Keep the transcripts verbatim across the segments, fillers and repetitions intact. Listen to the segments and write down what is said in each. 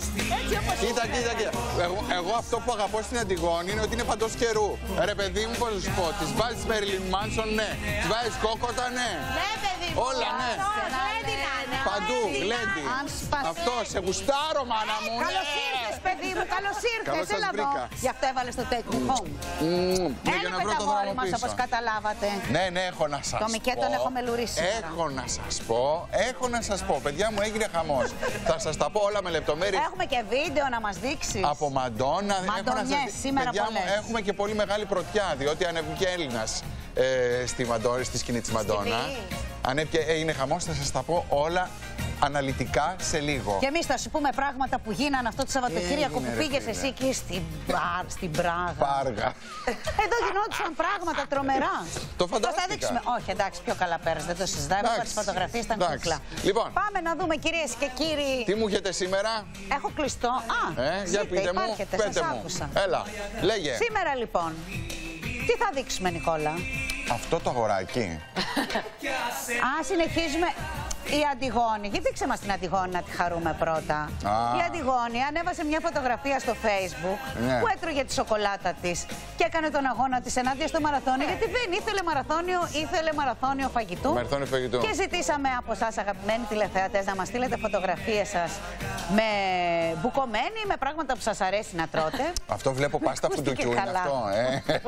Έτσι όπως Κοίτα, κοίτα, κοίτα. Εγώ, εγώ αυτό που αγαπώ στην Αντιγόνη είναι ότι είναι παντός καιρού. Ρε παιδί μου, πώς να σου πω, της βάζεις Marilyn Manson, ναι. Της βάζεις κόκοτα, ναι. Ναι, παιδί μου. Όλα, ναι. Παντού, γλέντι. Αυτό, σε γουστάρω, μάνα μου. Καλώς ήρθες, παιδί μου, καλώς ήρθες. Καλώς σας Έλα εδώ. βρήκα. Γι' αυτό έβαλες το take me home. Έλειπε τα γόρι μας, όπως καταλάβατε. Ναι, ναι, έχω να σας πω. Το Μικέ τον έχω μελουρίσει. Έχω να σας πω, έχω να σας πω. Παιδιά μου, έγινε χαμός. Θα σας τα πω όλα με λεπτομέρειες. Έχουμε και βίντεο να μας δείξεις. Από Μαντόνα. Μαντονιές, σήμερα Παιδιά μου, πολλές. έχουμε και πολύ μεγάλη πρωτιά, διότι ανέβηκε Έλληνας ε, στη, Μαντόνα, στη σκηνή της Μαντόνα. Ανέβηκε, έγινε χαμός, θα σας τα πω όλα αναλυτικά σε λίγο. Και εμείς θα σου πούμε πράγματα που γίνανε αυτό το Σαββατοκύριακο που πήγες εσύ εκεί στην, Μπαρ, στην Πράγα. Πάργα. Εδώ γινόντουσαν πράγματα τρομερά. Το φαντάστηκα. Θα δείξουμε. Όχι, εντάξει, πιο καλά πέρασε, δεν το συζητάμε. Από τις φωτογραφίες ήταν κούκλα. Λοιπόν, πάμε να δούμε, κυρίες και κύριοι. Τι μου έχετε σήμερα? Έχω κλειστό. Α, ε, για πείτε μου, υπάρχετε, πέτε σας μου. άκουσα. Έλα, λέγε. Σήμερα λοιπόν, τι θα δείξουμε, Νικόλα? Αυτό το αγοράκι. Α, συνεχίζουμε. Η Αντιγόνη, γιατί δείξε μας την Αντιγόνη να τη χαρούμε πρώτα. Α. Η Αντιγόνη ανέβασε μια φωτογραφία στο Facebook, ναι, που έτρωγε τη σοκολάτα της και έκανε τον αγώνα της ενάντια στο μαραθώνιο, γιατί δεν ήθελε μαραθώνιο, ήθελε μαραθώνιο φαγητού. Μαραθώνιο φαγητού. Και ζητήσαμε από εσάς, αγαπημένοι τηλεθεατές, να μας στείλετε φωτογραφίες σας με μπουκωμένοι, με πράγματα που σας αρέσει να τρώτε. Αυτό βλέπω πάστα φουντουκιού είναι αυτό, ε.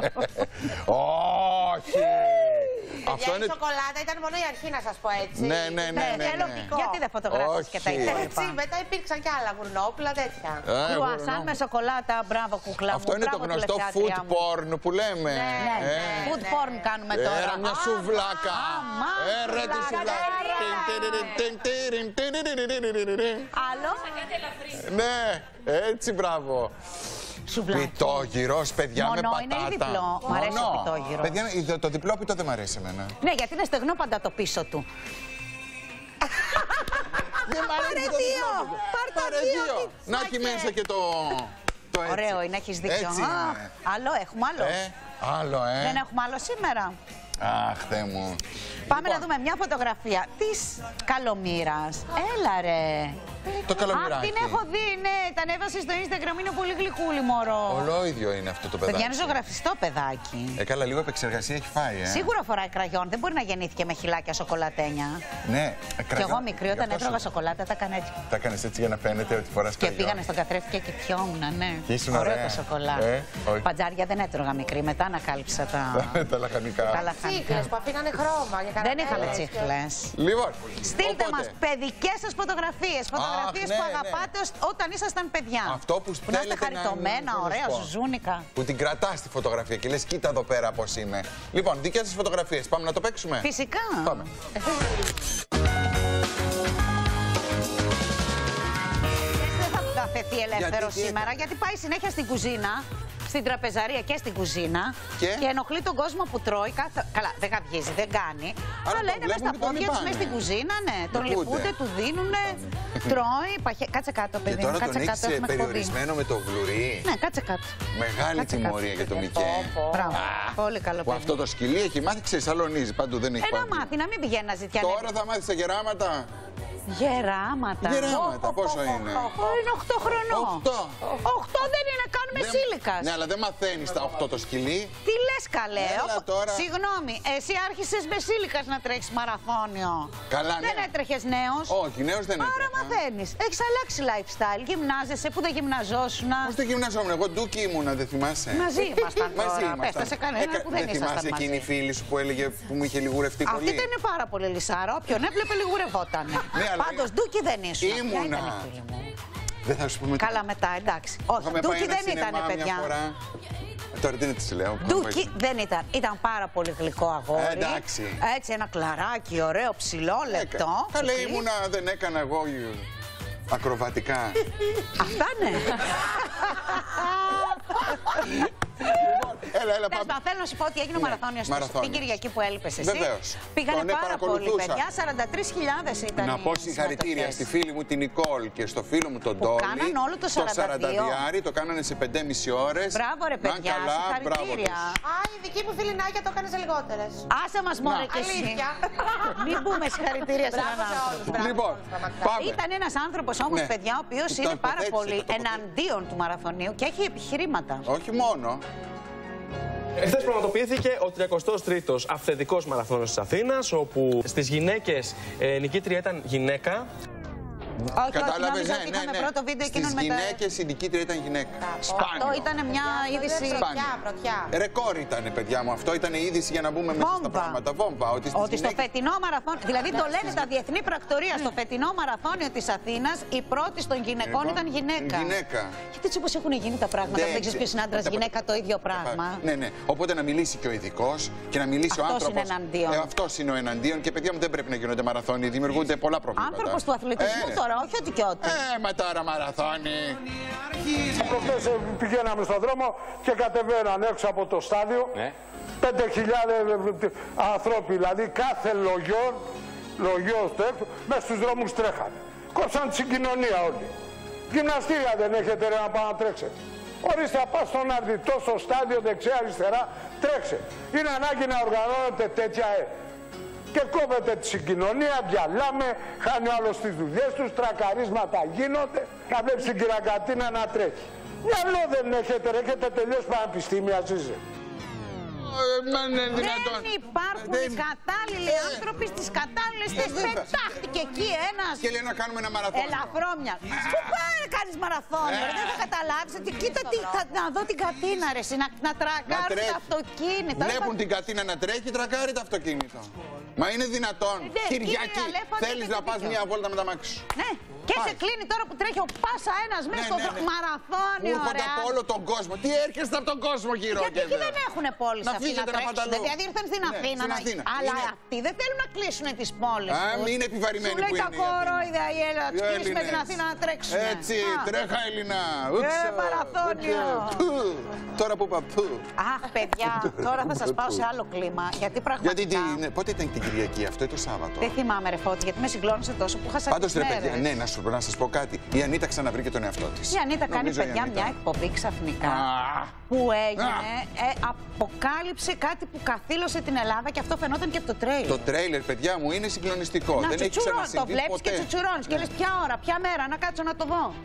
Όχι! Αυτό είναι... Η σοκολάτα ήταν μόνο η αρχή, να σας πω έτσι. Ναι, ναι, ναι, ναι, ναι. Γιατί δεν φωτογράφησες και τα υπόλοιπα? Έτσι, μετά υπήρξαν και άλλα γουρνόπουλα τέτοια. Κρουασάν με σοκολάτα, μπράβο κουκλά μου. Αυτό είναι το γνωστό food porn που λέμε. Ναι, food porn κάνουμε τώρα. Έρα μια σουβλάκα. Έρα τη σουβλάκα. Άλλο. Ναι, έτσι μπράβο. Πιτόγυρος, παιδιά, με πατάτα. Μόνο είναι ή διπλό? Μ' αρέσει ο πιτόγυρος. Παιδιά, το διπλό πιτό δεν μ' αρέσει εμένα. Ναι, γιατί είναι στεγνό πάντα το πίσω του. Πάρε δύο! Πάρε δύο! Να έχει μέσα και το... Ωραίο είναι, έχεις δίκιο. Άλλο, έχουμε άλλο. Άλλο, ε. Δεν έχουμε άλλο σήμερα. Αχ, Θεέ μου. Πάμε να δούμε μια φωτογραφία της Καλομήρας. Έλα ρε. Το καλομυράκι. Αχ, την έχω δει, ναι. Τα ανέβασε στο Instagram, είναι πολύ γλυκούλη, μωρό. Ολόιδιο είναι αυτό το παιδάκι. Παιδιά, είναι ζωγραφιστό παιδάκι. Ε, καλά, λίγο επεξεργασία έχει φάει, ε. Σίγουρα φοράει κραγιόν. Δεν μπορεί να γεννήθηκε με χιλάκια σοκολατένια. Ναι, κραγιόν. Και εγώ μικρή, όταν έτρωγα σοκολάτα, τα έκανα έτσι. Τα έκανε έτσι για να φαίνεται ότι φορά κραγιόν. Και πήγανε στον καθρέφτη και κοιτιόμουν, ναι. Ωραίο το σοκολάτα. Ε, Παντζάρια δεν έτρωγα μικρή, μετά ανακάλυψα τα. Τα λαχανικά. Τα λαχανικά. Που αφήνανε χρώμα. Δεν είχαμε τσίχλες. Λοιπόν, στείλτε μας παιδικές σας φωτογραφίες. Φωτογραφίες που αγαπάτε όταν ήσασταν παιδιά. Αυτό που να είστε χαριτωμένα, ωραία, ζουζούνικα. Που την κρατάς τη φωτογραφία και λες, κοίτα εδώ πέρα πώς είμαι. Λοιπόν, δικές σας φωτογραφίες. Πάμε να το παίξουμε. Φυσικά. Πάμε. Δεν θα αφαιθεί ελεύθερο γιατί, σήμερα, γιατί πάει συνέχεια στην κουζίνα. Στην τραπεζαρία και στην κουζίνα και, και ενοχλεί τον κόσμο που τρώει. Κάθε... Καλά, δεν καυγίζει, δεν κάνει. Άρα αλλά είναι μέσα στα πόδια τη, μέσα στην κουζίνα, ναι. Τον λυπούνται, του δίνουνε, τρώει. Παχε... Κάτσε κάτω, παιδί μου. Και τώρα κάτσε τον κάτω, έχεις περιορισμένο με το γλουρί. Ναι, κάτσε κάτω. Μεγάλη κάτσε τιμωρία κάτω. για το Μικέ. Μπράβο. Πολύ καλό παιδί. Που αυτό το σκυλί έχει μάθει, ξέρεις, αλωνίζει. Παντού δεν έχει Ένα πάει. μάθει, να μην πηγαίνει να ζητιάνει. Τώρα θα μάθει τα γεράματα. Γεράματα. Γεράματα, πόσο είναι? Είναι οκτώ χρονών. οκτώ. οκτώ δεν είναι, κάνουμε σύλικας. Ναι, αλλά δεν μαθαίνει τα οκτώ το σκυλί. Τι λες καλέ? Έλα τώρα. Συγγνώμη, εσύ άρχισες με σύλικας να τρέχεις μαραθώνιο. Καλά, ναι. Δεν έτρεχες νέος. Όχι, νέος δεν έτρεχα. Άρα μαθαίνεις. Έχεις αλλάξει lifestyle. Γυμνάζεσαι, που δεν γυμναζόσουν. Πώς δεν γυμναζόμουν, εγώ ντούκι ήμουνα, δεν θυμάσαι? Μαζί ήμασταν τώρα. Μαζί Πες τα σε κανένα Έκα... που δεν, δεν ήσασταν θυμάσαι μαζί. εκείνη η φίλη σου που έλεγε που μου είχε λιγουρευτεί πολύ? Αυτή δεν είναι πάρα πολύ λυσάρα. Όποιον έβλεπε λιγουρευόταν. Ναι, αλλά... Πάντως ντούκι δεν ήσουν. Ήμουνα. Δεν θα σου πούμε. Καλά μετά, εντάξει. Όχι, ντούκι δεν ήταν, παιδιά. Τώρα τι να της λέω. Ντούκι δεν ήταν. Ήταν πάρα πολύ γλυκό αγόρι. Ε, εντάξει. Έτσι ένα κλαράκι, ωραίο, ψηλό, λεπτό. Καλά ήμουνα, δεν έκανα εγώ ακροβατικά. Αυτά ναι. Έλα, έλα, πάμε. Θέλω να σου πω ότι έγινε ο Ναι, μαραθώνιος μαραθώνιος. την Κυριακή που έλειπες εσύ. Βεβαίως. Πήγανε Το, ναι, πάρα πολλοί παρακολουθούσα. παιδιά, σαράντα τρεις χιλιάδες ήταν. Να οι πω συγχαρητήρια συμμετοχές. στη φίλη μου την Νικόλ και στο φίλο μου τον Τόλι. κάναν όλο το σαράντα δύο. Το κάνανε σε πέντε και μισή ώρες. Μπράβο ρε Να παιδιά, καλά, συγχαρητήρια. Α, η δική μου φίλη Νάκια το έκανε σε λιγότερες. Άσε μας μωρέ και εσύ. Αλήθεια. Μην πούμε συγχαρητήρια σε έναν Μπράβο σε άνθρωπο. όλους. Μπράβο. Λοιπόν, πάμε. Ήταν ένας άνθρωπος όμως, Ναι. παιδιά, ο οποίος Το είναι πάρα τοποθέτησε, πολύ το τοποθέτησε. εναντίον του μαραθωνίου και έχει επιχειρήματα. Όχι μόνο. Εχθές πραγματοποιήθηκε ο τριακοστός τρίτος αυθεντικός μαραθώνιος της Αθήνας, όπου στις γυναίκες ε, νικήτρια ήταν γυναίκα. Όχι, Κατάλαβες, όχι, νόμιζα ναι, ότι ναι, είχαμε ναι. πρώτο βίντεο εκείνον Στις με τα... γυναίκες η νικήτρια ήταν γυναίκα. Σπάνιο. Αυτό ήταν μια είδηση... Πρωτιά, πρωτιά. Ρεκόρ ήταν, παιδιά μου. Αυτό ήταν η είδηση για να μπούμε μέσα στα Βόμβα. πράγματα. Βόμβα. Ότι, στις Ότι στο γυναίκες... φετινό μαραθώνιο, δηλαδή το λένε τα διεθνή πρακτορία, στο φετινό μαραθώνιο της Αθήνας η πρώτη των γυναικών Λοιπόν, ήταν γυναίκα. γυναίκα. Γιατί έτσι όπως έχουν γίνει τα πράγματα, Δεν δεν ξέρεις ποιος είναι άντρας, ξε- γυναίκα, το ίδιο πράγμα. Ναι, ναι. Οπότε να μιλήσει και ο ειδικός και να μιλήσει ο Αυτός άνθρωπος. είναι εναντίον. Ε, αυτός είναι ο εναντίον και παιδιά μου δεν πρέπει να γίνονται μαραθώνιοι. Δημιουργούνται πολλά προβλήματα. Άνθρωπος του αθλητισμού Ε, τώρα, όχι ότι και ότι. Ε, μα τώρα μαραθώνι. Προχθές πηγαίναμε στον δρόμο και κατεβαίναν έξω από το στάδιο Ναι. πέντε χιλιάδες άνθρωποι, δηλαδή κάθε λογιό, λογιό στο έξω, μέσα στους δρόμους τρέχανε. Κόψαν τη συγκοινωνία όλοι. Γυμναστήρια δεν έχετε ρε να πάω να τρέξετε. Ορίστε να πας στον Αρδιτό, στο στάδιο δεξιά αριστερά, τρέξε. Είναι ανάγκη να οργανώνετε τέτοια ε. Και κόβεται τη συγκοινωνία, διαλάμε, χάνει ο άλλος τις δουλειές τους, τρακαρίσματα γίνονται, να βλέπεις την κυρακατίνα να τρέχει. Μυαλό δεν έχετε, ρε, έχετε τελειώσει πανεπιστήμια εσείς. Δεν είναι δυνατόν. Δεν υπάρχουν Δεν- οι κατάλληλοι Ε, άνθρωποι στις κατάλληλες ε, θέσεις. βέβαια. Πετάχτηκε εκεί ένας Και λέει να κάνουμε ένα μαραθώνιο. ελαφρόμια. Πού πάει να κάνεις μαραθώνιο, ρε, δεν θα καταλάβεις. ότι Κοίτα τι, θα, να δω την κατίνα ρε, εσύ, να, να τρακάρουν τρέχει. τα αυτοκίνητα. Βλέπουν την κατίνα να τρέχει, τρακάρει το αυτοκίνητο. Μα είναι δυνατόν. Ναι, Κυριακή, κύριε Αλέφαντη, θέλεις έχετε να πας δίκιο. μια βόλτα με τα μάξι σου. Ναι, και σε Πάει. κλείνει τώρα που τρέχει ο πάσα ένας μέσα Ναι, στο ναι, ναι. μαραθώνιο. Έρχονται ρε, από όλο τον κόσμο. Τι έρχεσαι από τον κόσμο, γύρω Γιατί εκεί δεν έχουν πόλεις Να αυτοί να φύγετε να τρέξουν. πάτε αλλού. Δηλαδή ήρθαν στην Ναι, Αθήνα, στην να- Αθήνα. αλλά Είναι- αυτοί δεν θέλουν να κλείσουν τις πόλεις. Α, τους. μην είναι επιβαρημένοι Σου λέει που είναι οι κακό Αθήνες. ρόιδα η Έλληνα, τους Οι κλείσουμε την Έλληνες. Αθήνα να τρέξουν. Έτσι, Α. τρέχα Έλληνα. Ε, μαραθώνιο. Πού. Τώρα που είπα πού. Αχ, παιδιά, τώρα θα σας πάω σε άλλο κλίμα. Γιατί πραγματικά. Γιατί τι- ναι, πότε ήταν την Κυριακή, αυτό ή το Σάββατο. Δεν θυμάμαι, ρε Φώτη, γιατί με συγκλώνησε τόσο που χάσα Πάντως τις ρε μέρες. παιδιά, ναι, να, σου, να σας πω κάτι. Η Ανίτα ξαναβρήκε τον εαυτό της. Η Ανίτα κάνει, Νομίζω η παιδιά, Ανίτα. μια εκπομπή ξαφνικά Α. που έγινε, ε, αποκάλυψε κάτι που καθήλωσε την Ελλάδα και αυτό φαινόταν και από το τρέιλερ. Το τρέιλερ, παιδιά μου, είναι συγκλονιστικό. Να Δεν έχει τσουτσουρώνει, το ξανασυμβεί βλέπεις ποτέ. και τσουτσουρώνεις και Ναι. λες ποια ώρα, ποια μέρα, να κάτσω να το δω.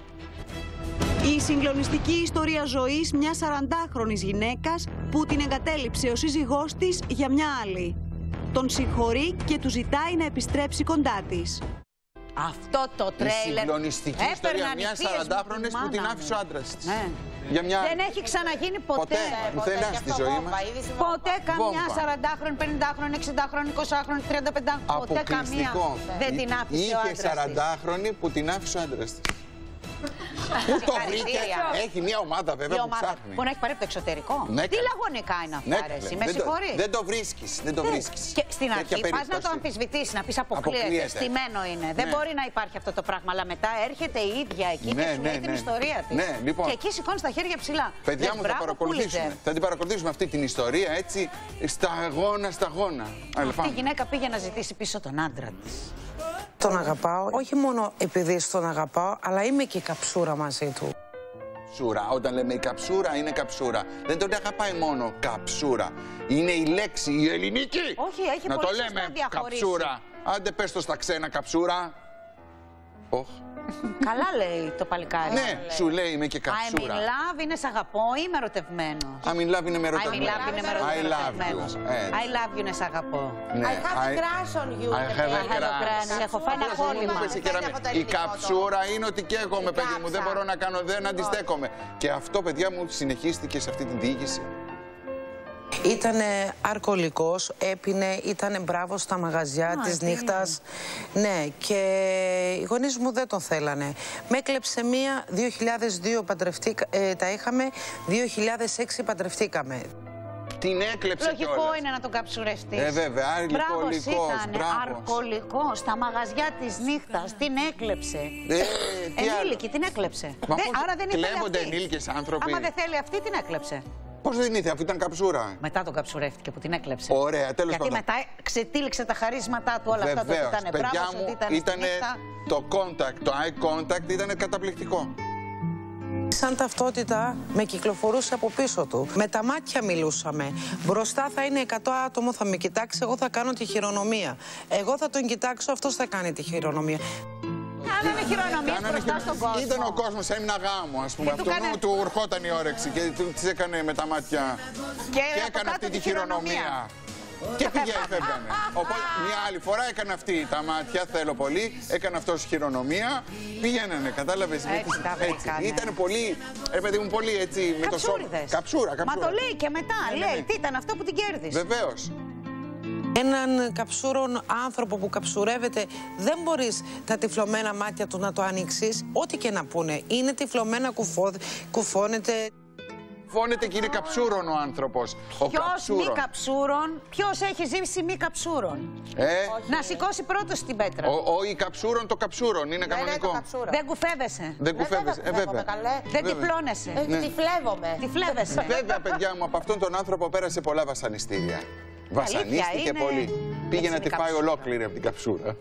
Η συγκλονιστική ιστορία ζωής μιας σαραντάχρονης γυναίκας που την εγκατέλειψε ο σύζυγός της για μια άλλη. Τον συγχωρεί και του ζητάει να επιστρέψει κοντά της. Αυτό το Η τρέιλερ. συγκλονιστική ιστορία έπαιρναν μια οι θείες μου σαραντάχρονη τη που την μάνα άφησε ο μου. άντρα τη. Ναι. Για μια... Δεν έχει ξαναγίνει ποτέ. Ποτέ. Πουθενά Και στη αυτό ζωή βόμβα, μας. είδηση Ποτέ βόμβα. καμιά Βόμβα. σαραντάχρονη, πενηντάχρονη, εξηντάχρονη, εικοσάχρονη, τριανταπεντάχρονη. Ποτέ καμία Αποκλειστικό. δεν την άφησε ο Είχε άντρας της. σαραντάχρονη που την άφησε ο άντρα τη. Πού το βρήκε, Συγχαρητήρια. έχει μια ομάδα βέβαια Η που ομάδα ψάχνει. που να έχει πάρει από το εξωτερικό. Ναι, Τι καλέ. λαγωνικά είναι αυτά, Ναι, ρε, εσύ, καλέ. με Δεν το- συγχωρείς. Δεν το βρίσκει. Δεν το Ναι. βρίσκει. Και στην αρχή πας να το αμφισβητήσεις, να πεις αποκλείεται, Αποκλείεται. στημένο είναι. Δεν Ναι. μπορεί να υπάρχει αυτό το πράγμα. Αλλά μετά έρχεται η ίδια εκεί Ναι, και σου ναι, λέει την ναι. ιστορία της. Ναι, λοιπόν. Και εκεί σηκώνει τα χέρια ψηλά. Παιδιά Λες, μου, θα μπράβο, παρακολουθήσουμε. πούλησε. Θα την παρακολουθήσουμε αυτή την ιστορία έτσι σταγόνα σταγόνα. Αυτή η γυναίκα πήγε να ζητήσει πίσω τον άντρα της. Τον αγαπάω, όχι μόνο επειδή τον αγαπάω, αλλά είμαι και καψούρα μαζί του. Καψούρα. Όταν λέμε η καψούρα, είναι καψούρα. Δεν τον αγαπάει μόνο καψούρα. Είναι η λέξη, η ελληνική. Όχι, έχει να πολύ το σωστά λέμε διαχωρίσει. καψούρα. Άντε πες το στα ξένα καψούρα. Όχ. Καλά λέει το παλικάρι. Ναι, σου λέει είμαι και I'm in καψούρα. love είναι σ' αγαπώ, είμαι ερωτευμένος. I'm in love είναι με I'm in ερωτευμένο. love είναι με I love ερωτευμένος. you. Έτσι. I love you είναι σ' αγαπώ. Ναι, I have a crush on you. I have a I have a crush. crush. Έχω φάει ένα Απλώς κόλλημα. μου είπες η κεραμέ- Από το Η ελληνικό καψούρα είναι ότι καίγομαι, Η παιδί μου. Δεν κάψα. μπορώ να κάνω, δεν αντιστέκομαι. Και αυτό, παιδιά μου, συνεχίστηκε σε αυτή την διοίκηση. Ήτανε αρκολικός, έπινε, ήτανε μπράβο στα μαγαζιά Α, της τι νύχτας. Ναι, και οι γονείς μου δεν τον θέλανε. Με έκλεψε μία, δύο χιλιάδες δύο παντρευτήκα, ε, τα είχαμε, δύο χιλιάδες έξι παντρευτήκαμε. Την έκλεψε Λογικό κιόλας. είναι να τον καψουρευτείς. Ε, βέβαια, αλκοολικός, Μπράβος ήταν, μπράβος. αρκολικός, στα μαγαζιά της νύχτας, την έκλεψε. Ε, τι άλλο. Ενήλικη, την έκλεψε. Μα Δε- πώς άρα δεν ήθελε κλέβονται αυτή. ενήλικες άνθρωποι. Άμα δεν θέλει αυτή, την έκλεψε. Πώς δεν ήθελε, αφού ήταν καψούρα. Μετά τον καψουρεύτηκε που την έκλεψε. Ωραία, τέλος Γιατί πάντων. μετά ξετύλιξε τα χαρίσματά του όλα Βεβαίως, αυτά. Το ότι ήταν παιδιά μπράβος, μου, ότι ήταν ήτανε νύχτα. το contact, το eye contact ήταν καταπληκτικό. Σαν ταυτότητα με κυκλοφορούσε από πίσω του. Με τα μάτια μιλούσαμε. Μπροστά θα είναι εκατό άτομο, θα με κοιτάξει, εγώ θα κάνω τη χειρονομία. Εγώ θα τον κοιτάξω, αυτός θα κάνει τη χειρονομία. Κάνανε χειρονομίες μπροστά στον κόσμο. Ήταν ο κόσμος, έμεινα γάμο, ας πούμε. Και του Αυτό κάνε- του ερχόταν η όρεξη και του τις έκανε με τα μάτια. Και, Και από έκανε κάτω αυτή τη τη χειρονομία. χειρονομία. Και πήγε, φεύγανε. Οπότε μια άλλη φορά έκανε αυτή τα μάτια, θέλω πολύ. Έκανε αυτός χειρονομία. Πηγαίνανε, κατάλαβες. με Έτσι τις- τα βρήκανε. Ήταν πολύ, ρε παιδί μου, πολύ έτσι με το σώμα. Καψούριδες. Καψούρα, καψούρα. Μα το λέει και μετά. Ναι, ναι, Λέει ναι. τι ήταν αυτό που την κέρδισε. Βεβαίως. Έναν καψούρον άνθρωπο που καψουρεύεται, δεν μπορείς τα τυφλωμένα μάτια του να το ανοίξεις, ό,τι και να πούνε. Είναι τυφλωμένα, κουφό, κουφώνεται. Φώνεται και είναι καψούρον ο άνθρωπος. Ο Ποιος μη καψούρον. καψούρον, ποιος έχει ζήσει μη καψούρον. Ε, Να σηκώσει πρώτος την πέτρα. ο, ο, η καψούρον το καψούρον είναι Ναι, ναι, το κανονικό. καψούρα. Δεν κουφεύεσαι. Δεν κουφεύεσαι. Ε, βέβαια. Καλέ. Δεν Βέβαια. τυπλώνεσαι. Ε, τυφλεύομαι. Τυφλεύεσαι. Βέβαια, παιδιά μου, από αυτόν τον άνθρωπο πέρασε πολλά βασανιστήρια. Βασανίστηκε είναι. πολύ. Πήγε Έτσι να είναι τη η φάει καψούρα. ολόκληρη από την καψούρα.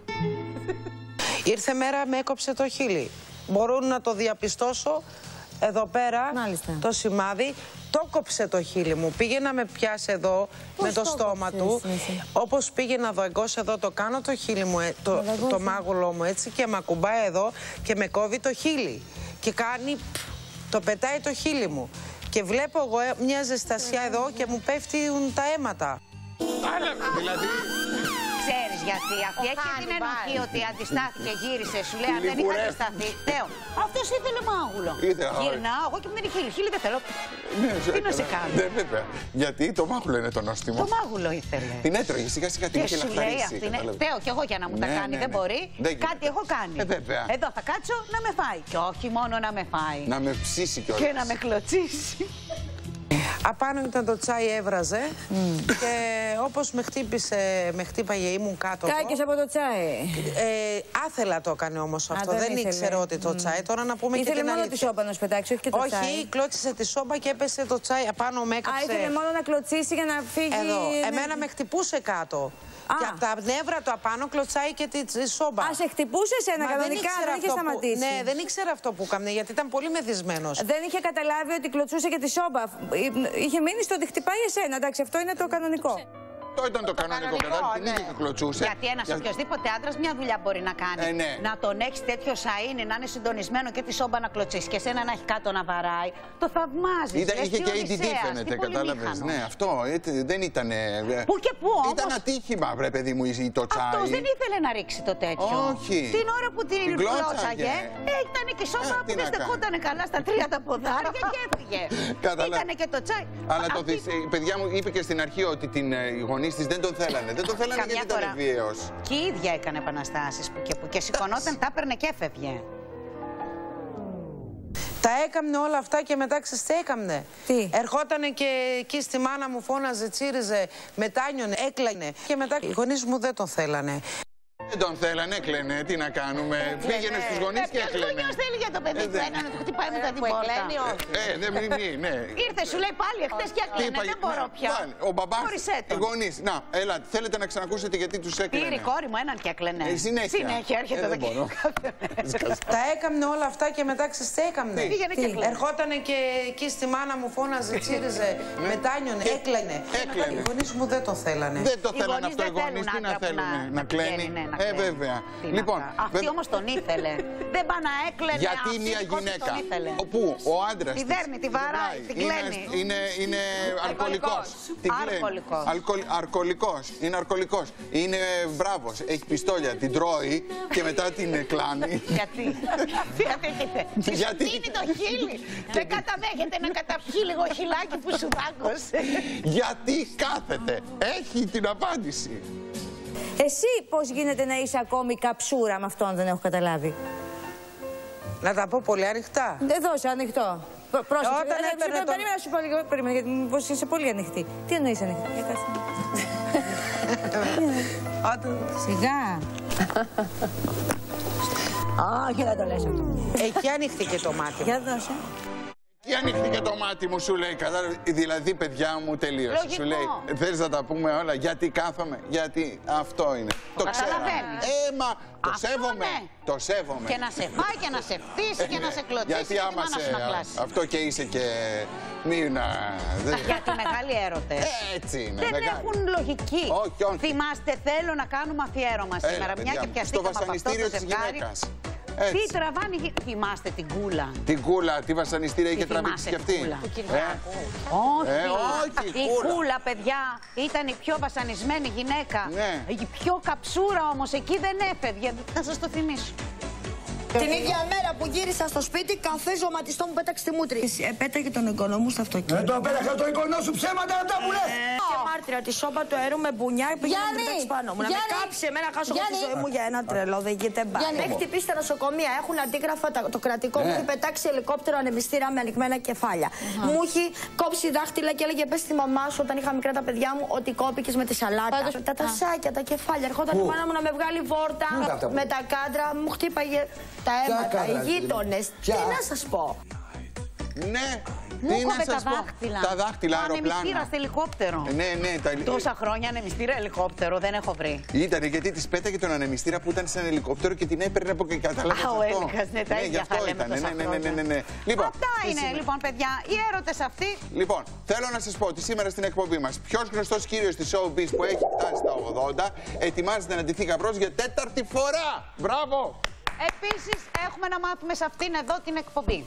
Ήρθε μέρα, με έκοψε το χείλη. Μπορούν να το διαπιστώσω εδώ πέρα, Μάλιστα. το σημάδι. Το κόψε το χείλη μου. Πήγε να με πιάσει εδώ Πώς με το, το στόμα κόψες, του. εσύ? Όπως πήγε να δαγκώσει εδώ, το κάνω το χείλη μου, ε, το, δαγκώσει. το μάγουλό μου έτσι και με ακουμπάει εδώ και με κόβει το χείλη. Και κάνει, πφ, το πετάει το χείλη μου. Και βλέπω εγώ ε, μια ζεστασιά εδώ και μου πέφτουν τα αίματα. Άρα, δηλαδή. Ξέρεις γιατί. Αυτή Ο έχει την Χάνιμπαλ. ενοχή ότι αντιστάθηκε, γύρισε. Σου λέει αν δεν είχα Λιγουρέ. αντισταθεί. Τέο. Αυτός ήθελε μάγουλο. Ήθελε, α, Γυρνάω εγώ και με την χείλη. Χείλη δεν θέλω. Ναι, Τι να σε καλά. κάνω. Ναι, βέβαια. Γιατί το μάγουλο είναι το νόστιμο. Το μάγουλο ήθελε. Την έτρωγε σιγά σιγά την Και είχε σου λέει λαχταρίσει. αυτή είναι. κατάλαβες. Τέο κι εγώ για να μου τα Ναι, κάνει ναι, δεν ναι. μπορεί. Δεν γίνεται. Κάτι έχω κάνει. Ε, βέβαια. Εδώ θα κάτσω να με φάει. Και όχι μόνο να με φάει. Να με ψήσει κιόλας. Και να με κλωτσίσει. Απάνω ήταν το τσάι, έβραζε και όπως με χτύπησε, με χτύπαγε, ήμουν κάτω. εγώ. Κάκες από το τσάι. Ε, άθελα το έκανε όμως αυτό. δεν Δεν, ήθελε. ήξερε ότι το τσάι. Τώρα να πούμε Ήθελε και την μόνο αλήθεια. τη σόπα να σου πετάξει, όχι και το τσάι. Όχι, κλώτσισε τη σόμπα και έπεσε το τσάι απάνω, με Α, έκαψε. ήθελε μόνο να κλωτσίσει για να φύγει. Εδώ. ναι. Εμένα με χτυπούσε κάτω. Α. Και από τα νεύρα του απάνω κλωτσάει και τη τη σόμπα. Α, σε χτυπούσε ένα Μα κανονικά, ήξερα δεν είχε αυτό που- σταματήσει. Ναι, δεν ήξερα αυτό που έκανε γιατί ήταν πολύ μεθυσμένος. Δεν είχε καταλάβει ότι κλωτσούσε και τη σόμπα. Είχε μείνει στο ότι χτυπάει εσένα. Εντάξει, αυτό είναι το κανονικό. Αυτό ήταν το κανονικό, κανονικό, κατάλαβε. Την ναι. είχε και κλωτσούσε. Γιατί ένα Για- οποιοδήποτε άντρα μια δουλειά μπορεί να κάνει. Ε, ναι. Να τον έχει τέτοιο σαΐνι, να είναι συντονισμένο και τη σόμπα να κλωτσίσει και σένα να έχει κάτω να βαράει. Το θαυμάζει. Ήταν, είχε και έι ντι ντι φαίνεται, κατάλαβε. Ναι, αυτό έτσι, δεν ήταν. Πού και πού όμως. Ήταν ατύχημα, βρε παιδί μου, η- το τσάι. Αυτό δεν ήθελε να ρίξει το τέτοιο. Όχι. Την ώρα που την, Την κλώτσαγε. κλώτσαγε, ε, ήταν και η σόμπα Ε, που τι δεν να κάνει. στεκόταν καλά στα τρία τα ποδάρια και έφυγε. Καταλάβα. Ήτανε και το τσάι. Αλλά το Αυτή- δεις, η παιδιά μου είπε και στην αρχή ότι την, ε, οι γονείς της δεν τον θέλανε. Δεν τον θέλανε Καμιά γιατί ήταν φορά. βίαιος. Και η ίδια έκανε επαναστάσεις που και που και σηκωνόταν, τα έπαιρνε και έφευγε. Τα έκαμνε όλα αυτά και μετά ξέρεις τι έκαμνε. Τι? Ερχότανε και εκεί στη μάνα μου φώναζε, τσίριζε, μετάνιωνε, έκλαιγνε. Και μετά οι γονείς μου δεν τον θέλανε. Δεν τον θέλανε, έκλαινε. Τι να κάνουμε. Πήγαινε στους γονείς και Ποιος έκλαινε. γονιός θέλει για το παιδί Ε, του δεν- ένα να του χτυπάει μετά την Που πόρτα. εκλαίνει όχι. Ε, δεν μη, μη, ναι. Ήρθε, σου λέει πάλι εχθές και Τι έκλαινε, είπα, δεν μπορώ ναι, πια. πάλι. Ο μπαμπάς, Χώρισέ οι τον. γονείς. Να, έλα, θέλετε να ξανακούσετε γιατί τους έκλαινε. Πήρε η κόρη μου έναν και έκλαινε. Ε, συνέχεια. Συνέχεια έρχεται Ε, εδώ δεν και μπορώ. Τα έκαμνε όλα αυτά και μετά ξέρεις τι έκαμνε. Πήγαινε και έκλαινε. Ερχότανε και εκεί στη μάνα μου φώναζε, τσίριζε, μετάνιωνε, Και έκλαιγνε. έκλαινε. Οι γονείς μου δεν το θέλανε. Δεν το Οι θέλανε γονείς αυτό οι δεν γονείς. θέλουν Τι να άντρα που θέλουν, να- να να κλαίνει. πηγαίνει, ναι, να Ε, κλαίνει. βέβαια. Τι να Λοιπόν, αυτά. Αυτή βέβαια- όμως τον ήθελε. Δεν πάει να έκλαινε. Γιατί αυτή μια η κόρη γυναίκα, τον ήθελε. όπου ο άντρας Τη της δέρνει, τη βαράει, την είναι- κλαίνει. Είναι, είναι αλκοολικός. Την κλαίνει. Αλκοολικός. Αλκοολ- Αρκοολικός. Είναι αρκοολικός. Είναι μπράβος. Έχει πιστόλια. Την τρώει και μετά την κλάνει. Γιατί. Γιατί έχετε. Της Γιατί? στείνει το χείλη. Δεν καταδέχεται να καταπιεί λίγο χυλάκι που σου δάγκωσε. Γιατί κάθεται. Έχει την απάντηση. Εσύ πώς γίνεται να είσαι ακόμη καψούρα με αυτόν, δεν έχω καταλάβει. Να τα πω πολύ ανοιχτά. Εδώ, σε ανοιχτό. Προ- Πρόσεξε. Όταν Ε, έπαιρνε σου- το- Περίμενα να σου πω λίγο. Περίμενα, γιατί μήπως είσαι πολύ ανοιχτή. Τι εννοείς ανοιχτή? Για κάτσε. Όταν... Σιγά. Όχι, δεν το λες αυτό. Εκεί ανοίχθηκε το μάτι μου. Για δώσε. Τι ανοίχθηκε το μάτι μου, σου λέει. Κατάλαβε. Δηλαδή, παιδιά μου, τελείωσε. Λογικό. Σου λέει, θέλεις να τα πούμε όλα. Γιατί κάθομαι, γιατί αυτό είναι. Το ξέρω. Ε, μα το αυτό σέβομαι. Ναι. Το σέβομαι. Και να σε φάει και να σε φτύσει και να σε κλωτσίσει. Γιατί και άμα να σε. σου να κλάσει. Αυτό και είσαι και. Μην. Γιατί μεγάλοι έρωτες. Έτσι είναι. Δεν μεγάλη. έχουν λογική. Όχι, όχι. Θυμάστε, θέλω να κάνουμε αφιέρωμα σήμερα. Έλα, μια και μου. πιαστήκαμε Στο από αυτό βασανιστήριο το της ζευγάρι. γυναίκας. Τι τραβάνει, η γη- θυμάστε την κούλα. Την κούλα, τη βασανιστήρια είχε τραβήξει θυμάσαι κι την αυτή. κούλα? Ε, Όχι, Ε, όχι, η κούλα. κούλα, παιδιά, ήταν η πιο βασανισμένη γυναίκα. Ναι. Η πιο καψούρα όμως, εκεί δεν έφευγε. Θα σας το θυμίσω. Την ίδια μέρα που γύρισα στο σπίτι, καφέ ζωματιστό μου πέταξε τη μούτρη. Επέταγε τον εγγονό μου στο αυτοκίνητο. Δεν το πέταξε το εγγονό σου ψέματα αυτά που λες. Και μάρτυρα τη σώπα του αερού με μπουνιά πήγε να την πετάξει πάνω μου. Να με κάψει εμένα, χάσω εγώ τη ζωή μου για ένα τρελό. Δεν γίνεται μπα. Με έχει χτυπήσει τα νοσοκομεία. Έχουν αντίγραφα το κρατικό. Μου έχει πετάξει ελικόπτερο ανεμιστήρα με ανοιγμένα κεφάλια. Μου έχει κόψει δάχτυλα και έλεγε πε στη μαμά σου όταν είχα μικρά τα παιδιά μου ότι κόπηκε με τη σαλάτα. Τα τασάκια, τα κεφάλια. Ερχόταν η μάνα μου να με βγάλει βόρτα με τα κάντρα. Μου χτύπαγε τα αίματα, οι γείτονες. Τι να σας πω. Ναι. Μου Τι να κόβε τα σας πω. δάχτυλα. Τα δάχτυλα, Το αεροπλάνα. ανεμιστήρα στο ελικόπτερο. Ναι, ναι. Τα... Τόσα χρόνια ανεμιστήρα ελικόπτερο δεν έχω βρει. Ήτανε γιατί τη πέταγε τον ανεμιστήρα που ήταν σαν ελικόπτερο και την έπαιρνε από εκεί. Κατάλαβες Α, ο αυτό. Έλικας, ναι, τα Ναι, ίδια γι' αυτό θα λέμε ήταν. Ναι, τόσα ναι, ναι, ναι, ναι, ναι. Λοιπόν, Λοιπόν, αυτά τι είναι σήμερα- λοιπόν, παιδιά. Οι έρωτες αυτοί. Λοιπόν, θέλω να σας πω ότι σήμερα στην εκπομπή μας ποιος γνωστός κύριος της showbiz που έχει φτάσει στα ογδόντα ετοιμάζεται να ντυθεί γαμπρός για τέταρτη φορά. Μπράβο! Επίσης, έχουμε να μάθουμε σε αυτήν εδώ την εκπομπή.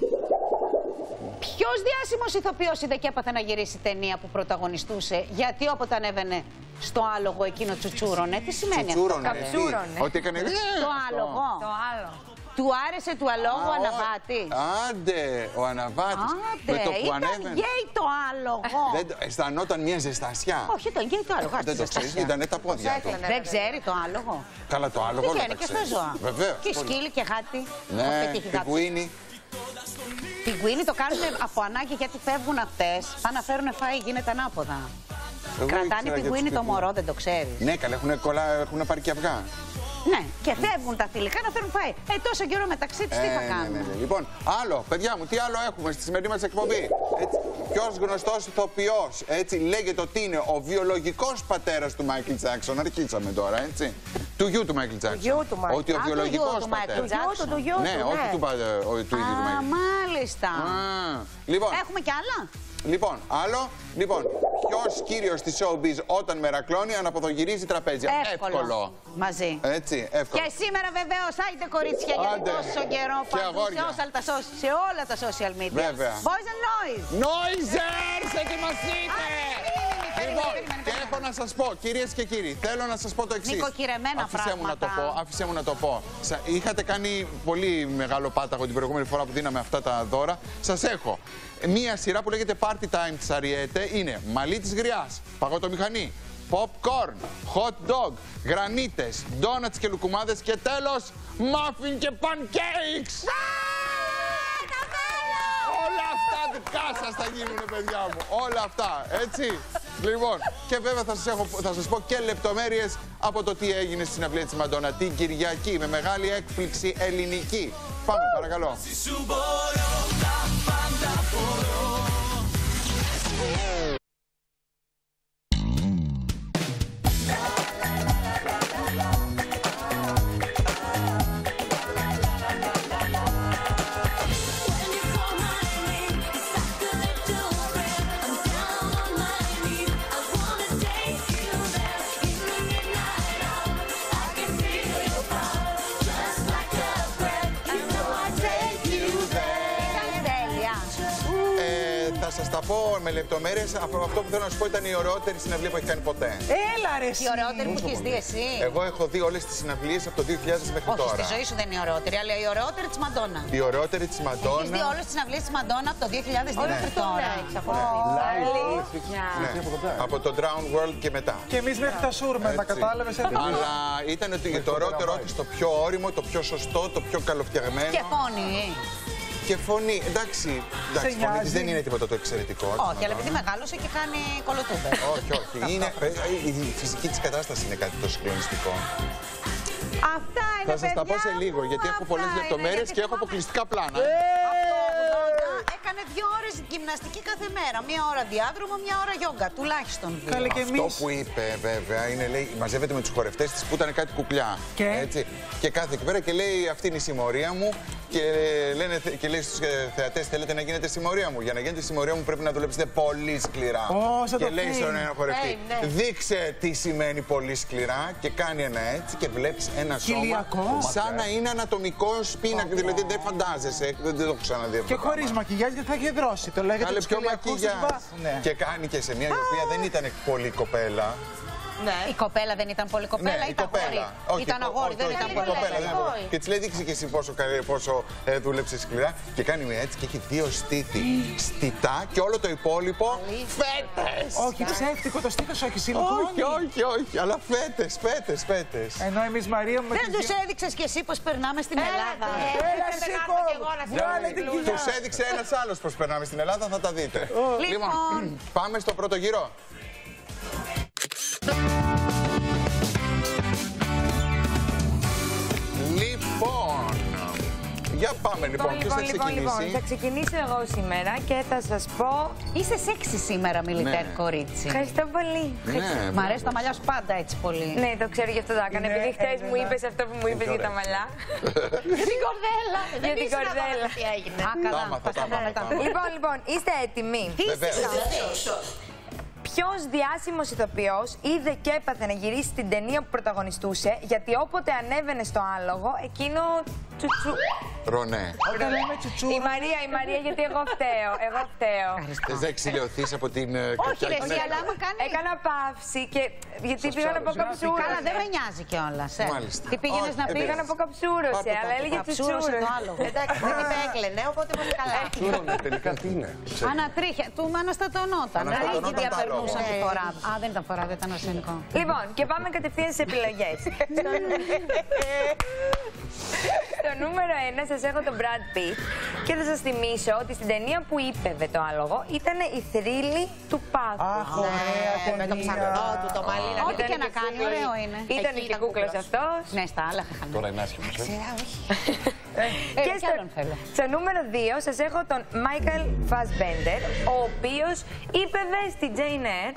Ποιος διάσημος ηθοποιός είδε και έπαθε να γυρίσει ταινία που πρωταγωνιστούσε, γιατί όποτε ανέβαινε στο άλογο εκείνο τσουτσούρωνε. Τι σημαίνει Τσουτσούρωνε, αυτό? τι? Καψούρωνε. Ότι έκανε. Το άλογο. Το άλλο. Του άρεσε του αλόγου ο Α, Αναβάτης. Άντε, ο Αναβάτης. Άντε, Με το που ήταν ανέβαινε. γκέι το άλογο. Δεν το- αισθανόταν μια ζεστασιά. Όχι, ήταν γκέι το άλογο. Δεν το ξέρεις, ήταν τα πόδια του. Δεν ξέρει το άλογο. Καλά, το άλογο όλα Πηγαίνει τα και στα ξέρεις. ζώα. Βεβαίως. Και πολύ. σκύλι και χάτι. Ναι, Έχω πετύχει κάποιος. πιγκουίνι. Πιγκουίνι το κάνουν από ανάγκη γιατί φεύγουν αυτές. Πάνε να φέρουν φάι, γίνεται ανάποδα. Εγώ Κρατάνε ήξερα για πιγκουίνι τους το πιγκουίνι. μωρό, δεν το ξέρει. Ναι, καλά, έχουν, κολλά, έχουν πάρει και αυγά. Ναι, και φεύγουν τα θηλυκά να φέρουν φάι. Ε, τόσο καιρό μεταξύ τους τι θα Ε, κάνουν. ναι, ναι, ναι. Λοιπόν, άλλο, παιδιά μου, τι άλλο έχουμε στη σημερινή μας εκπομπή. Ποιος γνωστός ηθοποιός, έτσι, λέγεται ότι είναι ο βιολογικός πατέρας του Μάικλ Τζάκσον. Αρχίσαμε τώρα, έτσι. Του γιου του Μάικλ Τζάκσον. γιου του Μάικλ. Ότι ο Α, του βιολογικός γιου του Μάικλ πατέρας. Τζάκσον. Του γιου του, Ναι, ναι. όχι του, πα- ο- του ίδιου του Α, Μάικλ. μάλιστα. Α, Λοιπόν, Έχουμε κι άλλα. λοιπόν, άλλο. Λοιπόν, ποιος κύριος της showbiz όταν μερακλώνει αναποδογυρίζει τραπέζια. Εύκολο. Μαζί. Έτσι, εύκολο. Και σήμερα βεβαίως, άιντε κορίτσια, γιατί Άντε. τόσο καιρό Και παντού σε, αγόρια. όσα τα σο- σε όλα τα social media. Βέβαια. Boys and Noise. Noisers, ετοιμαστείτε! Λοιπόν, και έχω να σας πω, κυρίες και κύριοι, θέλω να σας πω το εξής. Νοικοκυρεμένα Άφησέ μου να το πράγματα. πω, άφησέ μου να το πω. Σα- Είχατε κάνει πολύ μεγάλο πάταγο την προηγούμενη φορά που δίναμε αυτά τα δώρα. Σας έχω μία σειρά που λέγεται Party Time της Αριέτε. Είναι μαλλί της γριάς, παγωτομηχανή, popcorn, hot dog, γρανίτες, ντόνατς και λουκουμάδες και τέλος, muffin και pancakes! Όλα αυτά δικά σας θα γίνουνε, παιδιά μου. Όλα αυτά, έτσι. Λοιπόν, και βέβαια θα σας, έχω, θα σας πω και λεπτομέρειες από το τι έγινε στη συναυλία της Μαντόνα την Κυριακή με μεγάλη έκπληξη ελληνική. Πάμε, παρακαλώ. Τέλεια. Ε, θα σας τα πω με λεπτομέρειες. Αυτό αυτό που θέλω να σου πω ήταν η ωραιότερη συναυλία που έχει κάνει ποτέ. Έλα ρε Η ωραιότερη που έχεις δει εσύ. Εγώ έχω δει όλες τις συναυλίες από το δύο χιλιάδες μέχρι Όχι, τώρα. στη ζωή σου δεν είναι η ωραιότερη, αλλά η ωραιότερη της Μαντόνα. Η ωραιότερη της Έχεις δει Μαντόνα. όλες τις συναυλίες της Μαντόνα από το δύο χιλιάδες δύο μέχρι τώρα. Ναι, από το Drown World και μετά. Και εμείς μέχρι τα σούρμε, τα κατάλαβες. Αλλά ήταν ότι το ωραιότερό της, το πιο όριμο, το πιο σωστό, το πιο καλοφτιαγμένο. Και φωνή. Και φωνή, εντάξει, εντάξει, η φωνή της νοιάζει. δεν είναι τίποτα το εξαιρετικό. Όχι, αλλά επειδή μεγάλωσε και κάνει κολοτούμπες. Όχι, όχι. Είναι, ε, η φυσική της κατάσταση είναι κάτι το συγκλονιστικό. Αυτά είναι, Θα σας τα πω παιδιά σε λίγο, μου, γιατί έχω αυτά πολλές είναι, λεπτομέρειες γιατί και έχω θυμάμαι αποκλειστικά πλάνα. από το ογδόντα έκανε δύο ώρες γυμναστική κάθε μέρα. Μία ώρα διάδρομο, μία ώρα γιόγκα. Τουλάχιστον δύο. Καλή και αυτό που είπε βέβαια είναι, λέει, μαζεύεται με τους χορευτές της που ήταν κάτι κουκλιά. Και, έτσι, και κάθε εκεί πέρα και λέει αυτή είναι η συμμορία μου. Και, λένε, και λέει στους θεατές: θέλετε να γίνετε συμμορία μου. Για να γίνετε συμμορία μου πρέπει να δουλέψετε πολύ σκληρά. Oh, και λέει film. στον ένα χορευτή: hey, ναι. δείξε τι σημαίνει πολύ σκληρά. Και κάνει ένα έτσι και βλέπεις ένα Χιλιακό. σώμα σαν να είναι ανατομικός πίνακα. Oh, δηλαδή δεν φαντάζεσαι, δεν το έχω ξαναδεί αυτό. Και χωρίς μακιγιάζ γιατί θα έχει δρώσει. Το λέγεται πιο μακιγιάζ. Ναι. Και κάνει και σε μια η οποία δεν ήταν πολύ κοπέλα. Ναι. Η κοπέλα δεν ήταν πολύ κοπέλα, ναι, ήταν αγόρι. Όχι, ήταν αγόρι, δεν ήταν πολύ κοπέλα. κοπέλα. Και της λέει: δείξει και εσύ πόσο, πόσο ε, δούλεψε σκληρά. Και κάνει με έτσι και έχει δύο στήθη στιτά και όλο το υπόλοιπο φέτες. Όχι, ψεύτικο το στήθος, όχι σιλικόνη. Όχι, όχι, όχι, αλλά φέτες, φέτες, φέτες. Ενώ εμείς Μαρία μου. Δεν τους έδειξες κι εσύ πως περνάμε στην Ελλάδα. Έλα, σήκω! Βγάλε την κοιλιά. Τους έδειξε ένας άλλος πως περνάμε στην Ελλάδα, θα τα δείτε. Λοιπόν, πάμε στο πρώτο γύρο. Λοιπόν, για πάμε λοιπόν, ποιος θα ξεκινήσει? Λοιπόν, θα ξεκινήσω εγώ σήμερα και θα σας πω... Είσαι σεξι σήμερα, μιλιτέρ Ναι. κορίτσι. Ευχαριστώ πολύ. Ναι, Μ' αρέσει τα μαλλιά σου πάντα έτσι πολύ. Ναι, το ξέρω, γι' αυτό το έκανα. Ναι, Επειδή χτες Έλενα. μου είπες αυτό που μου είπες για τα μαλλιά. Για την κορδέλα. Για την κορδέλα. Τι έγινε. Α, καλά. Τάμα, Θα τάμα, μετά. τάμα. Λοιπόν, λοιπόν, είστε έτοιμοι? Βεβαίως. Ποιος διάσημος ηθοποιός είδε και έπαθε να γυρίσει την ταινία που πρωταγωνιστούσε, γιατί όποτε ανέβαινε στο άλογο, εκείνο τσουτσου... Ρονέ. Όταν λέμε τσουτσούρα. Η Μαρία, η Μαρία, γιατί εγώ φταίω, εγώ φταίω. Θες να εξηλαιωθείς από την Όχι κακιά ρε, εσύ, γυναίκα? αλλά άμα κάνει... Έκανα παύση και... γιατί Σας πήγα να πω άρεσε. καψούρωσε. Καλά, δεν με νοιάζει κιόλας. ε. Μάλιστα. Τι πήγαινες Όχι, να ε, πεις? Πήγα να πω καψούρωσε, Πάρ' το, αλλά πάρ' το, έλεγε Καψούρωσε τσουτσούρωσε. το άλλο. Εντάξει, δεν είπε έκλαινε, οπότε πώς καλά. Τσούρωνε, τελικά τι είναι? Ανατρίχια, του αναστατωνόταν. Αναστατωνόταν Ρίχη το άλλο. διαπερνούσαν τη φορά. Α, δεν ήταν φορά, δεν ήταν αρσενικό. Λοιπόν, και πάμε κατευθείαν στις επιλογές. Στο νούμερο ένα σας έχω τον Brad Pitt και θα σας θυμίσω ότι στην ταινία που ήπευε το άλογο ήταν η θρύλη του πάθου. Αχ, ωραία Ε, με το ψαχνό του, το μαλλί. να Ό,τι μην και να είναι κάνει, θρύλη. ωραίο είναι. Ήταν Εκεί και ήταν κούκλος κούκλος. αυτός. Ναι, στα άλλα είχα χαμηλά. Τώρα είναι άσχημος, ε. Ε, Και κι στο, άλλον θέλω. στο νούμερο δύο σας έχω τον Michael Fassbender, ο οποίος ήπευε στη Jane Eyre.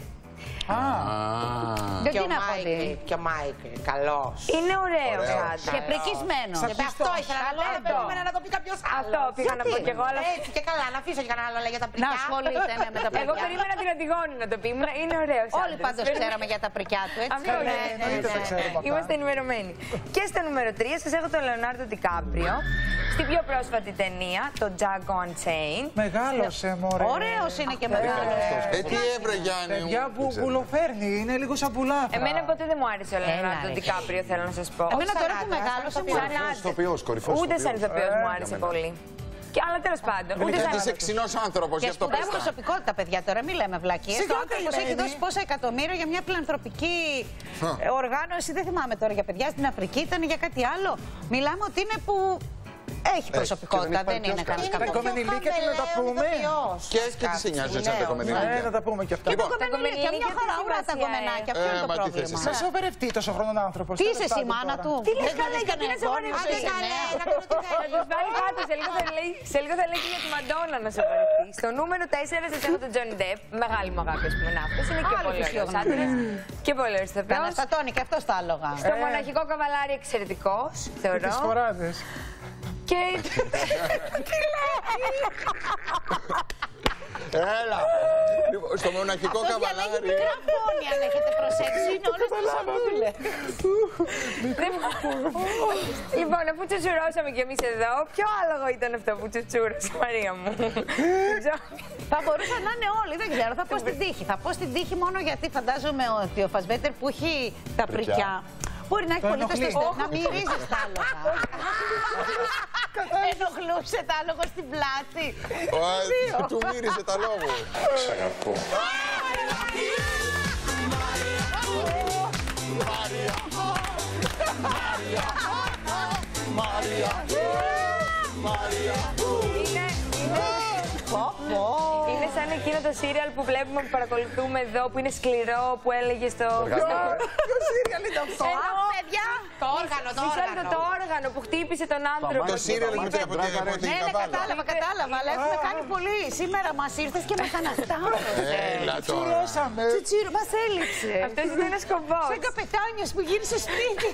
Δεν Και ο την έχω Μάικλ, δει. και ο Μάικλ, καλός. Είναι ωραίος Ωραίος. άντρας. Και πρικισμένο. Και αυτό ήθελα να πω, αλλά αυτό. περίμενα να το πει κάποιος άλλος. Αυτό πήγα να πω κι εγώ, αλλά Έτσι και καλά, να αφήσω και κανένα άλλο λέει για τα Να πρικιά. ασχολείται ναι, με τα εγώ πρικιά. περίμενα την Αντιγόνη να το πει. Ήμουνα- Είναι ωραίος Όλοι άντρας. πάντως ξέραμε για τα πρικιά του, έτσι. Αυτό Ναι, ναι, ναι, εννοείται τα ξέρουμε αυτά. Είμαστε ενημερωμένοι. Και στο νούμερο τρία σας έχω τον Λεωνάρντο Ντικάπριο στην πιο πρόσφατη ταινία, το Django Unchained. Μεγάλωσε, μωρέ. Ωραίος είναι και μεγάλος. Ε, τι έβρε Γιάννη μου. Παιδιά που Δεν ξέρω. πουλοφέρνει, είναι λίγο σαν πουλάφρα. Εμένα ποτέ δεν μου άρεσε ο Λεωνάρντο ρε. Ντικάπριο, θέλω να σας πω. Εμένα σαν τώρα που άντρας, μεγάλωσε σαν μου Σαν άρεσε. άντρας. ηθοποιός, κορυφαίος Ούτε σαν ηθοποιός μου Ε, άρεσε για μένα. πολύ. Και αλλά τέλος πάντων. Ούτε Γιατί είσαι σαν ξινός άνθρωπος, Και γι' αυτό σπουδαία πες τα. προσωπικότητα, παιδιά, τώρα μην λέμε βλακίες. Σιγά, Ο άνθρωπος καημένη. έχει δώσει πόσα εκατομμύρια για μια φιλανθρωπική ε, οργάνωση. Δεν θυμάμαι τώρα για παιδιά στην Αφρική, ήταν για κάτι άλλο. Μιλάμε ότι είναι που έχει προσωπικότητα, και δεν δεν υπάρχει είναι ποιος κανείς Τα κακός. κομμενιλίκια τι να τα πούμε. Και και τι σε νοιάζει να τα Ναι, κομμενιλίκια. να τα πούμε και αυτά. Λοιπόν, Τα κομμενιλίκια, μια χαρά, ουρά τα κομμενάκια. Ποιο Ε, είναι το μα τι θες πρόβλημα. εσύ. Σαν σοβαρευτεί τόσο χρόνο άνθρωπος. Τι τέλος είσαι εσύ, πάντων μάνα τώρα. του. Τι λες Δεν καλά, έκανες γιατί να σε γόνιμο χωρίσει. σε Άντε νέα. καλέ, να κάνω τι Θα θέλει. τους βάλει κάτω, σε λίγο θα λέει, σε λίγο θα λέει και για τη Μαντόνα να σε βαρεθεί. Στο νούμερο τέσσερα σας έχω τον Τζόνι Ντεπ. Μεγάλη μου αγάπη, ας πούμε. Να, αυτός είναι και Άλλη πολύ ωραίος φυσιογνωμία. άντρας. Και πολύ ωραίος Τα ηθοποιός. αναστατώνει και αυτό τα άλογα. Στο μοναχικό καβαλάρι εξαιρετικός, θεωρώ. Τις φοράδες. Και... Έλα! Λοιπόν, στο μοναχικό Αυτό διαλέγει καβαλάρι. μικρά φόνη, αν έχετε προσέξει. Είναι όλες τις σαβούλες. Λοιπόν, αφού τσουτσουρώσαμε κι εμείς εδώ, ποιο άλογο ήταν αυτό που τσουτσούρωσε, Μαρία μου? Θα μπορούσαν να είναι όλοι, δεν ξέρω. Θα πω στην τύχη. Θα πω στην τύχη μόνο γιατί φαντάζομαι ότι ο Φασβέτερ που έχει τα πρικιά μπορεί να έχει Το πολύ το ενοχλεί. στεστό. Να μυρίζει τα άλογα. Ενοχλούσε τα άλογα στην πλάτη. Ω, του μύριζε τα λόγου. Σ' αγαπώ. Είναι, είναι, είναι σαν εκείνο το σύριαλ που βλέπουμε, που παρακολουθούμε εδώ, που είναι σκληρό, που έλεγε στο... Ποιο σύριαλ είναι αυτό? Ενώ, παιδιά, Το όργανο, το όργανο. Το όργανο που χτύπησε τον άνθρωπο. Το σύριαλ με την καβάλα. Ναι, κατάλαβα, κατάλαβα. Αλλά έχουμε κάνει πολύ. Σήμερα μας ήρθες και μας αναστάτωσες. Έλα τώρα. Τσιτσίρο, μας έλειψε. Αυτός ήταν ένας σκοπός. Σαν καπετάνιος που γύρισε σπίτι.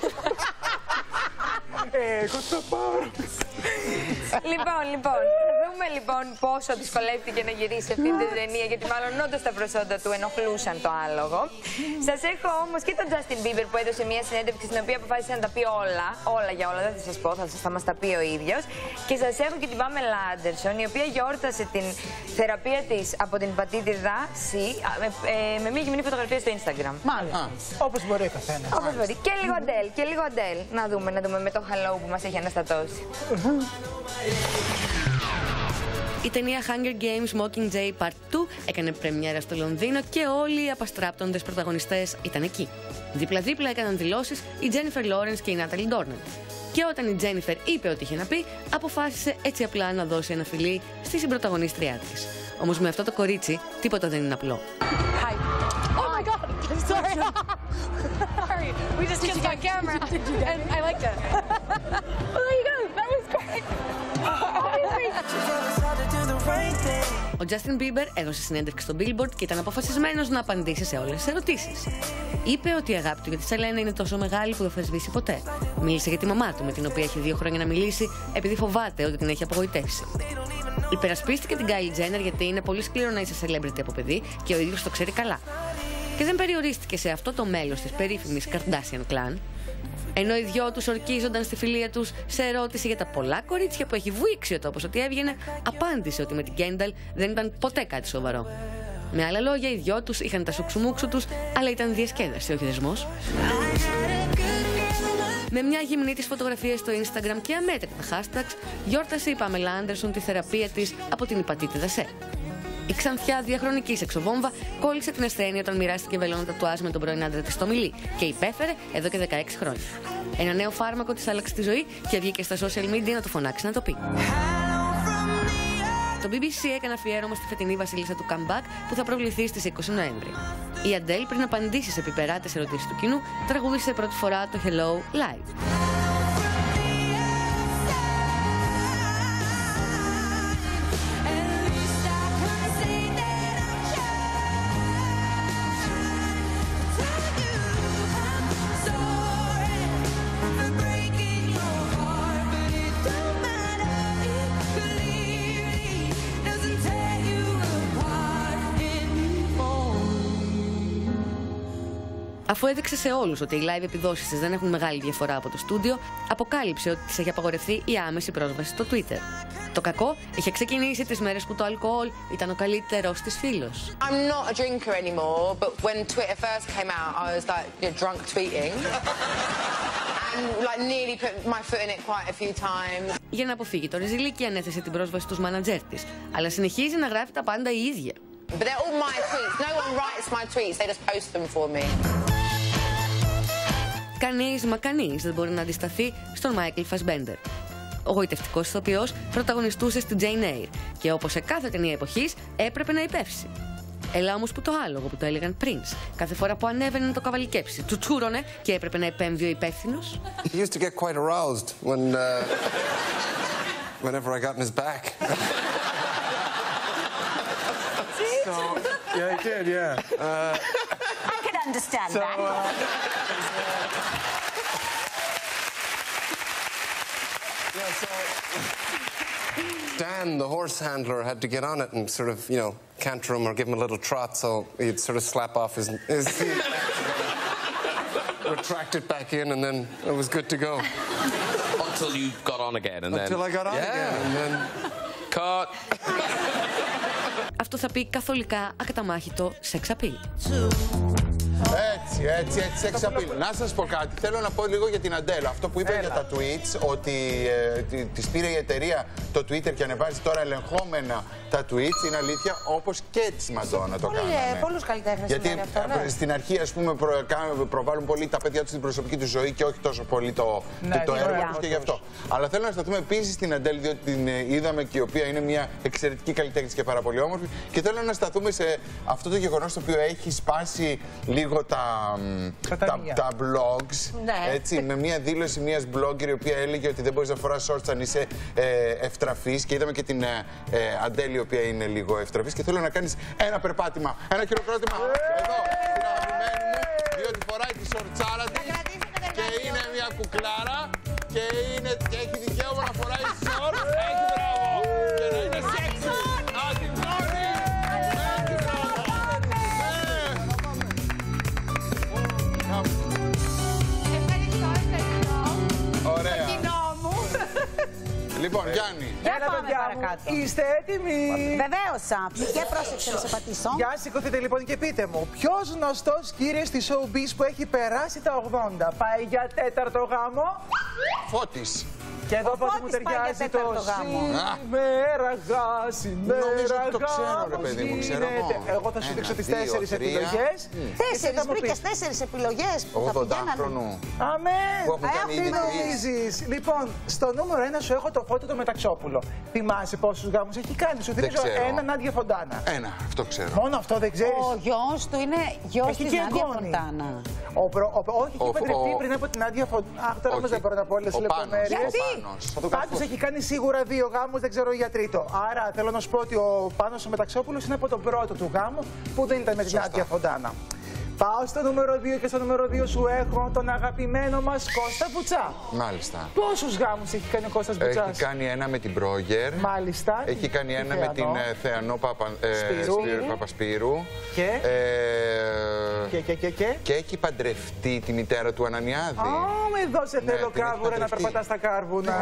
Εγώ θα πάρω. Λοιπόν, λοιπόν, θα δούμε λοιπόν πόσο δυσκολεύτηκε να γυρίσει αυτή την ταινία, γιατί μάλλον όντως τα προσόντα του ενοχλούσαν το άλογο. Σας έχω όμως και τον Justin Bieber που έδωσε μια συνέντευξη στην οποία αποφάσισε να τα πει όλα, όλα για όλα, δεν θα σας πω, θα, θα μας τα πει ο ίδιος. Και σας έχω και την Pamela Anderson, η οποία γιόρτασε την θεραπεία της από την πατήτιδα C με, ε, με μια γυμνή φωτογραφία στο Instagram. Μάλιστα. Όπως μπορεί ο καθένας. Όπως μπορεί. Και λίγο Adele, και λίγο Adele. Να δούμε, να δούμε με το Hello που μας έχει αναστατώσει. Η ταινία Hunger Games Mockingjay Part δύο έκανε πρεμιέρα στο Λονδίνο και όλοι οι απαστράπτοντες πρωταγωνιστές ήταν εκεί. Δίπλα-δίπλα έκαναν δηλώσεις η Jennifer Lawrence και η Natalie Dormer. Και όταν η Jennifer είπε ό,τι είχε να πει, αποφάσισε έτσι απλά να δώσει ένα φιλί στη συμπρωταγωνίστριά της. Όμως με αυτό το κορίτσι τίποτα δεν είναι απλό. Hi. Oh my God! Sorry. Sorry. We just kissed on camera, and I liked it. Oh my God, that was great. Ο Justin Bieber έδωσε συνέντευξη στο Billboard και ήταν αποφασισμένος να απαντήσει σε όλες τις ερωτήσεις. Είπε ότι η αγάπη του για τη Σελένα είναι τόσο μεγάλη που δεν θα σβήσει ποτέ. Μίλησε για τη μαμά του, με την οποία έχει δύο χρόνια να μιλήσει, επειδή φοβάται ότι την έχει απογοητεύσει. Υπερασπίστηκε την Kylie Jenner γιατί είναι πολύ σκληρό να είσαι celebrity από παιδί και ο ίδιος το ξέρει καλά. Και δεν περιορίστηκε σε αυτό το μέλος της περίφημης Kardashian Clan. Ενώ οι δυο τους ορκίζονταν στη φιλία τους σε ερώτηση για τα πολλά κορίτσια που έχει βουήξει ο τόπος ότι έβγαινε, απάντησε ότι με την Kendall δεν ήταν ποτέ κάτι σοβαρό. Με άλλα λόγια, οι δυο τους είχαν τα σουξουμούξου τους, αλλά ήταν διασκέδαση, όχι δεσμός. Με μια γυμνή της φωτογραφία στο Instagram και αμέτρητα hashtags, γιόρτασε η Pamela Anderson τη θεραπεία της από την υπατήτηδα C. Η ξανθιά διαχρονική σεξοβόμβα κόλλησε την ασθένεια όταν μοιράστηκε βελόνα τατουάζ με τον πρώην άντρα της στο μιλί και υπέφερε εδώ και δεκαέξι χρόνια. Ένα νέο φάρμακο της άλλαξε τη ζωή και βγήκε στα social media να το φωνάξει να το πει. Το μπι μπι σι έκανε αφιέρωμα στη φετινή βασίλισσα του comeback που θα προβληθεί στις είκοσι Νοέμβρη. Η Adele, πριν απαντήσει σε επιπεράτες ερωτήσεις του κοινού, τραγούδισε πρώτη φορά το Hello live. Αφού έδειξε σε όλους ότι οι live επιδόσεις της δεν έχουν μεγάλη διαφορά από το στούντιο, αποκάλυψε ότι της έχει απαγορευτεί η άμεση πρόσβαση στο Twitter. Το κακό είχε ξεκινήσει τις μέρες που το αλκοόλ ήταν ο καλύτερος της φίλος. I'm not a drinker anymore, but when Twitter first came out, I was like you're drunk tweeting. And like nearly put my foot in it quite a few times. Για να αποφύγει το ριζιλίκι, ανέθεσε την πρόσβαση στους μάνατζέρ της, αλλά συνεχίζει να γράφει τα πάντα η ίδια. But they're all my tweets. No one writes my tweets. They just post them for me. Κανείς μα κανείς δεν μπορεί να αντισταθεί στον Μάικλ Φασμπέντερ. Ο γοητευτικός ηθοποιός πρωταγωνιστούσε στην Jane Eyre και όπως σε κάθε ταινία εποχής έπρεπε να υπεύσει. Έλα όμως που το άλογο που το έλεγαν Prince, κάθε φορά που ανέβαινε να το καβαλικέψει, του τσούρωνε και έπρεπε να επέμβει ο υπεύθυνος. He used to get quite aroused when, uh, whenever I got in his back. So, yeah, he did, yeah. Uh, I could understand so, that. Uh, yeah, so Dan, the horse handler, had to get on it and sort of, you know, canter him or give him a little trot, so he'd sort of slap off his, his seat, retract it back in, and then it was good to go. Until you got on again, and Until then... I got on yeah. again, and then... Cut. Αυτό θα πει καθολικά ακαταμάχητο σεξ απειλ. Έτσι, έτσι, έτσι, σεξ απειλ. Να σας πω κάτι. Θέλω να πω λίγο για την Αντέλ. Αυτό που είπε Έλα. για τα tweets, ότι ε, της πήρε η εταιρεία το Twitter και ανεβάζει τώρα ελεγχόμενα τα tweets, είναι αλήθεια, όπως και της Μαντόνα το κάνανε. Για πολλούς καλλιτέχνες. Γιατί αυτό, ναι. στην αρχή, ας πούμε, προ, προβάλλουν πολύ τα παιδιά τους στην προσωπική του ζωή και όχι τόσο πολύ το, ναι, το, το έργο τους και γι' αυτό. Αλλά θέλω να σταθούμε επίσης στην Αντέλ, διότι την είδαμε και η οποία είναι μια εξαιρετική καλλιτέχνη και πάρα πολύ όμορφη. Και θέλω να σταθούμε σε αυτό το γεγονός το οποίο έχει σπάσει λίγο τα τα, τα blogs, ναι. έτσι, με μια δήλωση μιας blogger η οποία έλεγε ότι δεν μπορείς να φοράς shorts αν είσαι ε, ευτραφής, και είδαμε και την ε, ε, Αντέλη, η οποία είναι λίγο ευτραφής, και θέλω να κάνεις ένα περπάτημα, ένα χειροκρότημα εδώ, στην αγαπημένη μου, διότι φοράει τη σορτσάρα της και είναι μια κουκλάρα και, είναι, και έχει δικαίωμα να φοράει shorts, έχει μπράβο, και να είναι sexy. Ωραία. Λοιπόν, Γιάννη. Για πάμε παρακάτω. Είστε έτοιμοι? Βεβαίως. Και πρόσεξε να σε πατήσω. Για σηκωθείτε λοιπόν και πείτε μου, ποιος γνωστός κύριος στη showbiz που έχει περάσει τα ογδόντα πάει για τέταρτο γάμο? Φώτης. Και εδώ πότε μου ταιριάζει το σήμερα γα, σήμερα νομίζω ότι το γάμος ξέρω, ρε παιδί μου, ξέρω εγώ. Εγώ θα σου δείξω τις τέσσερις επιλογές. Τέσσερις, βρήκες τέσσερις επιλογές που θα ογδοντάχρονου. Αμέ, που έχουν κάνει ήδη τι νομίζεις? Λοιπόν, στο νούμερο ένα σου έχω το Φώτο το Μεταξόπουλο. Θυμάσαι πόσους γάμους έχει κάνει? Σου θυμίζω ένα Νάντια Φοντάνα. Ένα, αυτό ξέρω. Μόνο αυτό δεν ξέρεις? Ο γιος του είναι γιος της Νάντια Φοντάνα. Όχι, έχει παντρευτεί πριν από την Νάντια Φοντάνα. Αχ, τώρα μας δεν μπορώ να πω όλες τις λεπτομέρειες. Πάντως έχει κάνει σίγουρα δύο γάμους, δεν ξέρω για τρίτο. Άρα θέλω να σου πω ότι ο Πάνος ο Μεταξόπουλος είναι από τον πρώτο του γάμο που δεν ήταν με την Νάντια Φοντάνα. Πάω στο νούμερο δύο και στο νούμερο δύο σου έχω τον αγαπημένο μας Κώστα Βουτσά. Μάλιστα. Πόσους γάμους έχει κάνει ο Κώστας Βουτσάς? Έχει κάνει ένα με την Πρόγερ. Μάλιστα. Έχει κάνει ένα με την ε, Θεανό Παπα, ε, Σπύρου. Σπύρου, Παπασπύρου. Και? Ε, και, και, και, και. Και έχει παντρευτεί τη μητέρα του Ανανιάδη. Α, με εδώ σε θέλω ναι, κάβουρα να περπατάς στα κάρβουνα.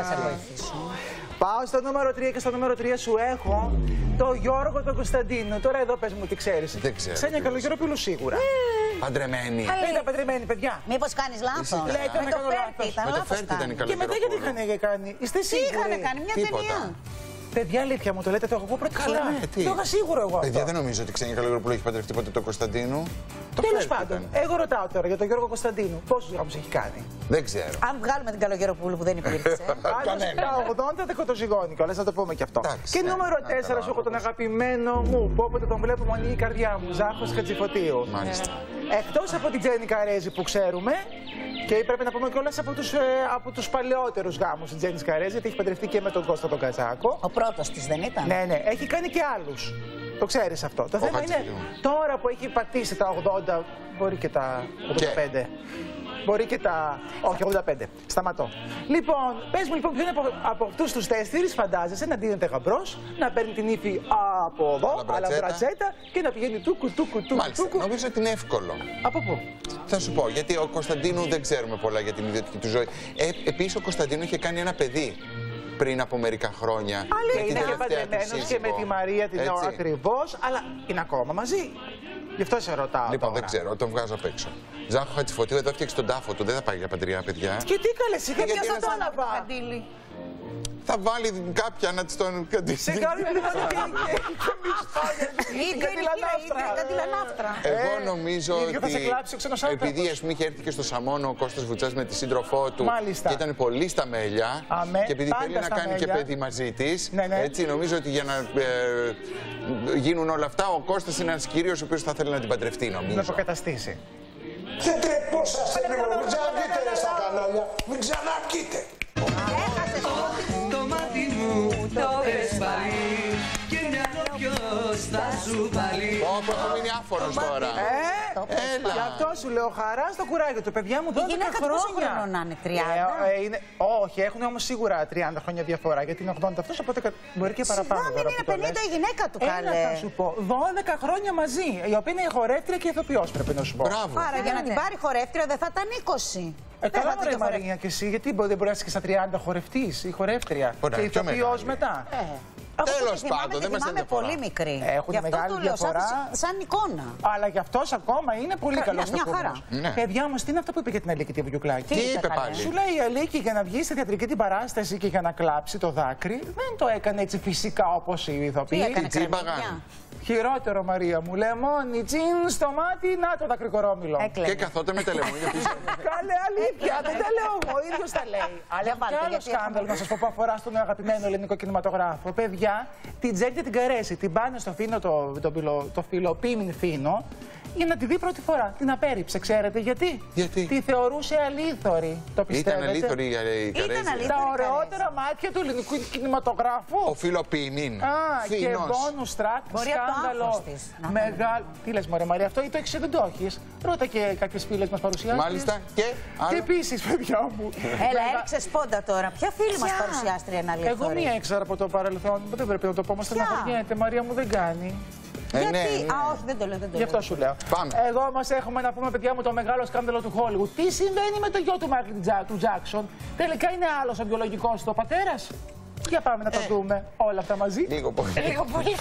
Πάω στο νούμερο τρία και στο νούμερο τρία σου έχω το Γιώργο τον Κωνσταντίνο. Τώρα εδώ πες μου τι ξέρεις. Δεν ξέρω. Ξένια Καλογερόπουλου σίγουρα. Παντρεμένη. Δεν ήταν παντρεμένη, παιδιά. Μήπως κάνεις λάθος? Λέτε να κάνω λάθος. Ήταν λάθος κάνει. Και μετά γιατί είχαν κάνει? Είστε σίγουροι? Τι είχαν κάνει, μια ταινία. Παιδιά, αλήθεια μου το λέτε, το έχω εγώ πρώτη φορά. Ναι, τι. Το είχα σίγουρο εγώ. Παιδιά, δεν νομίζω ότι Ξένια Καλογερόπουλου έχει παντρευτεί ποτέ τον Κωνσταντίνο. Τέλος πάντων, εγώ ρωτάω τώρα για τον Γιώργο Κωνσταντίνου. Πόσους γάμους έχει κάνει? Δεν ξέρω. Αν βγάλουμε την Καλογεροπούλου που δεν υπήρξε. Τα ογδόντα δεν κοτοζυγώνει κιόλας, να το πούμε κι αυτό. Και νούμερο τέσσερα σου έχω τον αγαπημένο μου, που όποτε τον βλέπω μου ανοίγει η καρδιά μου, Ζάχος Χατζηφωτίου. Μάλιστα. Εκτός από την Τζέννη Καρέζη που ξέρουμε, και πρέπει να πούμε κιόλας από τους, ε, από τους παλαιότερους γάμους της Τζέννης Καρέζη, γιατί έχει παντρευτεί και με τον Κώστα τον Κατσάκο. Ο πρώτος της δεν ήταν? Ναι, ναι, έχει κάνει και άλλους. Το ξέρεις αυτό. Το θέμα είναι τώρα που έχει πατήσει τα ογδόντα, μπορεί και τα ογδόντα πέντε. Μπορεί και τα. Όχι, ογδόντα πέντε. Σταματώ. Λοιπόν, πες μου λοιπόν, ποιον από, από αυτούς τους τέσσερις φαντάζεσαι να δίνεται γαμπρός, να παίρνει την ύφη από εδώ, αλλά μπρατσέτα, και να πηγαίνει τούκου, τούκου, τούκου. Μάλιστα. τούκου. Νομίζω ότι είναι εύκολο. Από πού? Θα σου πω, γιατί ο Κωνσταντίνου δεν ξέρουμε πολλά για την ιδιωτική του ζωή. Ε, Επίσης, ο Κωνσταντίνου είχε κάνει ένα παιδί πριν από μερικά χρόνια. Αλήθεια, είναι και παντρεμένος και με τη Μαρία την ώρα ακριβώς, αλλά είναι ακόμα μαζί. Γι' αυτό σε ρωτάω. Λοιπόν, τώρα. δεν ξέρω, τον βγάζω απ' έξω. Ζάχο Χατζηφωτίου εδώ έφτιαξε τον τάφο του, δεν θα πάει για παντριά, παιδιά. Και τι καλές, είχε ποιος θα το έλαβα. Θα βάλει κάποια να της τον καντήσει. Σε κάνει Εγώ νομίζω ότι επειδή ας πούμε είχε έρθει και στο Σαμόνο ο Κώστας Βουτσάς με τη σύντροφό του και ήταν πολύ στα μέλια και επειδή θέλει να κάνει και παιδί μαζί της, έτσι νομίζω ότι για να γίνουν όλα αυτά ο Κώστας είναι ένας κύριος ο οποίος θα θέλει να την παντρευτεί, νομίζω. Να αποκαταστήσει. Δεν τρεπόσαστε λίγο, μην ξαναβγείτε στα κανάλια, μην ξαναβγείτε. Το μάτι μου το εσπαλεί και μυαλό ποιος θα σου παλεί. Όπου έχω μείνει άφωνος τώρα. Έλα. Γι' αυτό σου λέω χαρά στο κουράγιο του. Παιδιά μου δώδεκα χρόνια. Πόσο χρόνο να είναι, τριάντα? Ε, ε, είναι... Όχι, έχουν όμως σίγουρα τριάντα χρόνια διαφορά. Γιατί είναι ογδόντα αυτός, οπότε μπορεί και παραπάνω. Συγγνώμη, είναι πενήντα η γυναίκα του, καλέ. Έλα, θα σου πω. δώδεκα χρόνια μαζί. Η οποία είναι χορεύτρια και ηθοποιός, πρέπει να σου πω. Μπράβο. Άρα για να την πάρει χορεύτρια δεν θα ήταν είκοσι. Ε, καλά μωρέ Μαρία και εσύ, γιατί δεν μπορεί να είσαι και στα τριάντα χορευτής ή χορεύτρια και ηθοποιός μετά. Τέλος πάντων, δεν μας είναι πολύ μικρή. Έχουν μεγάλη διαφορά. Σαν, σαν εικόνα. Αλλά γι' αυτός ακόμα είναι πολύ καλός στο κόμμα. Ναι. Παιδιά όμως, τι είναι αυτό που είπε για την Αλίκη τη Βουγιουκλάκη? Τι είπε πάλι? Σου λέει η Αλίκη για να βγει στη θεατρική την παράσταση και για να κλάψει το δάκρυ, δεν το έκανε έτσι φυσικά όπως η ηθοποιή. Τι έκανε, Χειρότερο, Μαρία μου. Λεμόνι, τσιν στο μάτι, να το δακρυγορόμηλο. Και καθόταν με τα λεμόνια πίσω. Καλέ, αλήθεια, δεν τα λέω εγώ, ο ίδιος τα λέει. Αλλά και άλλο σκάνδαλο να σας πω που αφορά στον αγαπημένο ελληνικό κινηματογράφο. Παιδιά, την Τζέννη την Καρέζη την πάνε στο φίνο, το, το, το, το φιλοπίμιν φίνο. για να τη δει πρώτη φορά. Την απέρριψε, ξέρετε γιατί. Γιατί? Τη θεωρούσε αλήθωρη. Το πιστεύετε? Ήταν αλήθωρη η Καρέζη. Τα ωραιότερα μάτια του ελληνικού κινηματογράφου. Ο φιλοποιημίν. Α, και bonus track, σκάνδαλο. Μεγάλο. Τι λες, μωρέ Μαρία, αυτό ή το έχεις ή δεν το έχεις. Ρώτα και κάποιες φίλες μας παρουσιάστρες. Μάλιστα και. Και επίσης, παιδιά μου. Έλα, έριξε σπόντα τώρα. Ποια φίλη μας παρουσιάστρια είναι αλήθωρη? Εγώ μία ήξερα από το παρελθόν. Δεν πρέπει να το πω, μας στεναχωριέται. Μαρία μου δεν κάνει. Ε, Γιατί, ναι, ναι. α, όχι, δεν το λέω, δεν το Γι' αυτό σου λέω. Πάμε. Εγώ μας έχουμε να πούμε, παιδιά μου, το μεγάλο σκάνδαλο του Hollywood. Τι συμβαίνει με το γιο του Μάικλ του Τζάκσον? Τελικά είναι άλλος ο βιολογικός του πατέρας? Για πάμε να τα ε. δούμε όλα αυτά μαζί. Λίγο πολύ. Λίγο πολύ.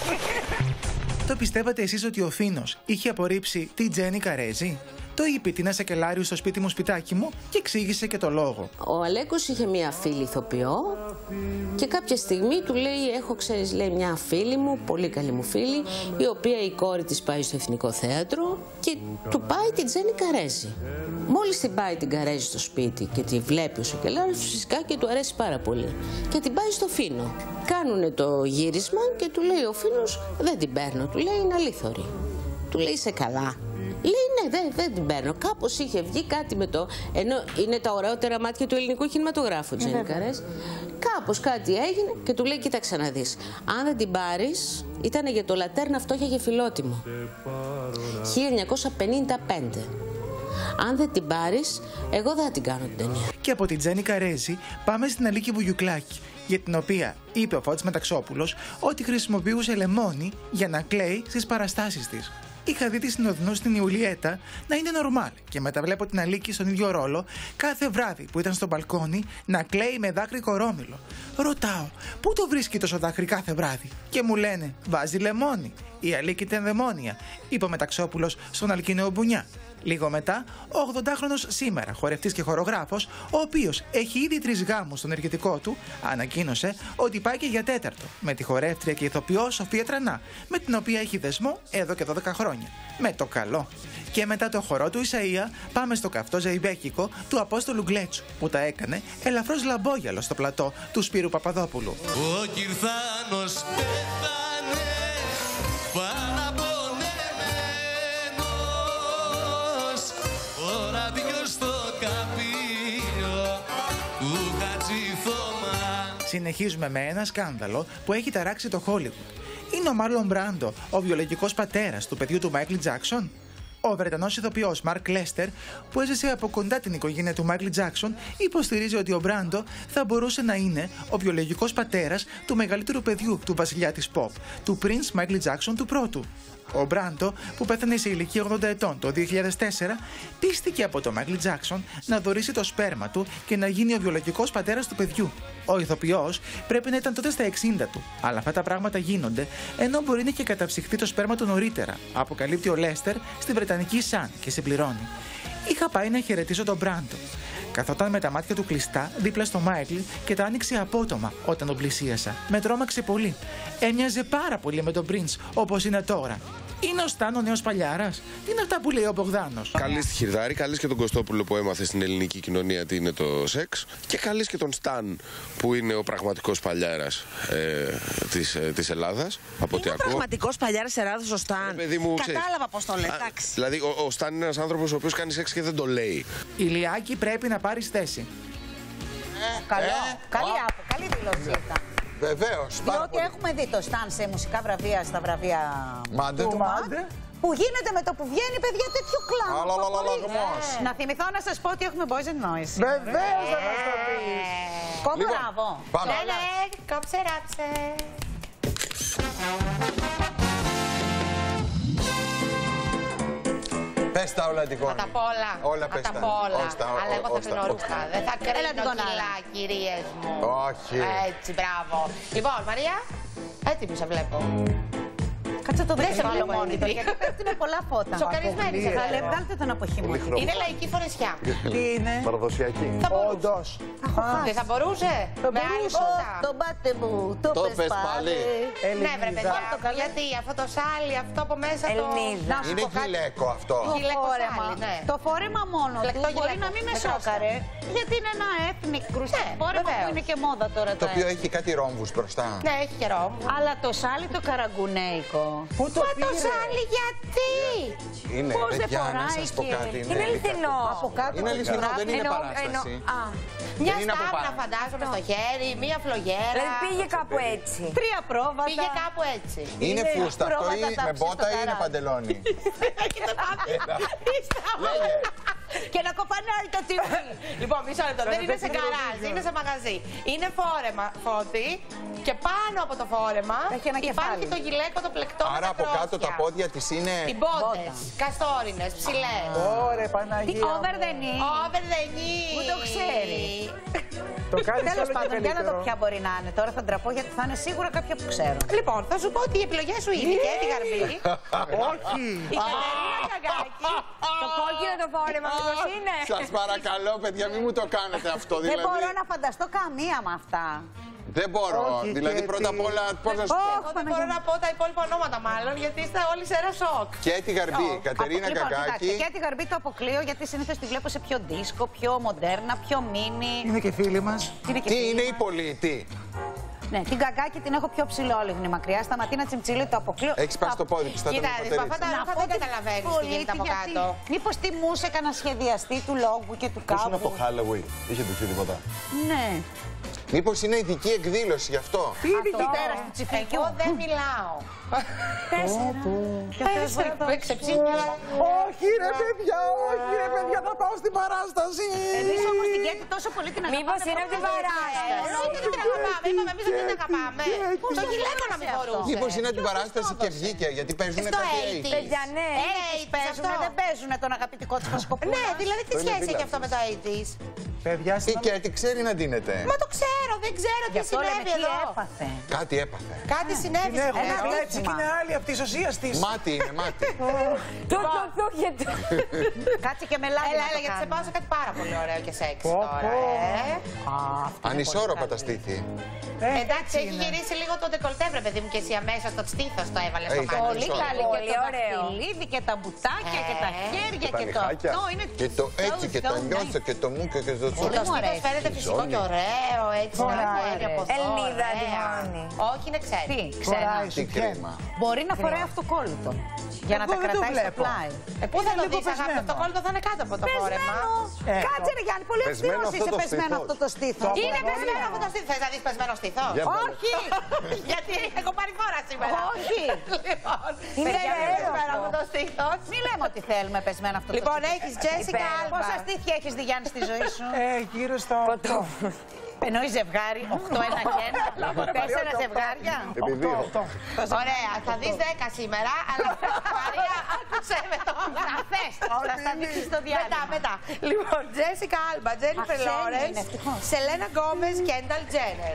Το πιστεύατε εσείς ότι ο Φίνος είχε απορρίψει τη Τζέννη Καρέζη? Το είπε την Ασακελάριου στο σπίτι μου, σπιτάκι μου, και εξήγησε και το λόγο. Ο Αλέκος είχε μία φίλη ηθοποιό και κάποια στιγμή του λέει: έχω, ξέρεις, λέει, μια φίλη μου, πολύ καλή μου φίλη, η οποία η κόρη της πάει στο Εθνικό Θέατρο και του πάει την Τζέννη Καρέζη. Μόλις την πάει την Καρέζη στο σπίτι και τη βλέπει ο Σακελάριος, φυσικά και του αρέσει πάρα πολύ. Και την πάει στο Φίνο. Κάνουνε το γύρισμα και του λέει ο Φίνος: δεν την παίρνω. Του λέει: είναι αλήθωρη. Του λέει: είσαι καλά? Λέει: ναι, δεν, δεν την παίρνω. Κάπως είχε βγει κάτι με το. Ενώ είναι τα ωραιότερα μάτια του ελληνικού κινηματογράφου, Τζέννη Καρέζη. Κάπως κάτι έγινε και του λέει: κοίταξε να δεις. Αν δεν την πάρεις, ήταν για το Λατέρνα Φτώχεια και Φιλότιμο. χίλια εννιακόσια πενήντα πέντε. Αν δεν την πάρεις, εγώ δεν θα την κάνω την ταινία. Και από την Τζέννη Καρέζη πάμε στην Αλίκη Βουγιουκλάκη, για την οποία είπε ο Φώτης Μεταξόπουλος ότι χρησιμοποιούσε λεμόνι για να κλαίει στις παραστάσεις της. Είχα δει τη συνοδεινού στην Ιουλιέτα να είναι νορμάλ και μετά βλέπω την Αλίκη στον ίδιο ρόλο κάθε βράδυ που ήταν στο μπαλκόνι να κλαίει με δάκρυ κορόμιλο. Ρωτάω, πού το βρίσκει τόσο δάκρυ κάθε βράδυ? Και μου λένε, βάζει λεμόνι. Η Αλίκη ήταν δαιμόνια, είπε ο Μεταξόπουλος στον Αλκίνεο Μπουνιά. Λίγο μετά, ο ογδοντάχρονος σήμερα, χορευτής και χορογράφος, ο οποίος έχει ήδη τρεις γάμους στον ενεργητικό του, ανακοίνωσε ότι πάει και για τέταρτο με τη χορεύτρια και ηθοποιό Σοφία Τρανά, με την οποία έχει δεσμό εδώ και δώδεκα χρόνια. Με το καλό. Και μετά το χορό του Ισαΐα, πάμε στο καυτό ζεϊμπέκικο του Απόστολου Γκλέτσου, που τα έκανε ελαφρώς λαμπόγιαλο στο πλατό του Σπύρου Παπαδόπουλου. Ο Κυρθάνος πέθανε παραπονεμένος, ο ραδιός στο καπίο του Χατζηθώμα. Συνεχίζουμε με ένα σκάνδαλο που έχει ταράξει το Hollywood. Είναι ο Μάρλον Μπράντο, ο βιολογικός πατέρας του παιδιού του Μάικλ Τζάκσον? Ο Βρετανός ηθοποιός Μαρκ Λέστερ, που έζησε από κοντά την οικογένεια του Μάικλ Τζάκσον, υποστηρίζει ότι ο Μπράντο θα μπορούσε να είναι ο βιολογικός πατέρας του μεγαλύτερου παιδιού του βασιλιά της pop, του Prince Μάικλ Τζάκσον του πρώτου. Ο Μπράντο, που πέθανε σε ηλικία ογδόντα ετών το δύο χιλιάδες τέσσερα, πίστηκε από τον Μάικλ Τζάκσον να δωρήσει το σπέρμα του και να γίνει ο βιολογικός πατέρας του παιδιού. Ο ηθοποιός πρέπει να ήταν τότε στα εξήντα του, αλλά αυτά τα πράγματα γίνονται ενώ μπορεί να είχε καταψυχθεί το σπέρμα του νωρίτερα, αποκαλύπτει ο Λέστερ στη βρετανική Sun και συμπληρώνει. Είχα πάει να χαιρετήσω τον Μπράντο. Καθόταν με τα μάτια του κλειστά δίπλα στο Μάικλ και τα άνοιξε απότομα όταν τον πλησίασα. Με τρόμαξε πολύ. Έμοιαζε πάρα πολύ με τον Prince όπως είναι τώρα. Είναι ο Σταν ο νέος παλιάρας? Τι είναι αυτά που λέει ο Μπογδάνος? Καλείς τη Χιρδάρη, καλείς και τον Κωστόπουλο που έμαθε στην ελληνική κοινωνία τι είναι το σεξ, και καλείς και τον Σταν που είναι ο πραγματικός παλιάρας ε, της, ε, της Ελλάδας. Από είναι ο πραγματικός παλιάρας της Ελλάδας ο Σταν. Ε, μου, κατάλαβα πώς το λέει. Δηλαδή ο, ο Σταν είναι ένας άνθρωπος ο οποίος κάνει σεξ και δεν το λέει. Ηλιάκη, πρέπει να πάρεις θέση. Ε, καλό. Ε, καλή, άπο, καλή δηλώση ήταν. Βεβαίως. Διότι έχουμε δει το Σταν σε μουσικά βραβεία, στα βραβεία Μάντε. του Μαντ, που γίνεται με το που βγαίνει, παιδιά, τέτοιο κλάμα. Ε. Να θυμηθώ να σας πω ότι έχουμε Boys and Noise. Βεβαίως θα μας το πεις. Κόμπο, μπράβο. Πάμε. Ναι, ναι, κόψε, ράψε. Πες τα όλα, Αντιγόνη. Θα τα πω όλα. Όλα πες τα. όλα. Αλλά εγώ θα κρίνω ρούχα. Δεν θα κρίνω κιλά, κυρίες μου. Όχι. Έτσι, μπράβο. Λοιπόν, Μαρία, έτοιμη σε βλέπω. Κάτσε το Δεν σε βρέξω βλέπω μόνη έτοιμη. γιατί πέφτουν πολλά φώτα. Σοκαρισμένη σε Καλέ, βλέπω. βγάλτε τον από χειμώνα. Είναι λαϊκή φορεσιά. Τι είναι? Παραδοσιακή. Όντως. Δεν θα μπορούσε. Με άλλη φώτα. Το μπάτε μου, το πες πάλι. Ναι, βρε παιδιά, γιατί αυτό το σάλι, αυτό από μέσα το... Είναι γυλαίκο αυτό. Το φόρεμα μόνο του μπορεί να μην με σόκαρε. Γιατί είναι ένα ethnic κρουστό φόρεμα που είναι και μόδα τώρα. Το οποίο έχει κάτι ρόμβους μπροστά. Ναι, έχει και ρόμβους. Αλλά το σάλι το καραγκουνέικο. Πού το Μα το ζάλι γιατί! Είναι, Πώς δεν παιδιά, να φοράει σας πω και- κάτι. Είναι αληθινό. Από κάτω. Είναι αληθινό, δεν είναι Εννοώ- παράσταση. εννοώ- α, Μια Δεν είναι από στάβλα πάνω. φαντάζομαι στο χέρι, μια φλογέρα. Δηλαδή πήγε κάπου έτσι. Τρία πρόβατα. Πήγε κάπου έτσι. Είναι φούστα αυτό πρόβατα ή τα με ψήσεις μπότα στο ή είναι καράβι. παντελόνι. Λέγε. Και να κοπανάει το τσιμπί. Λοιπόν, μισό λεπτό. Δεν είναι σε γκαράζ, είναι σε μαγαζί. Είναι φόρεμα, Φώτη, και πάνω από το φόρεμα υπάρχει το γυλαίκο το πλεκτό. Άρα από κάτω τα πόδια της είναι. Τυμπότες, καστόρινες, ψηλές. Ωραία, Παναγία. Over the knee. Over the knee. Που το ξέρει. Το κάνεις Τέλος όλο και πάντων, για να δω καλύτερο. ποια μπορεί να είναι. Τώρα θα ντραπώ γιατί θα είναι σίγουρα κάποια που ξέρω. Λοιπόν, θα σου πω ότι οι επιλογές σου είναι και τη γαρμπή. Όχι. Η Κατερίνα Καγκάκη. Το κόκκινο το φόρεμα, μήπως είναι. Σας παρακαλώ, παιδιά, μην μου το κάνετε αυτό. Δεν Δηλαδή. μπορώ να φανταστώ καμία με αυτά. Δεν μπορώ. Όχι, Δηλαδή, και πρώτα απ' τι. όλα, πώς να σου πω. Εγώ δεν μπορώ να πω τα υπόλοιπα ονόματα μάλλον, γιατί είστε όλοι σε ένα σοκ. Και τη γαρμπή, Κατερίνα Λοιπόν, κοιτάξτε, Καγκάκη. και τη γαρμπή το αποκλείω γιατί συνήθως τη βλέπω σε πιο δίσκο, πιο μοντέρνα, πιο μίνι. Είναι και φίλοι μας. Είναι και Τι φίλη είναι μας. η πολίτη. Ναι, την Καγκάκη την έχω πιο ψηλόλιγνη μακριά. Στα Ματίνα Τσιμτσίλη το αποκλείω. Έχει πάει στο πόδι, πιστάτε Κοίτα, με δεις, με αυτά τα πατέρι. ρούχα δεν καταλαβαίνεις τι γίνεται από κάτω. Μήπως τιμούσε κανένα σχεδιαστή του λόγου και του Πώς είναι από κάπου. Halloween, είχε ντυθεί τίποτα. Ναι. Μήπως είναι ειδική εκδήλωση γι' αυτό. Τι είναι η μητέρα του ψηφιακού. Εγώ δεν μιλάω. Τέσσερα. Ξεψήνια. Όχι ρε παιδιά, όχι ρε παιδιά, θα πάω στην παράσταση. Εμείς όμως την Κέτη τόσο πολύ την αγαπάμε. Μήπως είναι από την παράσταση. Εννοείται ότι την αγαπάμε. Είπαμε εμείς ότι την αγαπάμε. Το γυλαίκο να μην φορούσε. Μήπως είναι από την παράσταση και βγήκε, γιατί παίζουν Στο κάτι ογδόντα. ογδόντα. Παιδιά, ναι. Έχεις παίζουν, δεν παίζουν τον αγαπητικό της Πασκοπούλα. Ναι, δηλαδή τι Το είναι σχέση έχει δίλα. αυτό με το ογδόντα. Παιδιά, Η Κέτη ξέρει να ντύνεται. Μα το ξέρω, δεν ξέρω τι Γι' αυτό λέμε συνέβη τι εδώ. έπαθε. Κάτι έπαθε. Κάτι συνέβη. την έχουμε Ένα απλά έτσι και είναι άλλη αυτή της ουσίας της. Μάτι είναι, μάτι. Το το το γιατί. Κάτσε και μελάνι. Έλα, να έλα, το γιατί σε κάνουμε. πάω σε κάτι πάρα πολύ ωραίο και σεξ Πω, τώρα. πω. ε. Ανισόρροπα τα στήθη. Ε, Εντάξει, έχει γυρίσει λίγο το ντεκολτέ, βρε παιδί μου, και εσύ αμέσως το στήθος το έβαλε Ε, στο ήταν χάρτη. Πολύ Ανισόρροπα. καλή και Πολύ το ωραίο. δαχτυλίδι και τα μπουτάκια και τα Ε, χέρια τα και το νυχάκια. αυτό. Είναι Και το έτσι so, και το so νιώθω nice. και το μου και το Το Πολύ μου στήθος αρέσει. φαίνεται φυσικό και ωραίο, έτσι, να Ωραία, βγαίνει από εδώ. Ελληνίδα ωραία. Αντιγόνη. Όχι, είναι ξένη. Τι, ξένα. Φοράει Τι σου κρίμα. Μπορεί να φοράει αυτοκόλλητο. Για να Εγώ τα δεν το κρατάει στο βλέπω. πλάι. Ε, πού θα το λίγο δεις, αγάπη, πεσμένο. αυτό το κόλλητο θα είναι κάτω από το φόρεμα. Πεσμένο. Ε, Κάτσε ρε Γιάννη, πολύ Πεσμένο αυστηρός αυτό είσαι το πεσμένο στήθος. αυτό το στήθος. Το Είναι από πεσμένο εδώ. αυτό το στήθο. Θες να δεις πεσμένο στήθο? Για βάλε. Όχι. Γιατί έχω πάρει φόρα σήμερα. Όχι. Λοιπόν, Είναι παιδιά, ωραίο πεσμένο αυτό. αυτό το στήθο. Μη λέμε ότι θέλουμε πεσμένο αυτό το Λοιπόν, στήθος. έχεις Τζέσικα Υπέροχο. Άλμπα. Πόσα στήθια έχεις δει Γιάννη στη ζωή σου? Ε, γύρω στο οκτώ. Εννοεί ζευγάρι, οκτώ, ένα και ένα. Τέσσερα ζευγάρια. Επί δύο. Ωραία, θα δεις δέκα σήμερα, αλλά Μαρία, άκουσε με τώρα. Θα θες τώρα, θα δείξεις το Μετά, διάλειμμα. μετά. Λοιπόν, Τζέσικα Άλμπα, Τζένιφερ ξένη είναι, Λόρενς, ευτυχώς. Σελένα Γκόμες, Κένταλ Τζένερ.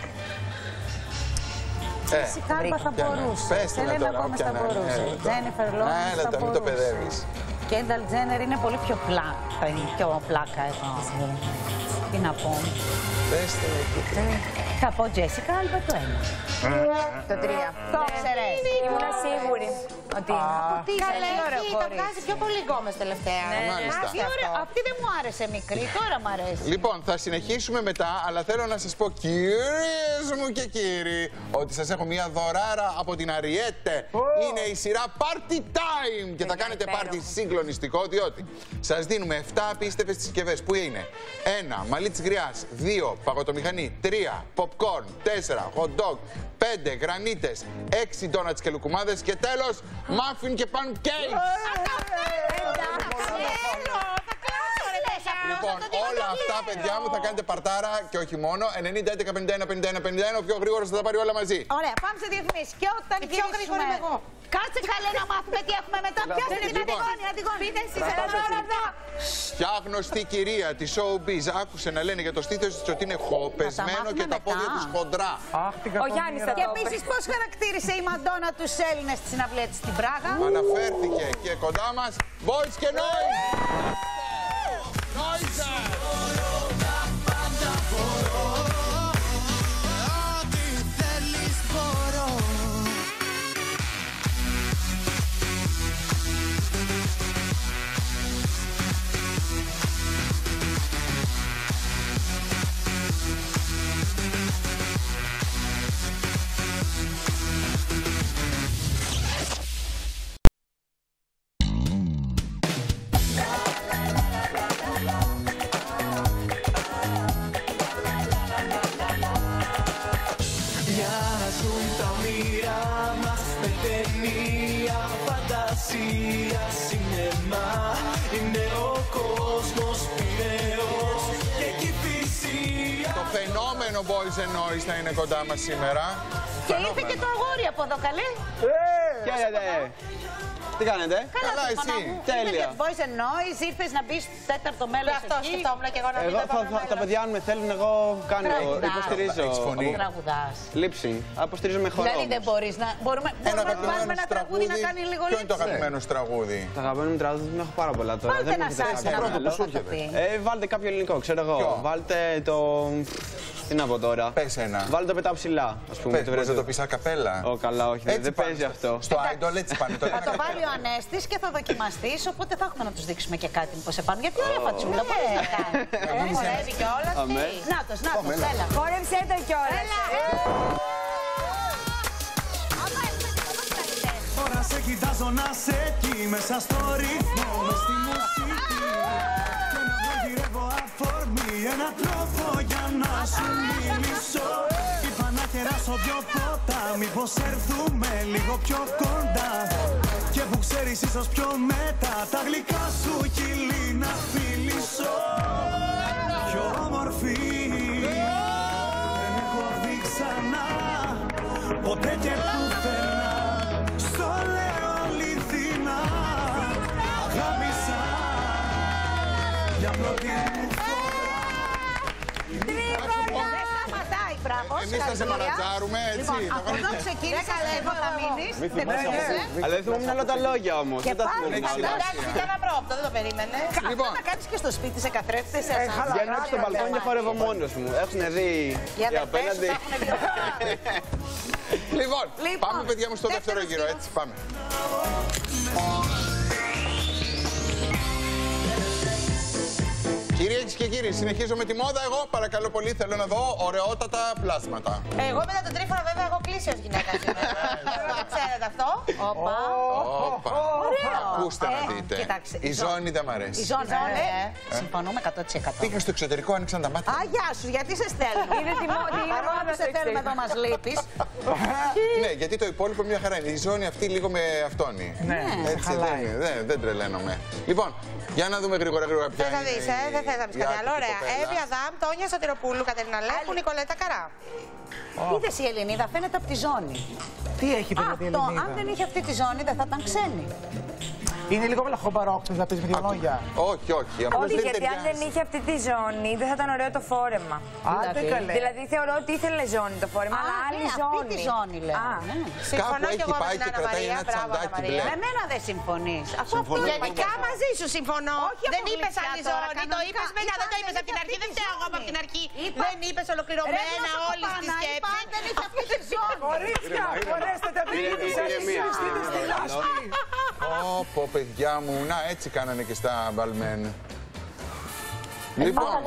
Ε, Σικάλπα θα ποια να- μπορούσε. πες την Σελένα τώρα, Γκόμες όποια θα να είναι. μπορούσε. Έλα τώρα. Τζένιφερ Λόρενς Έλα θα τώρα, μην το μπορούσε. παιδεύεις. Κένταλ Τζένερ είναι πολύ πιο πλάκα. Είναι πιο πλάκα εδώ. Τι να πω. Πες την εκεί. Θα πω Τζέσικα Άλμπα το ένα. Το τρία. Το ξέρεις. Ήμουν σίγουρη ότι είναι. Τι Καλέ, είναι ωραίο έχει, τα κορίτσι. βγάζει πιο πολύ γκόμες τελευταία. Μάλιστα. Τι ωραία. Αυτή δεν μου άρεσε μικρή, τώρα μου αρέσει. Λοιπόν, θα συνεχίσουμε μετά, αλλά θέλω να σας πω, κυρίες μου και κύριοι, ότι σας έχω μια δωράρα από την Αριέτε. Είναι η σειρά Party Time και θα κάνετε πάρτι συγκλονιστικό, διότι σας δίνουμε επτά απίστευτες συσκευές που είναι ένα μαλλί της γριάς, δύο παγωτομηχανή, τρία popcorn, τέσσερα hot dog, πέντε γρανίτες, έξι ντόνατς και λουκουμάδες και τέλος muffin και pancakes. Λοιπόν, όλα αυτά, παιδιά μου, θα κάνετε παρτάρα και όχι μόνο. ενενήντα έντεκα πενήντα ένα πενήντα ένα πενήντα ένα, ο πιο γρήγορος θα τα πάρει όλα μαζί. Ωραία, πάμε σε διαφημίσεις. Και όταν πιο γυρίσουμε... γρήγορη είμαι εγώ. Κάτσε καλέ να μάθουμε τι έχουμε μετά. Πιάστε την Λοιπόν. Αντιγόνη, Αντιγόνη. Πείτε εσείς, έλα τώρα εδώ. Ποια γνωστή κυρία τη showbiz άκουσε να λένε για το στήθος της ότι είναι χοπεσμένο και τα μάθουμε πόδια μετά. της χοντρά. Ο Γιάννης θα Και το επίσης πώς χαρακτήρισε η Μαντόνα τους Έλληνες στη συναυλία της στην Πράγα. Αναφέρθηκε και κοντά μας Boys και Noise. Noise. ταινία, φαντασία, σινεμά. Είναι ο κόσμος Πειραιώς και εκεί θυσία. Το φαινόμενο Boys and Noise θα είναι κοντά μας σήμερα. Και ήρθε και το αγόρι από εδώ, καλέ. Τι κάνετε? Τι κάνετε? Καλά, εσύ. Τέλεια. Boys and Noise, ήρθες να μπεις στο τέταρτο μέλος Αυτό εκεί. σκεφτόμουν και εγώ να Εγώ θα, θα, τα παιδιά αν με θέλουν, εγώ κάνω, Τραγουδάς. υποστηρίζω. Τραγουδάς. Λήψη. Αποστηρίζω με χορό. Δηλαδή δεν μπορείς να. Μπορούμε, μπορούμε να βάλουμε ένα τραγούδι να κάνει λίγο Ποιο είναι το λήψη. αγαπημένο σου τραγούδι? Το αγαπημένο μου τραγούδι δεν έχω πάρα πολλά τώρα. Βάλτε δεν ένα μου έρχεται σάκι, κάποιο ένα άλλο. πρώτο Ε, βάλτε κάποιο ελληνικό, ξέρω εγώ. Βάλτε το. Τι να πω τώρα. Πες ένα. Βάλτε το πετάω ψηλά, ας πούμε. Πες, μπορείς να το πεις ακαπέλα. Ω, καλά, όχι, δεν παίζει αυτό. Στο Idol έτσι πάνε. Θα το βάλει ο Ανέστης και θα δοκιμαστείς, οπότε θα έχουμε να τους δείξουμε και κάτι μήπως επάνω. Γιατί ωραία φατσούλα, μπορεί να κάνει. Χορεύει κιόλας. Νάτος, νάτος, έλα. Χόρεψέ το κιόλας. Τώρα σε κοιτάζω να σε εκεί μέσα στο ρυθμό, μες στη μουσική. Και να μαγειρεύω αφορμή, ένα τρόπο για να σου μιλήσω. Είπα να κεράσω δυο ποτά, μήπως έρθουμε λίγο πιο κοντά. Και που ξέρεις ίσως πιο μετά, τα γλυκά σου χείλη να φιλήσω. Πιο όμορφη δεν έχω δει ξανά, ποτέ και πουθενά. Στο λέω αληθινά, αγάπησα για πρώτη μου φορά. Δεν σταματάει, μπράβο. Εμείς θα σε μανατζάρουμε, έτσι. Λοιπόν, από εδώ ξεκίνησα, εδώ θα μείνεις. Δεν ξέρεις. Αλλά δεν θυμόμουν όλα τα λόγια όμως. Και Δεν τα πάλι θυμόμουν. Εντάξει, ήταν απρόπτο, δεν το περίμενε. Λοιπόν, να κάνεις και στο σπίτι σε καθρέφτες. Βγαίνω έξω στο μπαλκόνι και χορεύω μόνος μου. Έχουν δει Οι οι αδερφές σου απέναντι. θα έχουν δει. Λοιπόν, Λοιπόν, πάμε παιδιά μου στο δεύτερο γύρο, έτσι πάμε. Κυρίες και κύριοι, συνεχίζω με τη μόδα. Εγώ παρακαλώ πολύ, θέλω να δω ωραιότατα πλάσματα. Εγώ μετά τον τρίφωνο βέβαια έχω κλείσει ως γυναίκα σήμερα. Το ξέρετε αυτό. Όπα. Όπα. Ακούστε να δείτε. Η ζώνη δεν μ' αρέσει. Η ζώνη, ε. Συμφωνούμε εκατό τοις εκατό. Πήγα στο εξωτερικό, άνοιξαν τα μάτια. Α, γεια σου, γιατί σε στέλνω. Είναι τη μόδα, είναι Παρόλο που μόδα σε στο θέλουμε εδώ, μας λείπεις. Ναι, γιατί το υπόλοιπο μια χαρά είναι. Η ζώνη αυτή λίγο με αυτόνει. Ναι, Έτσι, δεν, δεν, δεν τρελαίνομαι. Λοιπόν, για να δούμε γρήγορα γρήγορα ποια Θες να είναι δεις, ε, η- δεν θες να πεις η κάτι άτυπη άλλο. Ωραία. κοπέλα. Εύη Αδάμ, Τόνια Σωτηροπούλου, Κατερίνα Λέχου, Νικολέτα Καρά. Είδες η Ελληνίδα, φαίνεται από τη ζώνη. Τι έχει πει η Αυτό, Ελληνίδα? αν δεν είχε αυτή τη ζώνη, δεν θα ήταν ξένη. Είναι λίγο βλαχομπαρόκτος να πεις με δύο λόγια. Όχι, όχι. απλώς Όχι, δεν γιατί αν ταιριάζει. δεν είχε αυτή τη ζώνη, δεν θα ήταν ωραίο το φόρεμα. Άντε καλέ. Δηλαδή θεωρώ ότι ήθελε ζώνη το φόρεμα, Α, αλλά άλλη ναι, ζώνη. αυτή τη ζώνη λέω. Α. Ναι. Συμφωνώ Κάπου και έχει εγώ με πάει την και Άννα κρατάει Μαρία. ένα Μπράβο, Άννα τσαντάκι Μαρία. μπλε. Με μένα δεν συμφωνείς. Αφού αυτό Συμφωνώ. Γενικά μαζί σου συμφωνώ. Όχι Δεν από είπες γλυκιά άλλη τώρα, ζώνη, το κανονικά. είπες μετά, δεν το Είπα, είπες από την δεν αρχή. είχε Δεν αυτή φταίω τη εγώ από ζώνη. την αρχή. Είπα- Δεν είπες Ρε, ολοκληρωμένα Νόσο όλη τη Κοπάνα, είπα, σκέψη. δεν είχε αυτή τη ζώνη. Κορίτσια, φορέστε τα πυρήνη σας, ηρεμία. συστήνετε στη λάσπη. Ω, πω, παιδιά μου, να έτσι κάνανε και στα Μπαλμέν. Λοιπόν,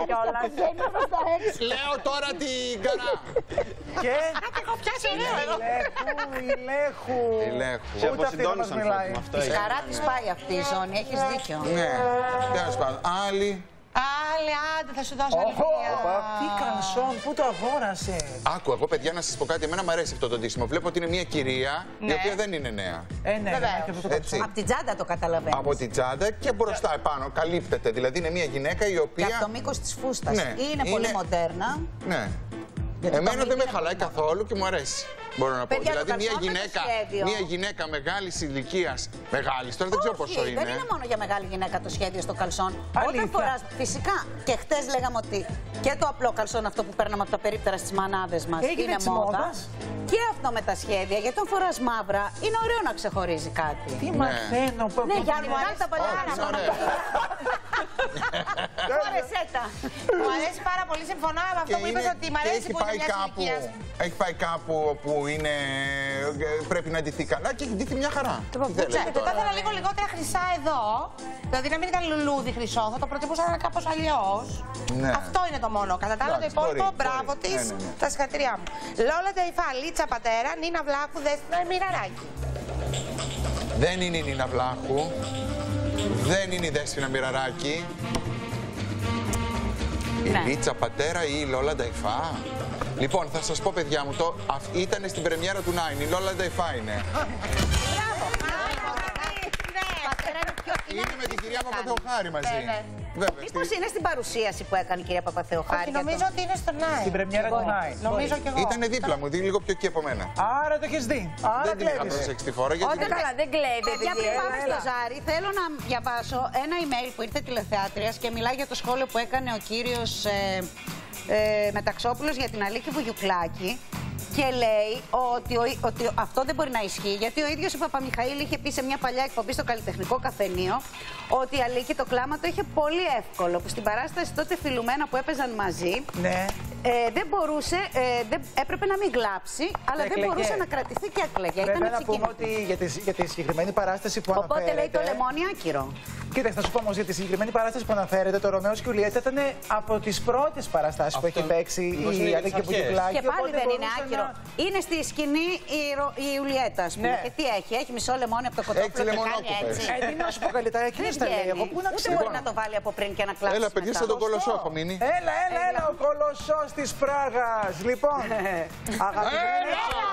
λέω τώρα την Καρά. Και Έχω πιάσει ωραίο εγώ. ηλέχου, ηλέχου. Ηλέχου. Σε Ούτε αυτή δεν μας αποσυντώνησαν μιλάει. με αυτό. Η χαρά της πάει αυτή η ζώνη, έχεις δίκιο. Ναι, τέλος πάντων. Άλλη. Άλλη, άντε, θα σου δώσω άλλη μία. Τι καλσόν, πού το αγόρασε. Άκου, εγώ παιδιά να σας πω κάτι, εμένα μου αρέσει αυτό το ντύσιμο. Βλέπω ότι είναι μια κυρία η Ναι. οποία δεν είναι νέα. Ε, ναι, Βεβαίως. ναι, και αυτό το Έτσι. Από την τσάντα το καταλαβαίνεις. Από την τσάντα και μπροστά επάνω, καλύπτεται. Δηλαδή είναι μια γυναίκα η Και οποία. από το μήκος της φούστας. Ναι, Είναι πολύ είναι- μοντέρνα. Ναι. Γιατί το Εμένα μήκη δεν με είναι χαλάει πολύ καθόλου και μου αρέσει. Μπορώ να πω. Παιδιά, το Δηλαδή μια καλσόν με το γυναίκα, σχέδιο. μια γυναίκα μεγάλη ηλικία. Μεγάλη, τώρα δεν ξέρω Όχι, πόσο είναι. δεν είναι μόνο για μεγάλη γυναίκα το σχέδιο στο καλσόν. Αλήθεια. Όταν φοράς, φυσικά, και χτες λέγαμε ότι και το απλό καλσόν αυτό που παίρναμε από τα περίπτερα στις μανάδες μας Έγινε είναι της μόδα. μόδας. Και αυτό με τα σχέδια, γιατί όταν φοράς μαύρα είναι ωραίο να ξεχωρίζει κάτι. Τι μαθαίνω, που Ναι, για να βγάλει τα παλιά Όχι, είναι να ωραία. Φόρεσέ τα. Μου αρέσει πάρα πολύ, συμφωνώ με αυτό Και που είπες είναι- ότι μ' και αρέσει έχει που είναι πάει μια κάπου, ηλικία. έχει πάει κάπου όπου είναι, πρέπει να ντυθεί καλά και έχει ντυθεί μια χαρά. Τι θέλετε Ξέρετε, τώρα. θα ήθελα λίγο λιγότερα χρυσά εδώ. Δηλαδή να μην ήταν λουλούδι χρυσό, θα το προτιμούσα να είναι κάπως αλλιώς. Ναι. Αυτό είναι το μόνο. Κατά τα άλλα, το Εντάξει, υπόλοιπο, μπορεί, μπράβο μπορεί. τη. Ναι, ναι, ναι. Τα συγχαρητήριά μου. Λόλα Ντεϊφά, Λίτσα Πατέρα, Νίνα Βλάχου, Δέσποινα Μοιραράκη. Δεν είναι η Νίνα Βλάχου. Δεν είναι η Δέσποινα Μοιραράκη. Η Ναι. Λίτσα Πατέρα ή η Λόλα Νταϊφά. Λοιπόν, θα σας πω, παιδιά μου, το ήταν στην πρεμιέρα του Nine. Η Λόλα Νταϊφά είναι. Είναι με την κυρία Παπαθεοχάρη μαζί. Μήπως είναι στην παρουσίαση που έκανε η κυρία Παπαθεοχάρη? Όχι, νομίζω ότι είναι στο Nine. Στην πρεμιέρα του Nine. Νομίζω κι εγώ. Ήτανε δίπλα μου, λίγο πιο εκεί από μένα. Άρα το έχεις δει. Άρα δεν την είχα κλέβεις. προσέξει τη φορά. Γιατί Όχι καλά, δεν κλέβει. Για πριν πάμε στο Ζάρι, θέλω να διαβάσω ένα email που ήρθε τηλεθεάτριας και μιλάει για το σχόλιο που έκανε ο κύριος ε, ε, Μεταξόπουλος για την Αλίκη Βουγιουκλάκη. Και λέει ότι, ο, ότι αυτό δεν μπορεί να ισχύει, γιατί ο ίδιος ο Παπαμιχαήλ είχε πει σε μια παλιά εκπομπή στο Καλλιτεχνικό Καφενείο ότι η Αλίκη το κλάμα το είχε πολύ εύκολο. Που στην παράσταση τότε Φιλουμένα που έπαιζαν μαζί, ναι. ε, δεν μπορούσε, ε, δεν, έπρεπε να μην κλάψει, αλλά Έκλαιγε. δεν μπορούσε να κρατηθεί και έκλαιγε. Πρέπει Ήταν να πούμε ψυχή. ότι για τη, για τη συγκεκριμένη παράσταση που Οπότε αναφέρεται... λέει το λεμόνι άκυρο. Κοίταξε, θα σου πω όμως για τη συγκεκριμένη παράσταση που αναφέρεται, το Ρωμαίος και η Ιουλιέτα ήταν από τις πρώτες παραστάσεις που έχει παίξει η Αλίκη Βουγιουκλάκη. Και πάλι δεν είναι άκυρο. Να... Είναι στη σκηνή η, Ρο... η Ιουλιέτα, ας πούμε. Ναι. Και τι έχει, έχει μισό λεμόνι από το κοτόπουλο και κάνει έτσι. Ε, τι να σου πω καλύτερα, εκείνος τα λέει. Εγώ πού να ξέρω. Ούτε μπορεί να το βάλει από πριν και να κλάψει. Έλα, παιδιά, σαν τον Κολοσσό έχω μείνει. Έλα, έλα, έλα, ο Κολοσσός της Πράγας. Λοιπόν, αγαπημένοι.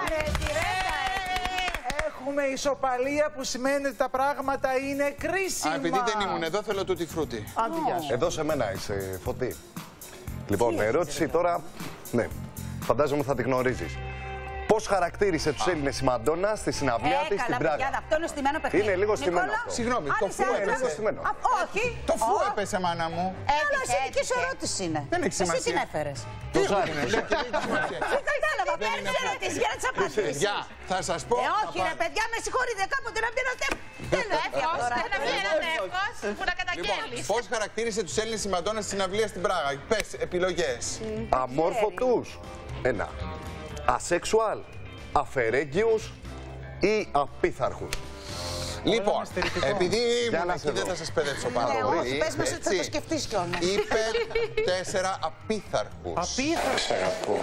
Έχουμε ισοπαλία που σημαίνει ότι τα πράγματα είναι κρίσιμα. Α, επειδή δεν ήμουν εδώ, θέλω τούτη φρούτη. Άντε, γεια σου. Εδώ σε μένα είσαι, Φωτή. Λοιπόν, ερώτηση τώρα, ναι, φαντάζομαι θα τη γνωρίζεις. Πώς χαρακτήρισε τους Έλληνες η Μαντόνα στη συναυλία ε, της στην Πράγα? Παιδιά, αυτό είναι στημένο παιχνίδι. Είναι λίγο στημένο Νικόλα, αυτό. Συγγνώμη, το φου έπεσε. Όχι. Το φου έπεσε, μάνα μου. Έλα, εσύ δική σου ερώτηση είναι. Δεν έχει σημασία. Εσύ την έφερες. Το ζάρι. Δεν κατάλαβα, παίρνεις ερωτήσεις για να τις απαντήσεις. Παιδιά, θα σας πω. Ε, όχι ρε παιδιά, με συγχωρείτε κάποτε να μην ρωτεύω. Θέλω εύκολα τώρα. Να μην ρωτεύω, που να καταγγέλεις. Πώς χαρακτήρισε τους Έλληνες η Μαντόνα στη συναυλία στην Πράγα? Πες επιλογές. Αμόρφωτους, ένα. Ασεξουάλ, αφαιρέγγιους ή απίθαρχους? Λοιπόν, επειδή ήμουν εκεί δεν θα σας παιδεύσω πάρα πολύ. Όχι, πες μας ότι θα το σκεφτείς κιόλας. Είπε τέσσερα απίθαρχους. Απίθαρχους. Αγαπώ.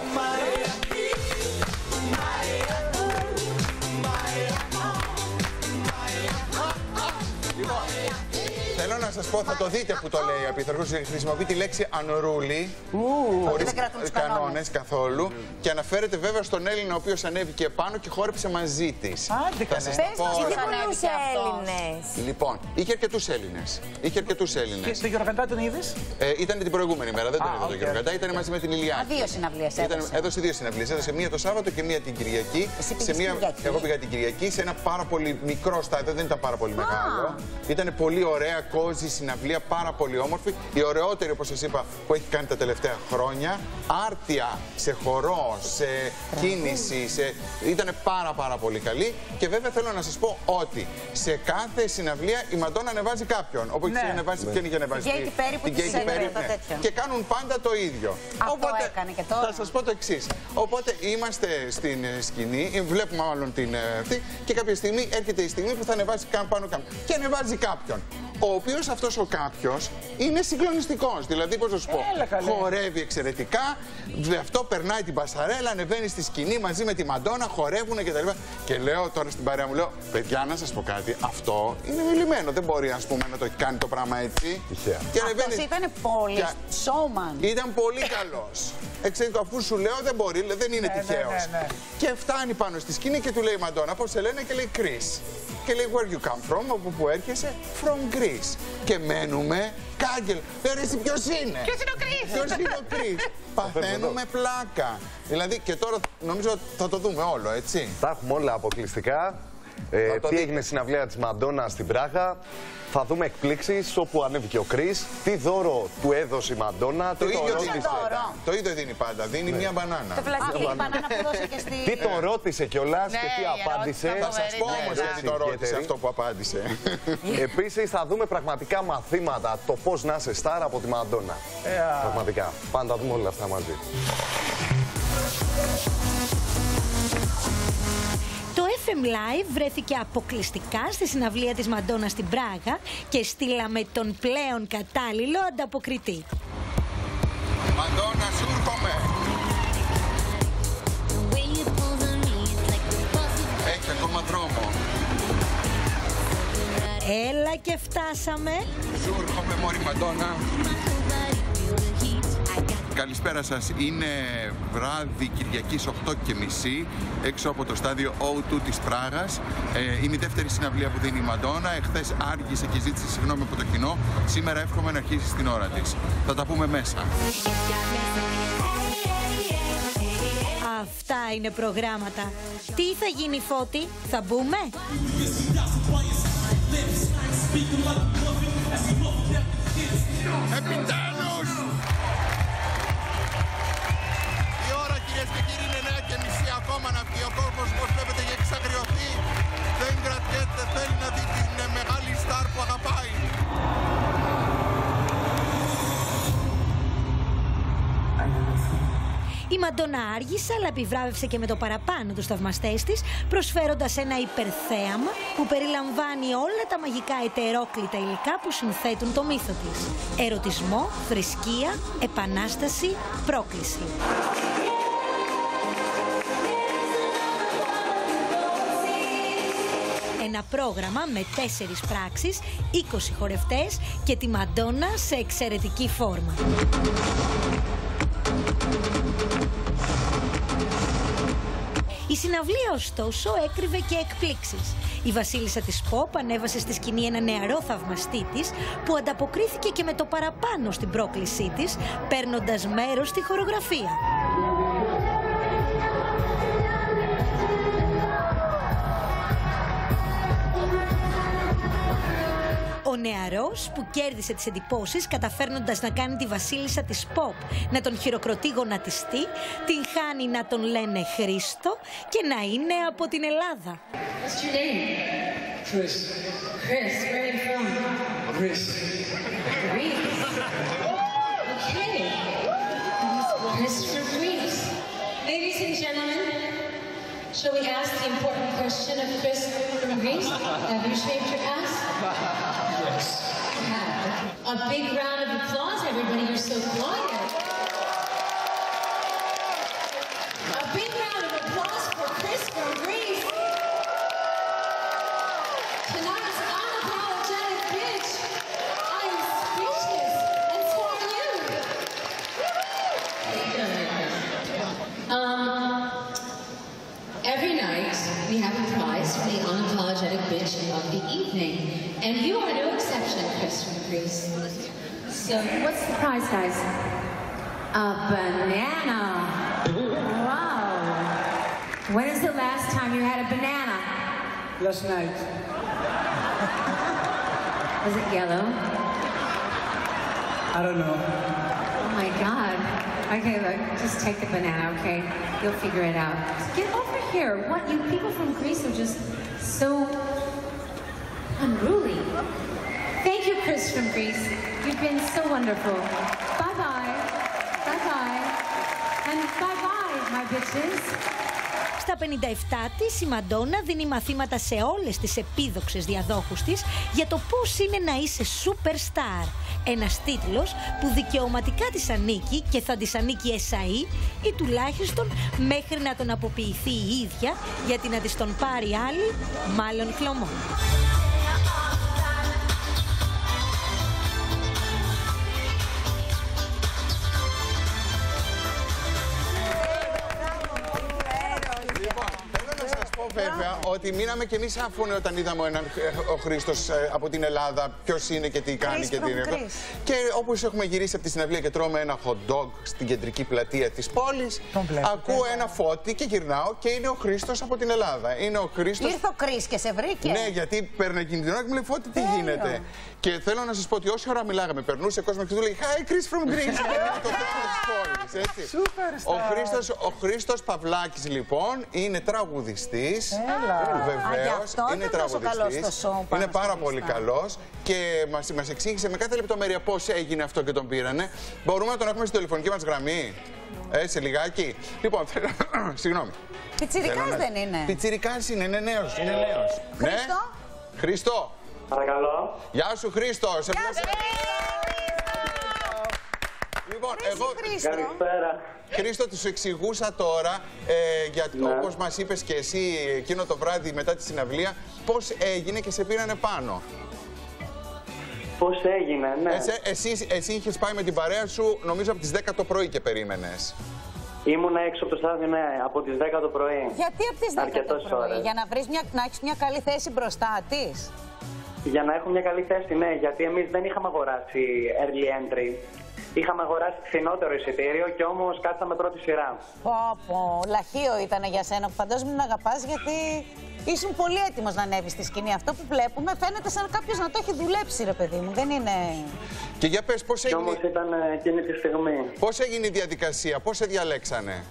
Λοιπόν, θέλω να σας πω, θα το δείτε που το λέει απίθαρχος. Χρησιμοποιεί τη λέξη ανορούλη, χωρίς κανόνες καθόλου, και αναφέρεται βέβαια στον Έλληνα ο οποίος ανέβηκε επάνω και χόρεψε μαζί της. Άντε Θα σας καλέ. τα πω όλα. Πολλούς Έλληνες. Λοιπόν, είχε αρκετούς Έλληνες. Είχε αρκετούς Έλληνες. Και τον Γιωργαντά τον είδες? Ε, ήταν την προηγούμενη μέρα, δεν τον είδα τον Γιωργαντά, ήταν μαζί με την Ηλιάκη. Α, δύο συναυλίες έδωσε. Έδωσε δύο συναυλίες. Έδωσε μία το Σάββατο και μία την Κυριακή. Εσύ σε μία... Κυριακή. Εγώ πήγα την Κυριακή σε ένα πάρα πολύ μικρό στάδιο, δεν ήταν πάρα πολύ μεγάλο. Ήταν πολύ ωραία, κόζη συναυλία, πάρα πολύ όμορφη. Η ωραιότερη, όπως σας είπα, που έχει κάνει τα τελευταία χρόνια. Άρτια σε χορό, σε κίνηση, σε... ήταν πάρα πάρα πολύ καλή. Και βέβαια θέλω να σας πω ότι σε κάθε συναυλία η Μαντόνα ανεβάζει κάποιον. Όπου Ναι. έχει ανεβάσει, ποιον είχε ανεβάσει? Την Katy Perry που την της Katy έκανε Perry, το ναι. τέτοιο. Και κάνουν πάντα το ίδιο. Αυτό Οπότε, έκανε και τώρα. θα σας πω το εξής. Οπότε είμαστε στην ε, σκηνή, βλέπουμε μάλλον την ε, αυτή, και κάποια στιγμή έρχεται η στιγμή που θα ανεβάσει καν πάνω καν. Και ανεβάζει κάποιον. Ο οποίος αυτός ο κάποιος είναι συγκλονιστικός. Δηλαδή, πώς να σου πω, Έλα, καλέ. χορεύει εξαιρετικά, δε αυτό περνάει την πασαρέλα, ανεβαίνει στη σκηνή μαζί με τη Μαντόνα, χορεύουν κτλ. Και λέω τώρα στην παρέα μου, λέω, παιδιά, να σας πω κάτι, αυτό είναι μιλημένο. Δεν μπορεί, ας πούμε, να το έχει κάνει το πράγμα έτσι. Και Αυτός ανεβαίνει- ήταν πολύ Και- showman. Ήταν πολύ καλός. Εξαιρετικό, αφού σου λέω δεν μπορεί, λέει, δεν είναι Ναι, ναι, τυχαίος. ναι, ναι. Και φτάνει πάνω στη σκηνή και του λέει η Μαντόνα, πώς σε λένε, και λέει Chris. Και λέει where you come from, από πού έρχεσαι, from Greece. Και μένουμε κάγκελ. Ε, ρε, εσύ ποιος είναι? Ποιος είναι ο Chris? Ποιος είναι ο Chris? Παθαίνουμε πλάκα. Δηλαδή και τώρα νομίζω θα το δούμε όλο, έτσι. Τα έχουμε όλα αποκλειστικά. Ε, Θα το τι δείτε. έγινε στην αυλαία της Μαντόνα στην Πράγα. Θα δούμε εκπλήξεις όπου ανέβηκε ο Κρίς. Τι δώρο του έδωσε η Μαντόνα. Το τι ίδιο τον δίνει ρώτησε. πάντα. Το ίδιο δίνει πάντα. Δίνει μια μπανάνα. Το φλασάκι, η μπανάνα που δώσε και στη... Τι τον ρώτησε κιόλας Ναι, και τι η ερώτηση απάντησε. ήταν Θα σας πω Ναι, όμως ναι. γιατί το ρώτησε αυτό που απάντησε. Επίσης θα δούμε πραγματικά μαθήματα το πώς να είσαι στάρα από τη Μαντόνα. Πραγματικά. Πάντα δούμε όλα αυτά μαζί. Το εφ εμ Live βρέθηκε αποκλειστικά στη συναυλία της Μαντόνα στην Πράγα και στείλαμε τον πλέον κατάλληλο ανταποκριτή. Μαντόνα, σου έρχομαι. Έχει ακόμα δρόμο. Έλα και φτάσαμε. Σου έρχομαι, μωρή Μαντόνα. καλησπέρα σας. Είναι βράδυ Κυριακής οκτώ και μισή έξω από το στάδιο ο δύο της Πράγας. Ε, είναι η δεύτερη συναυλία που δίνει η Μαντόνα. Εχθές άργησε και ζήτησε συγγνώμη από το κοινό. Σήμερα εύχομαι να αρχίσει στην ώρα της. Θα τα πούμε μέσα. Αυτά είναι προγράμματα. Τι θα γίνει, Φώτη, θα μπούμε? Επιτέλους! Η ώρα, κυρίες και κύριοι, είναι εννιά και μισή ακόμα να βγει. Ο κόσμος, όπως βλέπετε, έχει εξαγριωθεί. Δεν κρατιέται, θέλει να δει την μεγάλη στάρ που αγαπάει. Η Μαντόνα άργησε, αλλά επιβράβευσε και με το παραπάνω τους θαυμαστές της, προσφέροντας ένα υπερθέαμα που περιλαμβάνει όλα τα μαγικά ετερόκλητα υλικά που συνθέτουν το μύθο της. Ερωτισμό, θρησκεία, επανάσταση, πρόκληση. Ένα πρόγραμμα με τέσσερις πράξεις, είκοσι χορευτές και τη Μαντόνα σε εξαιρετική φόρμα. Η συναυλία, ωστόσο, έκρυβε και εκπλήξεις. Η βασίλισσα της Pop ανέβασε στη σκηνή ένα νεαρό θαυμαστή της που ανταποκρίθηκε και με το παραπάνω στην πρόκλησή της, παίρνοντας μέρος στη χορογραφία. Ο νεαρός που κέρδισε τις εντυπώσεις καταφέρνοντας να κάνει τη βασίλισσα της Pop να τον χειροκροτεί γονατιστή, την χάνει να τον λένε Χρήστο και να είναι από την Ελλάδα. What's your name? Chris. Chris, where are you from? Greece. Greece. Okay. Chris from Greece. Ladies and gentlemen, shall we ask the important question of Chris from Greece? Have you shaved your ass? Yes. Yeah. A big round of applause, everybody. You're so quiet. A big round of applause for Chris from Greece. Tonight's unapologetic bitch. I am speechless, and so are you. Um, every night we have a prize for the unapologetic bitch of the evening, and you are no exception, Chris from Greece. So, what's the prize, guys? A banana. Wow. When is the last time you had a banana? Last night. Was it yellow? I don't know. Oh my God. Okay, look, just take the banana, okay? You'll figure it out. Get over here. What, you people from Greece are just so unruly. Thank you, Chris from Greece. You've been so wonderful. Bye-bye. Bye-bye. And bye-bye, my bitches. Στα πενήντα επτά της, η Μαντόνα δίνει μαθήματα σε όλες τις επίδοξες διαδόχους της για το πώς είναι να είσαι superstar. Ένας τίτλος που δικαιωματικά της ανήκει και θα της ανήκει εσαΐ ή τουλάχιστον μέχρι να τον αποποιηθεί η ίδια, γιατί να της τον πάρει άλλη, μάλλον χλωμό. Βέβαια, ότι μείναμε κι εμείς άφωνοι όταν είδαμε έναν, ο Χρήστος από την Ελλάδα, ποιος είναι και τι κάνει και τι είναι. Και όπως έχουμε γυρίσει από τη συναυλία και τρώμε ένα hot dog στην κεντρική πλατεία της πόλης, ακούω ένα Φώτη και γυρνάω και είναι ο Χρήστος από την Ελλάδα. Είναι ο Χρήστος... Ήρθε ο Κρίς και σε βρήκε. Ναι, γιατί παίρνει εκείνη την ώρα και μου λέει Φώτη, τι Έλιο. γίνεται. Και θέλω να σας πω ότι όση ώρα μιλάγαμε, περνούσε κόσμο και του λέει Hi, Chris from Greece. Το θέμα της πόλης, έτσι. Ο Χρήστος, ο Χρήστος Παυλάκης, λοιπόν, είναι τραγουδιστής. Βεβαίως, είναι τραγουδιστής. Είναι πάρα πολύ καλός και μας, μας εξήγησε με κάθε λεπτομέρεια πώς έγινε αυτό και τον πήρανε. Μπορούμε να τον έχουμε στην τηλεφωνική μας γραμμή. Ε, σε λιγάκι. Λοιπόν, συγγνώμη. Πιτσιρικάς δεν είναι. Πιτσιρικάς είναι, είναι νέος. Είναι νέος. Χρήστο. Ναι. Χρήστο. Παρακαλώ. Γεια σου, Χρήστο. Σε Γεια σου, Λοιπόν, Χρήστο. εγώ... Καλησπέρα. Χρήστο, τους εξηγούσα τώρα, ε, για, ναι. όπως μας είπες και εσύ εκείνο το βράδυ μετά τη συναυλία, πώς έγινε και σε πήρανε πάνω. Πώς έγινε, ναι. Εσύ, εσύ, εσύ είχες πάει με την παρέα σου, νομίζω από τις δέκα το πρωί και περίμενες. Ήμουν έξω από το στάδιο, ναι, από τις δέκα το πρωί. Γιατί από τις δέκα το πρωί, ώρες. για να, βρεις μια, να έχεις μια καλή θέση μπροστά της? Για να έχω μια καλή θέση, ναι, γιατί εμείς δεν είχαμε αγοράσει early entry. Είχαμε αγοράσει φθηνότερο εισιτήριο και όμως κάτσαμε πρώτη σειρά. Πω πω, λαχείο ήταν για σένα που φαντάζομαι να αγαπάς, γιατί ήσουν πολύ έτοιμος να ανέβεις στη σκηνή. Αυτό που βλέπουμε φαίνεται σαν κάποιος να το έχει δουλέψει, ρε παιδί μου, δεν είναι... Και για πες, πώς έγινε... Και όμως ήταν εκείνη τη στιγμή. Πώς έγινε η διαδικασία, πώς σε διαλέξανε?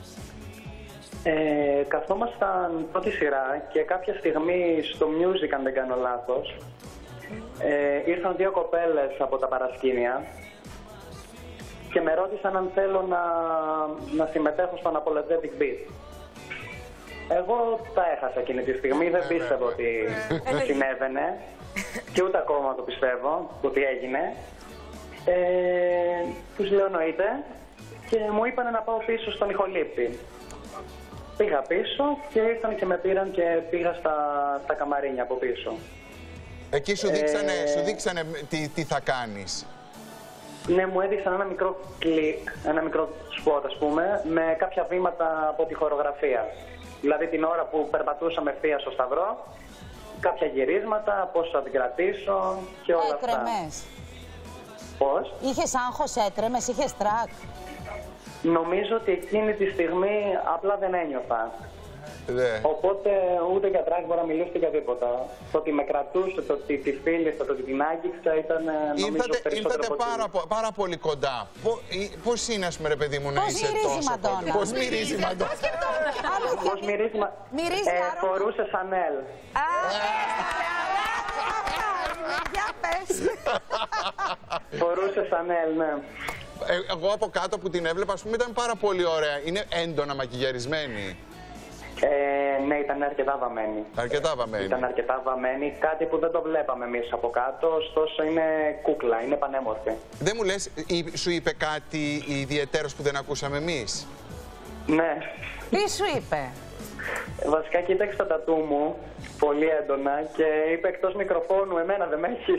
Ε, καθόμασταν πρώτη σειρά και κάποια στιγμή στο music, αν δεν κάνω λάθος, ε, ήρθαν δύο κοπέλες από τα παρασκήνια και με ρώτησαν αν θέλω να, να συμμετέχω στο Unapologetic Beat. Εγώ τα έχασα εκείνη τη στιγμή, δεν πίστευα ότι συνέβαινε και ούτε ακόμα το πιστεύω ότι έγινε. Ε, τους λέω εννοείται και μου είπαν να πάω πίσω στον ηχολήπτη. Πήγα πίσω και ήρθαν και με πήραν και πήγα στα, στα καμαρίνια από πίσω. Εκεί σου δείξανε, ε... σου δείξανε τι, τι θα κάνεις. Ναι, μου έδειξαν ένα μικρό κλικ, ένα μικρό σποτ, ας πούμε, με κάποια βήματα από τη χορογραφία. Δηλαδή την ώρα που περπατούσαμε ευθεία στο σταυρό, κάποια γυρίσματα, πώς θα την κρατήσω και όλα αυτά. Έτρεμες. Πώς? Είχες άγχος, έτρεμες, είχες τρακ? Νομίζω ότι εκείνη τη στιγμή απλά δεν ένιωθα. Ναι. Οπότε ούτε για τρακ μπορώ να μιλήσω για τίποτα. Το ότι με κρατούσε, το ότι τη φίλησε, το ότι την άγγιξα ήταν νομίζω ήρθατε, περισσότερο ήρθατε από πάρα, πάρα πολύ κοντά. Πώς είναι, ας πούμε, ρε παιδί μου, να είσαι τόσο κοντά? Πώς μυρίζει η Μαντόνα? Πώς μυρίζει η Μαντόνα? Φορούσε Σανέλ. Για πες. Φορούσε Σανέλ, ναι. Ε, εγώ από κάτω που την έβλεπα, ας πούμε, ήταν πάρα πολύ ωραία. Είναι έντονα μακιγιαρισμένη. Ε, ναι, ήταν αρκετά βαμμένη. Αρκετά βαμμένη. Ήταν αρκετά βαμμένη, κάτι που δεν το βλέπαμε εμείς από κάτω, ωστόσο είναι κούκλα, είναι πανέμορφη. Δεν μου λες, σου είπε κάτι ιδιαίτερος που δεν ακούσαμε εμείς? Ναι. Τι σου είπε? Βασικά κοίταξε το τατού μου, πολύ έντονα, και είπε εκτός μικροφώνου, εμένα δεν με έχεις.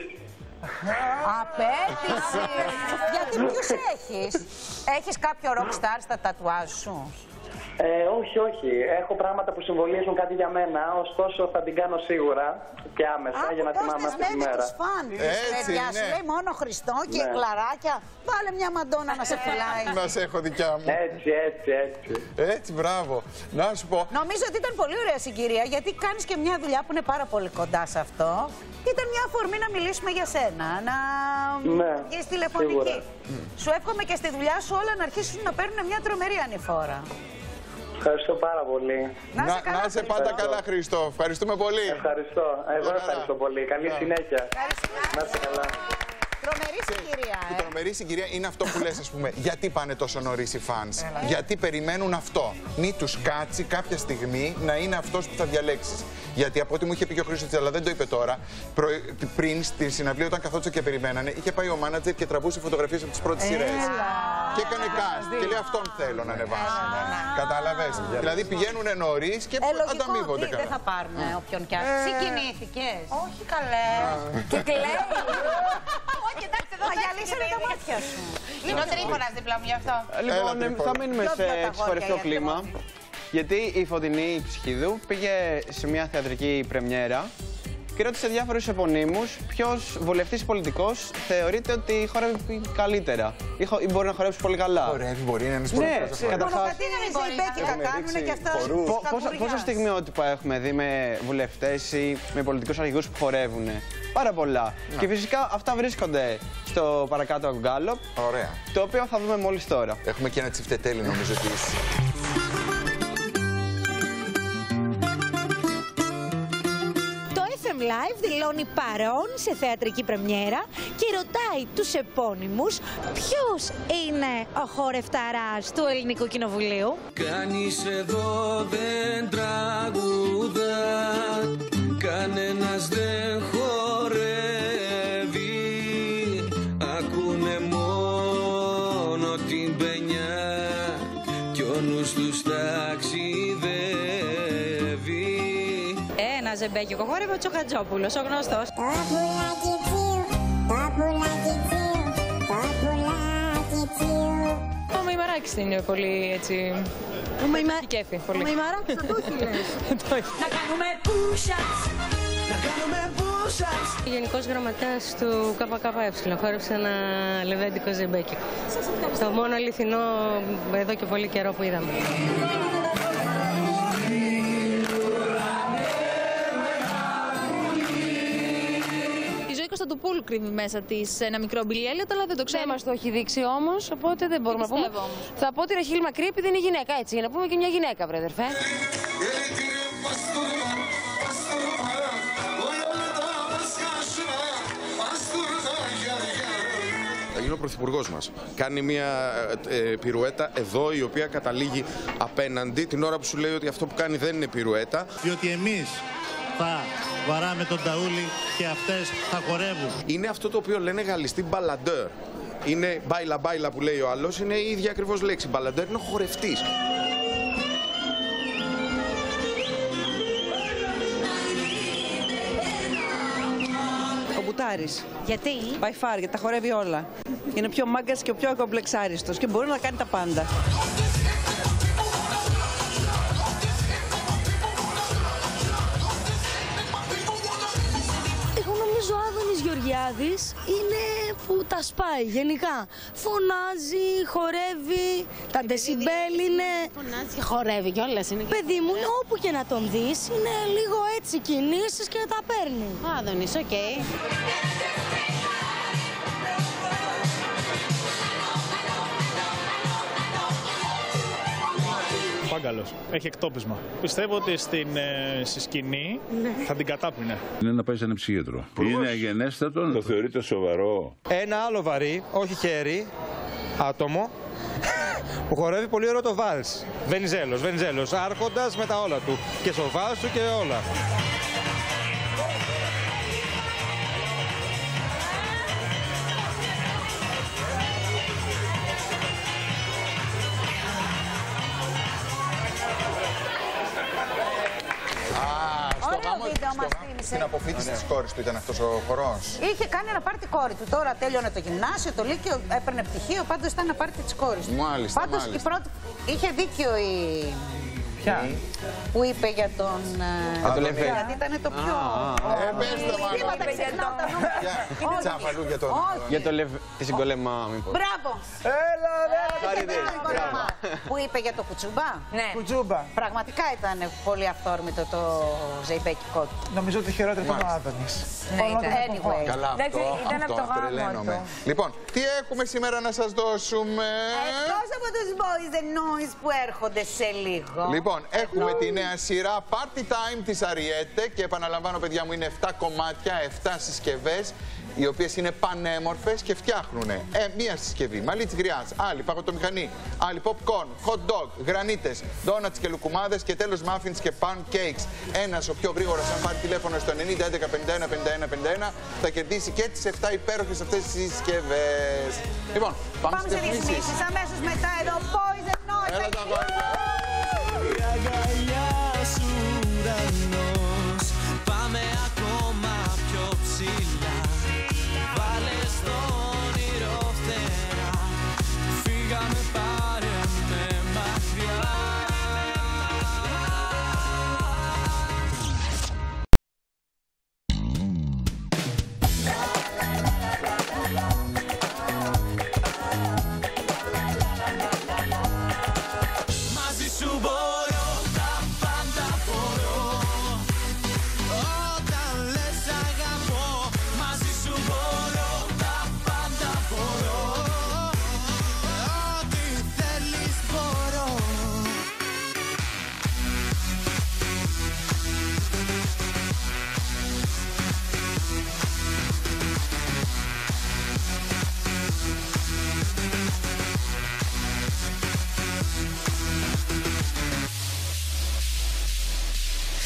Απέτηση! Γιατί ποιους έχεις? Έχεις κάποιο rockstar στα τατουάζ σου? Ε, όχι, όχι. Έχω πράγματα που συμβολίζουν κάτι για μένα, ωστόσο θα την κάνω σίγουρα και άμεσα. Α, για να θυμάμαι αυτή τη μέρα. Τους φαν. Έτσι, ναι. Σου λέει μόνο Χριστό και ναι. Κλαράκια. Βάλε μια Μαντόνα να σε φυλάει. Να σε έχω δικιά μου. Έτσι, έτσι, έτσι. Έτσι, μπράβο. Να σου πω. Νομίζω ότι ήταν πολύ ωραία συγκυρία, γιατί κάνεις και μια δουλειά που είναι πάρα πολύ κοντά σε αυτό. Ήταν μια αφορμή να μιλήσουμε για σένα, να ναι, βγεις τηλεφωνική. Σου εύχομαι και στη δουλειά σου όλα να αρχίσουν να παίρνουν μια τρομερή ανηφόρα. Ευχαριστώ πάρα πολύ. Να, να, καλά, να είσαι πάντα καλά, Χρήστο. Ευχαριστούμε πολύ. Ευχαριστώ. Εγώ ευχαριστώ πολύ. Καλή συνέχεια. Να είσαι καλά. Τρομερή συγκυρία, ε. Η τρομερή συγκυρία είναι αυτό που λες, ας πούμε. Γιατί πάνε τόσο νωρίς οι φανς? Γιατί περιμένουν αυτό. Μη τους κάτσει κάποια στιγμή να είναι αυτός που θα διαλέξεις. Γιατί από ό,τι μου είχε πει και ο Χρήστος, αλλά δεν το είπε τώρα, προ... πριν στη συναυλία, όταν καθόντουσαν και περιμένανε, είχε πάει ο μάνατζερ και τραβούσε φωτογραφίες από τις πρώτες σειρές. Και έκανε cast. Και λέει αυτόν θέλω να ανεβάσω. Κατάλαβες. Δηλαδή πηγαίνουν νωρίς και ανταμείβονται καλά. Δεν θα πάρουν όποιον κι άλλο. Συγκινήθηκες? Όχι καλέ. Και κλαίει. Όχι, εντάξει, εδώ θα γυαλίσανε τα μάτια σου. Είναι ο Τρίφωνας δίπλα μου γι' αυτό. Λοιπόν, θα μείνουμε σε εξφορευτικό κλίμα. Γιατί η Φωτεινή Ψυχίδου πήγε σε μια θεατρική πρεμιέρα και ρώτησε διάφορους επωνύμους ποιος βουλευτής πολιτικός θεωρείται ότι χορεύει καλύτερα ή μπορεί να χορέψει πολύ καλά. Χορεύει, μπορεί να είναι ένας πολιτικός. Ναι, καταρχάς. Πόσα στιγμιότυπα έχουμε δει με βουλευτές ή με πολιτικούς αρχηγούς που χορεύουν? Πάρα πολλά. Να. Και φυσικά αυτά βρίσκονται στο παρακάτω γκάλοπ. Ωραία. Το οποίο θα δούμε μόλις τώρα. Έχουμε και ένα τσιφτετέλι, νομίζω ότι είσαι. Live δηλώνει παρόν σε θεατρική πρεμιέρα και ρωτάει τους επώνυμους ποιος είναι ο χορευταράς του Ελληνικού Κοινοβουλίου. Κανείς εδώ δεν τραγουδά, κανένας δεν χορεύει, ακούνε μόνο την παινιά κι ο νους τους ταξιδεύει. Ένα ζεμπέκικο χόρευε ο Τσοχατζόπουλος, ο γνωστός. Ο Μεϊμαράκης είναι πολύ έτσι... Ο Μεϊμαράκης κέφι, πολύ. Ο Μεϊμαράκης θα το έχει, λες. Να κάνουμε push-ups. Να κάνουμε push-ups. Γενικός γραμματέας του ΚΚΕ χόρεψε ένα λεβέντικο ζεμπέκι. Το μόνο αληθινό εδώ και πολύ καιρό που είδαμε. Κωνσταντοπούλου κρύβει μέσα της ένα μικρό μπιλιέλιο, αλλά δεν το ξέρει. Δεν μας το έχει δείξει όμως, οπότε δεν μπορούμε να πούμε. Όμως. Θα πω τη Ραχίλ Μακρύ επειδή είναι γυναίκα, έτσι, για να πούμε και μια γυναίκα, βρε αδερφέ. Θα γίνει ο πρωθυπουργός μας. Κάνει μια ε, πυρουέτα εδώ, η οποία καταλήγει απέναντι την ώρα που σου λέει ότι αυτό που κάνει δεν είναι πυρουέτα. Διότι εμείς θα βαράμε τον ταούλι και αυτές θα χορεύουν. Είναι αυτό το οποίο λένε γαλλιστή μπαλαντέρ. Είναι μπάιλα μπάιλα που λέει ο άλλος, είναι η ίδια ακριβώς λέξη. Μπαλαντέρ είναι ο χορευτής. Ο Μπουτάρης. Γιατί? By far, γιατί τα χορεύει όλα. Είναι πιο μάγκας και ο πιο κομπλεξάριστος και μπορεί να κάνει τα πάντα. Ο Άδωνης Γεωργιάδης είναι που τα σπάει γενικά. Φωνάζει, χορεύει, τα ντεσιμπέλ είναι... Φωνάζει και χορεύει κιόλας. Είναι... Παιδί μου, είναι όπου και να τον δεις, είναι λίγο έτσι κινήσεις και τα παίρνει. Ο Άδωνης, οκ. Okay. Πάγκαλος. Έχει εκτόπισμα. Πιστεύω ότι στην ε, στη σκηνή ναι. θα την κατάπινε. Είναι να πάει σε ένα ψυχίατρο. Είναι αγενέστατο. Το θεωρείτε σοβαρό? Ένα άλλο βαρύ, όχι χέρι, άτομο, που χορεύει πολύ ωραίο το βάλς. Βενιζέλος, Βενιζέλος, άρχοντας με τα όλα του. Και στο βάλς του και όλα. Στην αποφύτιση της κόρης του ήταν αυτός ο χορός. Είχε κάνει ένα πάρτι κόρη του. Τώρα τέλειωνε το γυμνάσιο, το λύκειο, έπαιρνε πτυχίο. Πάντως ήταν ένα πάρτι της κόρης του. Μάλιστα. Πάντως μάλιστα. η πρώτη. Είχε δίκιο η. Ποια? Που είπε για τον. Για τον Λεβέ. Γιατί ήταν το πιο. Ε, πες το μάλλον. Τσάφαλου για τον. Για τον Λεβέ. Τη συγκολεμά, μήπως. Μπράβο. Έλα, Που είπε για το κουτσούμπα. Ναι. Κουτσούμπα. Πραγματικά ήταν πολύ αυθόρμητο το ζεϊμπέκικο του. Νομίζω ότι χειρότερο ήταν ο Άδωνης. Anyway. Καλά, αυτό, ήταν από το γάμο του. Λοιπόν, τι έχουμε σήμερα να σας δώσουμε? Εκτός από τους boys and noise που έρχονται σε λίγο. Λοιπόν, έχουμε τη νέα σειρά Party Time της Αριέτε και επαναλαμβάνω, παιδιά μου, είναι επτά κομμάτια, επτά συσκευές, οι οποίες είναι πανέμορφες και φτιάχνουν ε, μία συσκευή μαλλί της γριάς, άλλη παγωτομηχανή, άλλη popcorn, hot dog, γρανίτες, donuts και λουκουμάδες και τέλος muffins και pancakes. Ένας ο πιο γρήγορος, αν πάρει τηλέφωνο στο ενενήντα έντεκα πενήντα ένα πενήντα ένα πενήντα ένα, θα κερδίσει και τις επτά υπέροχες αυτές τις συσκευές. Λοιπόν, πάμε, πάμε σε διαφημίσεις. Αμέσως μετά εδώ, boys and noise. Έλα τα γόρια. Η αγκαλιά σου ουρανός, πάμε ακόμα πιο ψηλά. Βάλε στο όνειρο φτερά, φύγαμε, πάρε με μακριά. Μαζί σου μπορώ, τα πάντα μπορώ. Όταν λες αγαπώ, μαζί σου μπορώ, τα πάντα μπορώ. Ό,τι θέλεις μπορώ.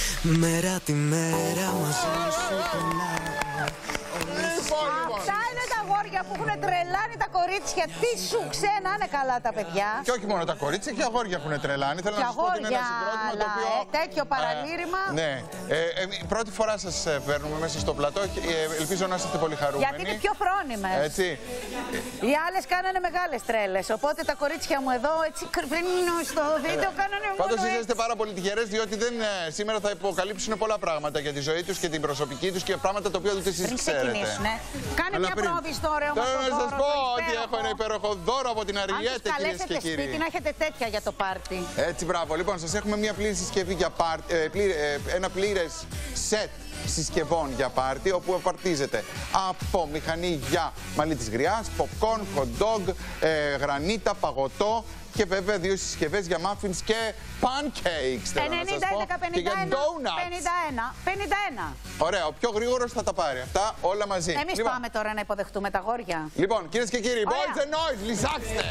Μέρα τη μέρα μαζί σου πονάω. Αυτά είναι τα αγόρια που έχουν τρελάνει τα κορίτσια. Τι σου ξένα είναι καλά τα παιδιά. Και όχι μόνο τα κορίτσια, και αγόρια έχουν τρελάνει. Θέλω να σας πω ότι είναι ένα συγκρότημα το οποίο. Ε, τέτοιο παραλήρημα. Ε, ναι. Ε, ε, πρώτη φορά σας φέρνουμε μέσα στο πλατό. Ε, ελπίζω να είστε πολύ χαρούμενοι. Γιατί είναι πιο φρόνιμες. Έτσι. Οι άλλες κάνανε μεγάλες τρέλες. Οπότε τα κορίτσια μου εδώ έτσι κρυβαίνουν στο βίντεο, κάνανε μόνο. Πάντως είσαστε πάρα πολύ τυχερές, διότι δεν, σήμερα θα υποκαλύψουν πολλά πράγματα για τη ζωή τους και την προσωπική τους και πράγματα τα οποία ούτε εσείς ξέρετε. Κάνε μια πρόβη στο ωραίο μας. Θέλω να σας πω ότι έχω ένα υπέροχο δώρο από την Αριέτε, κυρίες και κύριοι. Σπίτι να έχετε τέτοια για το πάρτι. Έτσι, μπράβο. Λοιπόν, σας έχουμε μια πλήρη συσκευή για πάρτι, ε, πλήρη, ε, ένα πλήρες σετ συσκευών για πάρτι, όπου απαρτίζεται από μηχανή για μαλλί της γριάς, popcorn, hot dog, ε, γρανίτα, παγωτό και βέβαια δύο συσκευές για muffins και pancakes. Θέλω να σας πω. Και για donuts. πενήντα ένα. πενήντα ένα. Ωραία, ο πιο γρήγορος θα τα πάρει. Αυτά όλα μαζί. Εμείς λοιπόν πάμε τώρα να υποδεχτούμε τα αγόρια. Λοιπόν, κυρίες και κύριοι, boys and noise, λυσάξτε!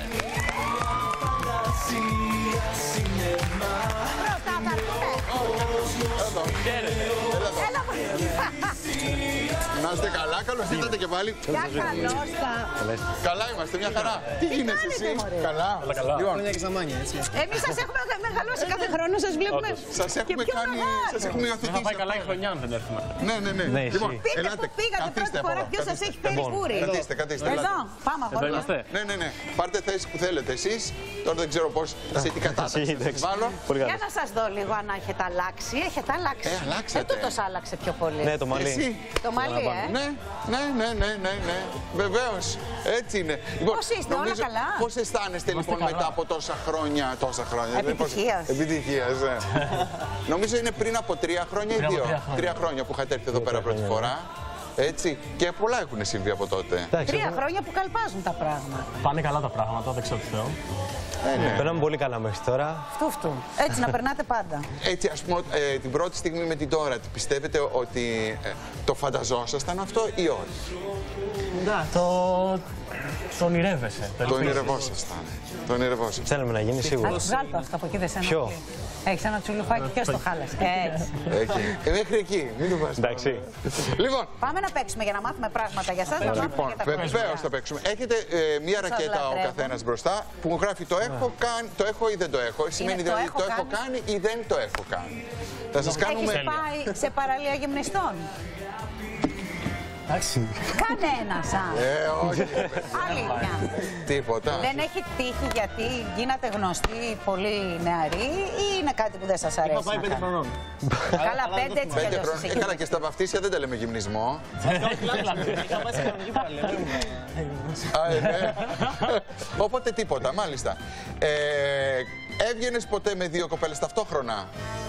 Να είστε καλά, καλώς ήρθατε και πάλι. Για καλώς τα. Καλά είμαστε, μια χαρά. Τι γίνεσαι εσύ, καλά. Λοιπόν, εμείς σας έχουμε μεγαλώσει κάθε χρόνο, σας βλέπουμε. Σας έχουμε κάνει, σας έχουμε υιοθετήσει. Θα πάει καλά η χρονιά αν δεν έρθουμε. Ναι, ναι, ναι. Λοιπόν, πείτε που πήγατε πρώτη φορά, ποιος σας έχει φέρει πούρι. Καθίστε, καθίστε. Εδώ, πάμε αγόρια. Ναι, ναι, ναι. Πάρτε θέση που θέλετε εσείς. Τώρα δεν ξέρω πώς, σε τι κατάσταση θα σας βάλω. Για να σας δω λίγο αν έχετε αλλάξει. Έχετε αλλάξει. Ε, αλλάξατε. Ε, τούτος άλλαξε πιο πολύ. Ναι, το μαλλί. Το μαλλί, ε. Ναι, ναι, ναι, ναι, ναι, ναι. Βεβαίως. Έτσι είναι. Λοιπόν, πώς είστε, όλα καλά. Πώς αισθάνεστε λοιπόν μετά από τόσα χρόνια. Τόσα χρόνια. Επιτυχίας. Επιτυχίας, ναι. Νομίζω είναι πριν από τρία χρόνια ή δύο. Τρία χρόνια που είχατε έρθει εδώ πέρα πρώτη φορά. Έτσι. Και πολλά έχουν συμβεί από τότε. Τρία χρόνια που καλπάζουν τα πράγματα. Πάνε καλά τα πράγματα, δεν ξέρω τι θέλω. Ε, ναι. Περνάμε πολύ καλά μέχρι τώρα. Φτού φτού. Έτσι να περνάτε πάντα. Έτσι, ας πούμε, ε, την πρώτη στιγμή με την τώρα, πιστεύετε ότι ε, το φανταζόσασταν αυτό ή όχι? Ναι, το... το ονειρεύεσαι. Το ονειρευόσασταν. Το ονειρευόσασταν. Θέλουμε να γίνει σίγουρα. Βγάλ' το αυτό από εκεί, δεν σε ενοχλεί. Ποιο? Έχεις ένα τσουλουφάκι, ποιος το χάλασε. Έτσι. Εκεί. Ε, μέχρι εκεί, μην το βάζεις. Εντάξει. Λοιπόν. Πάμε να παίξουμε για να μάθουμε πράγματα για σας. Λοιπόν, βεβαίως θα παίξουμε. Έχετε ε, μία ρακέτα ο καθένας μπροστά που γράφει το έχω κάνει, το έχω ή δεν το έχω. Σημαίνει δηλαδή το έχω κάνει ή δεν το έχω κάνει. Θα σας κάνουμε. Έχεις πάει σε παραλία γυμνιστών? Εντάξει. Κανένα σαν. Ε, όχι. Αλήθεια. Τίποτα. Δεν έχει τύχει γιατί γίνατε γνωστοί πολύ νεαροί ή είναι κάτι που δεν σας αρέσει? Είχα πάει πέντε χρονών. Καλά, πέντε έτσι κι αλλιώς. Ε, καλά, και στα βαφτίσια δεν τα λέμε γυμνισμό. Είχα πάει σε κανονική παραλία. Οπότε τίποτα, μάλιστα. Έβγαινες ποτέ με δύο κοπέλες ταυτόχρονα?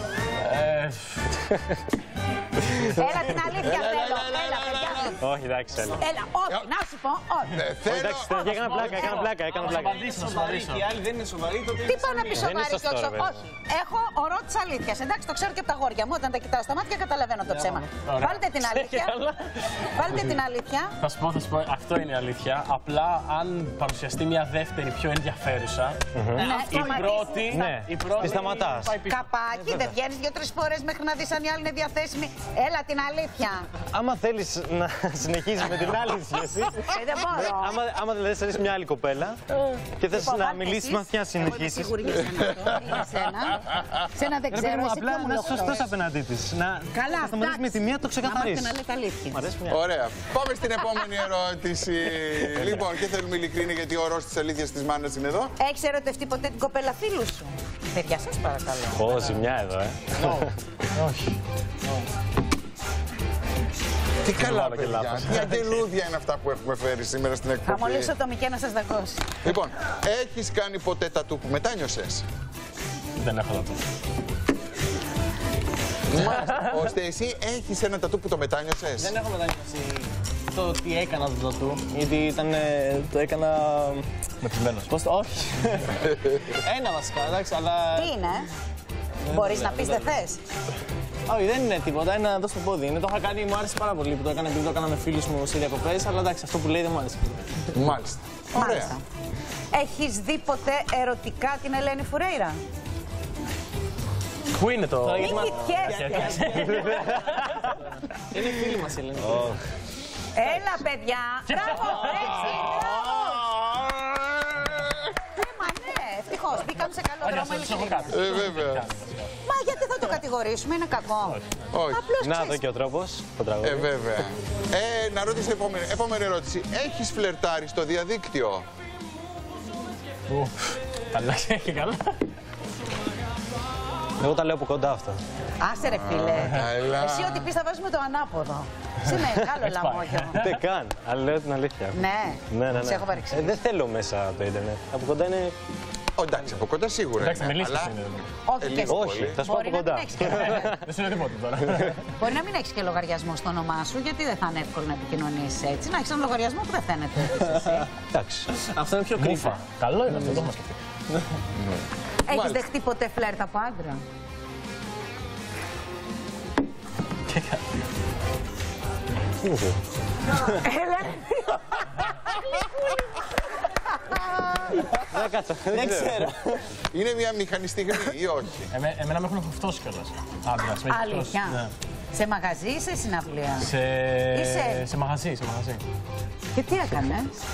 Έλα την αλήθεια θέλω. Έλα, παιδιά. Όχι, εντάξει, θέλω. Έλα, όχι, να σου πω, όχι. Εντάξει, έκανα πλάκα, έκανα πλάκα, έκανα πλάκα. Οι άλλοι δεν είναι σοβαροί, τότε. Τι πάω να πει σοβαρή και όχι σοβαρή? Όχι. Έχω ορό της αλήθειας. Εντάξει, το ξέρω και από τα γόρια μου. Όταν τα κοιτάω στα μάτια καταλαβαίνω το ψέμα. Βάλτε την αλήθεια. Βάλτε την αλήθεια. Θα σου πω, θα σου πω, αυτό είναι η αλήθεια. Απλά αν παρουσιαστεί μια δεύτερη πιο ενδιαφέρουσα, η πρώτη. Ναι, τη σταματάς. Καπάκι, δεν βγαίνεις δύο-τρεις φορές μέχρι να δεις αν οι άλλοι είναι διαθέσιμοι. Έλα την αλήθεια. Άμα θέλεις να συνεχίσεις με την άλλη σχέση. Δεν μπορώ. Άμα, άμα δηλαδή θέλεις μια άλλη κοπέλα και θες να μιλήσεις βαθιά, συνεχίσεις. Εγώ είμαι σίγουρη για σένα. Σένα δεν ξέρω, εσύ απλά να είσαι σωστός απέναντί της. Να σταματήσεις με τη μία, το ξεκαθαρίσεις. Να λέτε αλήθεια. Ωραία. Πάμε στην επόμενη ερώτηση. Λοιπόν, και θέλουμε ειλικρίνη γιατί ο ορός της αλήθειας της μάνας είναι εδώ. Έχεις ερωτευτεί ποτέ την κοπέλα φίλου σου? Παιδιά, σας παρακαλώ. Ω, ζημιά εδώ, ε. Όχι. Τι καλά, παιδιά. Τι αγγελούδια είναι αυτά που έχουμε φέρει σήμερα στην εκπομπή. Θα μολύσω το Μικέ να σας δακώσει. Λοιπόν, έχεις κάνει ποτέ τατού που μετάνιωσες? Δεν έχω τατού. Ώστε εσύ έχεις ένα τατού που το μετάνιωσες? Δεν έχω μετάνιωση το τι έκανα το τατού, γιατί ήταν, το έκανα... Μετρημένος. Πώς το... Όχι. Ένα βασικά, εντάξει, αλλά... Τι είναι? Μπορείς να πεις δεν θες? Όχι, δεν είναι τίποτα. Ένα εδώ στο πόδι είναι. Το είχα κάνει, μου άρεσε πάρα πολύ που το έκανα επειδή το έκανα με φίλους μου σε διακοπές. Αλλά εντάξει, αυτό που λέει δεν μου άρεσε. Μάλιστα. Μάλιστα. Έχεις δει ποτέ ερωτικά την Ελένη Φουρέιρα? Πού είναι το... Μη κοιτιέσαι. Είναι φίλη μας η Ελένη. Έλα, παιδιά. Μπράβο, έτσι, μπράβο. Μα ναι, ευτυχώς. Μπήκαμε σε καλό δρόμο ειλικρινά. Ε, βέβαια. Μα γιατί θα το κατηγορήσουμε, είναι κακό. Όχι. Απλώς Να ξέρεις. εδώ και ο τρόπος. Ε, βέβαια. Ε, να ρωτήσω επόμενη, επόμενη ερώτηση. Έχεις φλερτάρει στο διαδίκτυο? Καλά και καλά. Εγώ τα λέω από κοντά αυτά. Άσε ρε φίλε. Καλά. Εσύ ό,τι πεις θα βάζουμε το ανάποδο. Είσαι μεγάλο λαμόγιο. Δεν καν, αλλά λέω την αλήθεια. Ναι, Ναι, ναι, ναι. σε έχω παρεξηγήσει. Ε, δεν θέλω μέσα το ίντερνετ. Από κοντά είναι. Εντάξει, από κοντά σίγουρα. Εντάξει, είναι, μιλήστε αλλά- στην ίντερνετ. Όχι Ε, και λίγο εσύ. Όχι, πολύ. θα σου πω Μπορεί από να μην κοντά. έχεις και Δεν σου λέω τίποτα τώρα. Μπορεί να μην έχει και λογαριασμό στο όνομά σου, γιατί δεν θα είναι εύκολο να επικοινωνήσει έτσι. Να έχει έναν λογαριασμό που δεν φαίνεται ότι είσαι εσύ. Εντάξει. Αυτό είναι πιο κρύφα. Καλό είναι αυτό, το έχουμε σκεφτεί. Έχει δεχτεί ποτέ φλερτ από άντρα? Δεν κάτσα. Δεν ξέρω. Είναι μια μηχανή στιγμή ή όχι? Εμέ- Εμένα με έχουν χουφτώσει κιόλας. Άντρας, με έχει χουφτώσει. Αλήθεια. Ναι. Σε μαγαζί ή σε συναυλία? Σε... Είσαι- σε μαγαζί, σε μαγαζί. Και τι έκανε?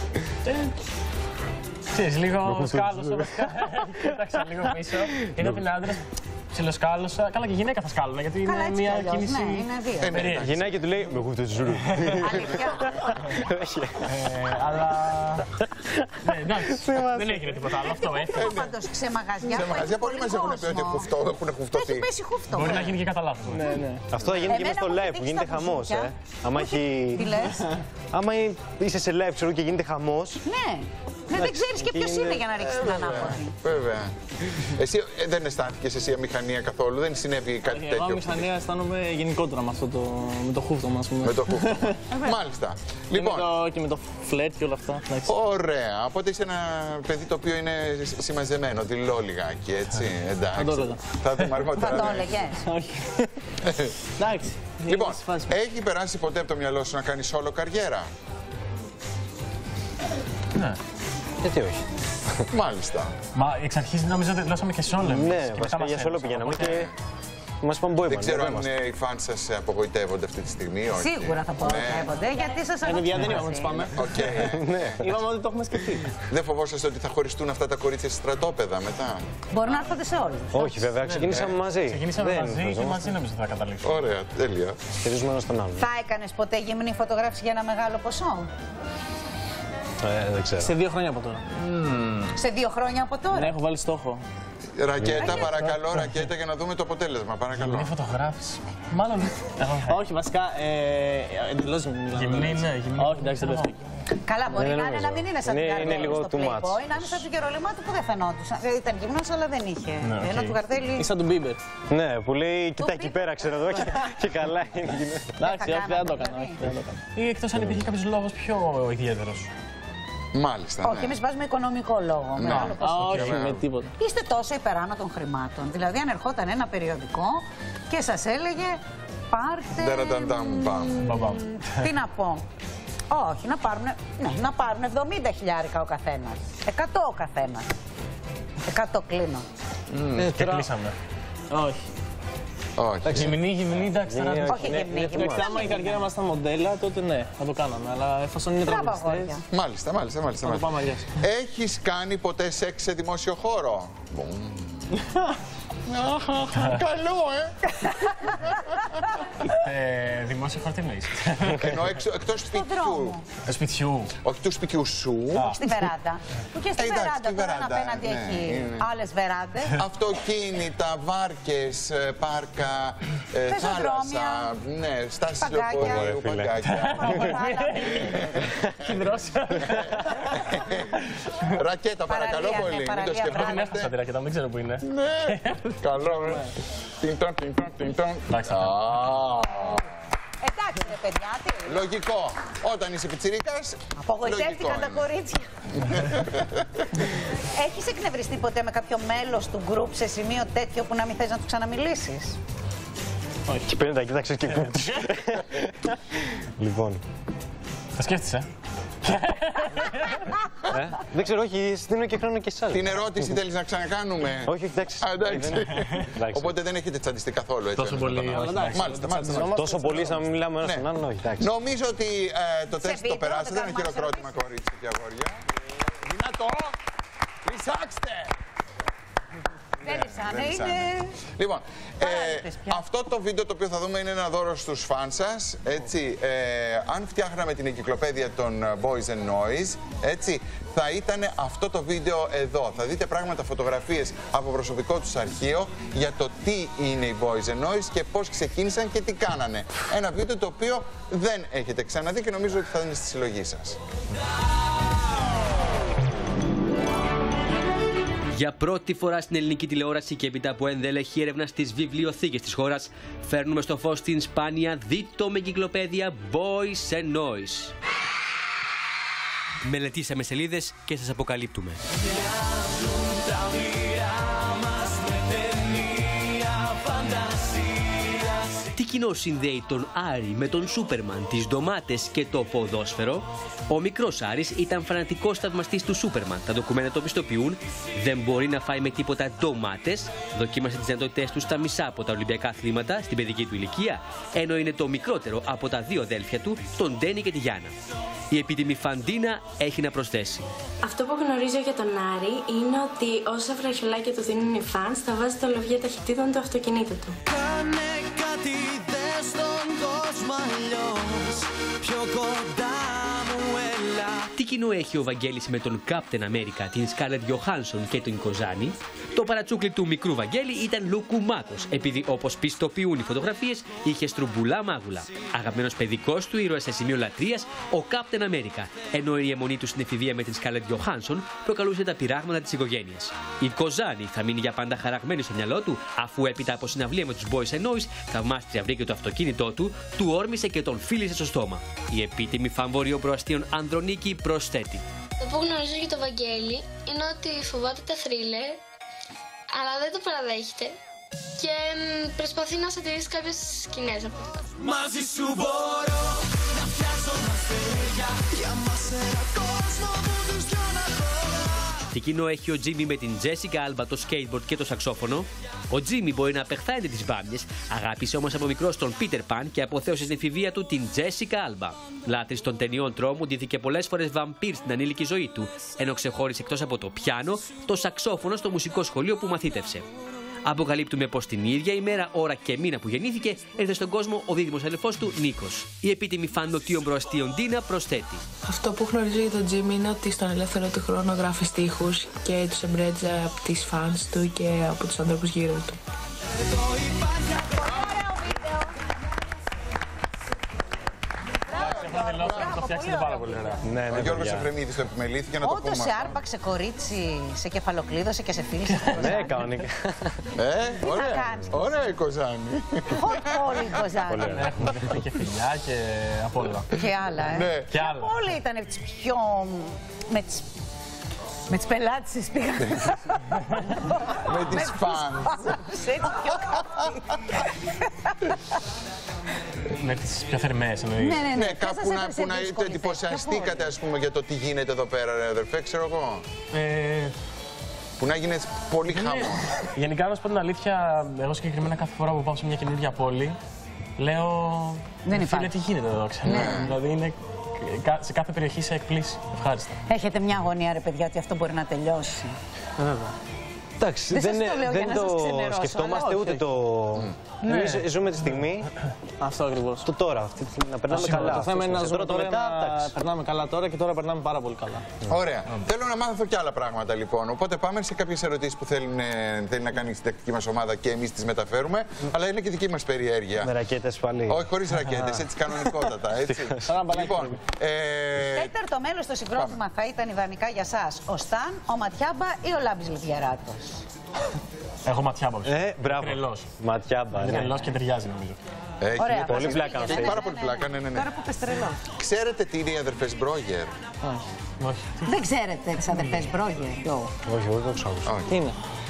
Ξέρεις, λίγο σκάλωσα βασικά. Κοίταξα λίγο πίσω. Είδα την άντρα, ψιλοσκάλωσα. Καλά και γυναίκα θα σκάλωνα, γιατί Καλά, είναι έτσι κι μια αλλιώς, κίνηση... ναι, είναι δύο. Ε, ναι, περίεργη. Η γυναίκα του λέει: Με έχω το ζουρού. Αλήθεια. Ε, αλλά... Ναι, εντάξει, δεν έγινε τίποτα άλλο, αυτό έφυγε. Πάντως σε μαγαζιά. Σε που μαγαζιά έχει πολλοί μας έχουν πει ότι κόσμο. χουφτώ, έχουν χουφτωθεί. Έχει πέσει χούφτο. Μπορεί να βέβαια. γίνει και κατά λάθος. Ναι, ναι. Αυτό θα γίνει και Εμένα μες στο μου live έχει που δείξει γίνεται τα χαμός. μπουζούκια. Ε. Άμα έχει. Τι λες? Άμα είσαι σε live, ξέρω και γίνεται χαμός. Ναι. Ναι, δεν ξέρεις και ποιος είναι- είναι για να ρίξεις την ανάποδη. Βέβαια. Εσύ ε, δεν αισθάνθηκες εσύ αμηχανία καθόλου, δεν συνέβη κάτι Εγώ τέτοιο? αμηχανία αισθάνομαι γενικότερα με αυτό το, με το χούφτωμα, ας πούμε. Με το χούφτωμα. Μάλιστα. Και με Λοιπόν, το- Και με το φλερτ και όλα αυτά. εντάξει. ωραία. Οπότε είσαι ένα παιδί το οποίο είναι συμμαζεμένο, δηλώ λιγάκι, έτσι. Εντάξει. Θα το έλεγα. Θα δούμε αργότερα. Θα το ναι. έλεγες. Όχι. Εντάξει. Λοιπόν, είναι στη φάση. έχει περάσει ποτέ από το μυαλό σου να κάνεις όλο καριέρα? Ναι. Γιατί όχι. Μάλιστα. Μα εξ αρχής νόμιζα ότι δώσαμε και σόλο. εμείς. Ναι, Και μετά βασικά μας για σόλο έδωσαν, πηγαίναμε οπότε- και. Μας είπαν boy Δεν band, ξέρω δεν αν είμαστε. ε, οι φαν σας απογοητεύονται αυτή τη στιγμή, όχι. Σίγουρα θα απογοητεύονται, γιατί σας Ε, παιδιά, δεν αγαπώ. είπαμε ότι πάμε. Οκ. Είπαμε ότι το έχουμε σκεφτεί. Δεν φοβόσαστε ότι θα χωριστούν αυτά τα κορίτσια σε στρατόπεδα μετά? Μπορούν να έρχονται σε όλους. Όχι, βέβαια, ξεκινήσαμε μαζί. Ξεκινήσαμε Δεν μαζί και χωριζόμαστε. μαζί νομίζω ότι θα καταλήξουμε. Ωραία, τέλεια. Χαιρίζουμε ένα στον άλλον. Θα έκανες ποτέ γυμνή φωτογράφηση για ένα μεγάλο ποσό? Ε, δεν ξέρω. Σε δύο χρόνια από τώρα. Σε δύο χρόνια από τώρα? Ναι, έχω βάλει στόχο. Ρακέτα, παρακαλώ, ρακέτα για να δούμε το αποτέλεσμα. Γυμνή Παρακαλώ. φωτογράφηση. Μάλλον. Όχι, βασικά. Εντελώ γυμνή. Γυμνή, ναι, γυμνή. Όχι, εντάξει, δεν πέφτει. Καλά, μπορεί Δεν να είναι νομίζω. να μην είναι σαν Είναι- την είναι Καρδέλη λίγο στο too much. Playboy, να είναι σαν του Γερολυμάτου που δεν φαινόντουσαν. Δηλαδή ήταν γυμνός αλλά δεν είχε. Ενώ του Καρδέλη... Ή σαν τον Μπίμπερ. Ναι, που λέει, κοίτα εκεί πέρα, ξέρω εδώ και, και καλά είναι. Εντάξει, όχι, δεν το έκανα. όχι, δεν το έκανα. Ή εκτός αν υπήρχε κάποιο λόγο πιο ιδιαίτερο. Μάλιστα. Όχι, ναι. εμείς βάζουμε οικονομικό λόγο. Ναι. Μεγάλο Α, ποσό. Όχι, με τίποτα. Είστε τόσο υπεράνω των χρημάτων. Δηλαδή, αν ερχόταν ένα περιοδικό και σας έλεγε πάρτε. Τεραντανταμπαμ. Μπαμπαμ. Τι να πω. Όχι, να πάρουν, ναι, να πάρουν εβδομήντα χιλιάρικα ο καθένας. εκατό ο καθένας. εκατό κλείνω. Και κλείσαμε. Όχι. Όχι. Γυμνή, γυμνή, εντάξει. τώρα- Γυμνή, Όχι Ναι, γυμνή, ναι, γυμνή. εντάξει, άμα η καριέρα μας ήταν μοντέλα, τότε ναι, θα το κάναμε. Αλλά εφόσον είναι Μπράβο, τραγουδιστές, αγόρια. Μάλιστα, μάλιστα, μάλιστα. θα το πάμε μάλιστα. αλλιώς. Έχεις κάνει ποτέ σεξ σε δημόσιο χώρο? Καλό, ε! Ε, Δημόσιο χώρο τι εννοείς. Ενώ έξω, εκτός σπιτιού. δρόμο. Ε, Σπιτιού. Όχι του σπιτιού σου. Στη βεράντα. Που και στη Ε, εντάξει, βεράντα στη τώρα βεράντα, απέναντι ναι, έχει είναι. άλλες βεράντες. Αυτοκίνητα, βάρκες, ε, πάρκα, ε, Πεζοδρόμια, θάλασσα, ναι, στάσεις παγκάκια. λεωφορείου, παγκάκια. Χυδρός. Ρακέτα, παρακαλώ Παραλία, ναι, πολύ. Μην το παραλία, Δεν σκεφτόμαστε. έφτασα τη ρακέτα, δεν ξέρω που είναι. Ναι, καλό, ναι. Τιν-τον, τιν-τον, τιν-τον. Εντάξει, θα Α, Εντάξει ρε παιδιά, τι. Λογικό. Όταν είσαι πιτσιρίκας, Απογοητεύτηκαν λογικό τα είναι. κορίτσια. Έχεις εκνευριστεί ποτέ με κάποιο μέλος του γκρουπ σε σημείο τέτοιο που να μην θες να του ξαναμιλήσεις? Και παίρνει τα κοίταξε και κούμπτους. Λοιπόν, Τα σκέφτεσαι. Ε, δεν ξέρω, όχι, δίνω και χρόνο και εσάς. Την ερώτηση θέλεις να ξανακάνουμε? Όχι, εντάξει. Οπότε δεν έχετε τσαντιστεί καθόλου, έτσι. Τόσο πολύ. Μάλιστα, μάλιστα. Τόσο πολύ σαν να μην μιλάμε ένα στον άλλον, όχι, εντάξει. Νομίζω ότι το τεστ το περάσατε. Δεν είναι χειροκρότημα, κορίτσια και αγόρια. Δυνατό! Λυσάξτε! Δεν ήσανε, είναι... Λοιπόν, ε, αυτό το βίντεο το οποίο θα δούμε είναι ένα δώρο στους φαν σας. Έτσι, ε, αν φτιάχναμε την εγκυκλοπαίδεια των Boys and Noise, έτσι, θα ήταν αυτό το βίντεο εδώ. Θα δείτε πράγματα, φωτογραφίες από προσωπικό τους αρχείο για το τι είναι οι Boys and Noise και πώς ξεκίνησαν και τι κάνανε. Ένα βίντεο το οποίο δεν έχετε ξαναδεί και νομίζω ότι θα είναι στη συλλογή σας. Για πρώτη φορά στην ελληνική τηλεόραση και έπειτα από ενδελεχή έρευνα στις βιβλιοθήκες της χώρας, φέρνουμε στο φως την σπάνια δίτο με εγκυκλοπαίδεια Boys and Noise. Μελετήσαμε σελίδες και σας αποκαλύπτουμε. Τι κοινό συνδέει τον Άρη με τον Σούπερμαν, τις ντομάτες και το ποδόσφαιρο? Ο μικρός Άρης ήταν φανατικός θαυμαστής του Σούπερμαν. Τα ντοκουμέντα το πιστοποιούν. Δεν μπορεί να φάει με τίποτα ντομάτες. Δοκίμασε τις δυνατότητές του στα μισά από τα Ολυμπιακά αθλήματα στην παιδική του ηλικία, ενώ είναι το μικρότερο από τα δύο αδέλφια του, τον Ντένι και τη Γιάννα. Η επίτιμη Φαντίνα έχει να προσθέσει. Αυτό που γνωρίζω για τον Άρη είναι ότι όσα βραχιολάκια του δίνουν οι φανς, θα βάζει το λοβιέ ταχυτήτων του αυτοκινήτου του. Κάνε κάτι, δες τον κόσμο αλλιώς, πιο κοντά μου έλα. Τι κοινό έχει ο Βαγγέλης με τον Captain America, την Scarlett Johansson και τον Κοζάνη? Το παρατσούκλι του μικρού Βαγγέλη ήταν λουκουμάκος, επειδή όπως πιστοποιούν οι φωτογραφίες είχε στρουμπουλά μάγουλα. Αγαπημένος παιδικός του ήρωας σε σημείο λατρείας, ο Captain America, ενώ η αιμονή του στην εφηβεία με την Scarlett Johansson προκαλούσε τα πειράγματα της οικογένειας. Η Κοζάνη θα μείνει για πάντα χαραγμένη στο μυαλό του, αφού έπειτα από συναυλία με τους Boys and Noise, θαυμάστρια βρήκε το αυτοκίνητό του, του όρμησε και τον φίλησε στο στόμα. Η επίτιμη φαν βορειοπροαστίων Ανδρονίκη προσθέτει. Το που γνωρίζω για το Βαγγέλη είναι ότι φοβάται τα θρίλερ, αλλά δεν το παραδέχεται και προσπαθεί να σατηρήσει κάποιες σκηνές από αυτά. Μαζί σου μπορώ να φτιάξω αστέρια για μας ένα κόσμο που τους δυο να χωρά. Τι κοινό έχει ο Τζίμι με την Τζέσικα Άλμπα, το skateboard και το σαξόφωνο? Ο Τζίμι μπορεί να απεχθάνεται τις μπάμιες, αγάπησε όμως από μικρός τον Πίτερ Παν και αποθέωσε στην εφηβεία του την Τζέσικα Άλμπα. Λάτρης των ταινιών τρόμου, ντύθηκε πολλές φορές βαμπύρ στην ανήλικη ζωή του, ενώ ξεχώρισε εκτός από το πιάνο, το σαξόφωνο στο μουσικό σχολείο που μαθήτευσε. Αποκαλύπτουμε πως την ίδια ημέρα, ώρα και μήνα που γεννήθηκε, ήρθε στον κόσμο ο δίδυμος αδελφός του Νίκος. Η επίτιμη φαν νοτίων προαστίων Ντίνα προσθέτει. Αυτό που γνωρίζω για τον Τζίμι είναι ότι στον ελεύθερο του χρόνο γράφει στίχους και τους εμπρέτζε από τις φανς του και από τους ανθρώπους γύρω του. Το φτιάξετε πάρα πολύ ωραία. Ναι, ναι, ο Γιώργος Εφρεμίδης το επιμελήθηκε να το πούμε. Όντως σε άρπαξε κορίτσι, σε κεφαλοκλείδωσε και σε φίλησε. Ναι, κανονικά. Ε, ωραία. Ωραία η Κοζάνη. Όλοι οι Κοζάνη. Έχουμε και φιλιά και απ' όλα. Και άλλα, ε. Και άλλα. Όλοι ήταν τις πιο... με τις... Με τις πελάτησες πήγαν. Με τις φανς. Έτσι πιο καυτή. Με τις πιο θερμές εννοείς. Ναι, ναι, ναι. Κάπου να, που να εντυπωσιαστήκατε, ας πούμε, για το τι γίνεται εδώ πέρα, ρε αδερφέ, ξέρω εγώ. Ε... Που να γίνει πολύ χαμό. Γενικά, να σου πω την αλήθεια, εγώ συγκεκριμένα κάθε φορά που πάω σε μια καινούργια πόλη, λέω. Δεν φίλε, τι γίνεται εδώ, ξέρω. Ναι. Δηλαδή, είναι... σε κάθε περιοχή σε εκπλήσει. Ευχάριστα. Έχετε μια αγωνία, ρε παιδιά, ότι αυτό μπορεί να τελειώσει. Ε, βέβαια. Εντάξει, δεν, δεν, δεν το σκεφτόμαστε ούτε το. Ναι. Εμείς ζούμε τη στιγμή. Αυτό ακριβώς. Το τώρα, αυτή τη στιγμή, να περνάμε Σίγουρα, καλά. Το θέμα είναι να ζούμε τώρα, το μετά, να περνάμε καλά τώρα και τώρα περνάμε πάρα πολύ καλά. Ωραία. Θέλω να μάθω και άλλα πράγματα λοιπόν. Οπότε πάμε σε κάποιες ερωτήσεις που θέλουν, θέλει να κάνει η συντακτική μας ομάδα και εμείς τις μεταφέρουμε. Αλλά είναι και δική μας περιέργεια. Με ρακέτες πάλι. Όχι, χωρίς ρακέτες, έτσι κανονικότατα. Έτσι. Λοιπόν, ε... τέταρτο μέλος στο συγκρότημα θα ήταν ιδανικά για σας ο Σταν, ο Ματιάμπα ή ο Λάμπης Λιβιαράτος? Έχω ματιάμπα. Ε, μπράβο. Τρελός. Ματιάμπα. Είναι τρελός και ταιριάζει νομίζω. Έχει Ωραία, πολύ πλάκα. Έχει πάρα πολύ πλάκα, ναι, ναι, ναι. Τώρα που πες τρελό. Ξέρετε τι είναι οι αδερφές Μπρόγερ? Όχι. Δεν ξέρετε τις αδερφές Μπρόγερ? Όχι, όχι, δεν ξέρω. Τι είναι?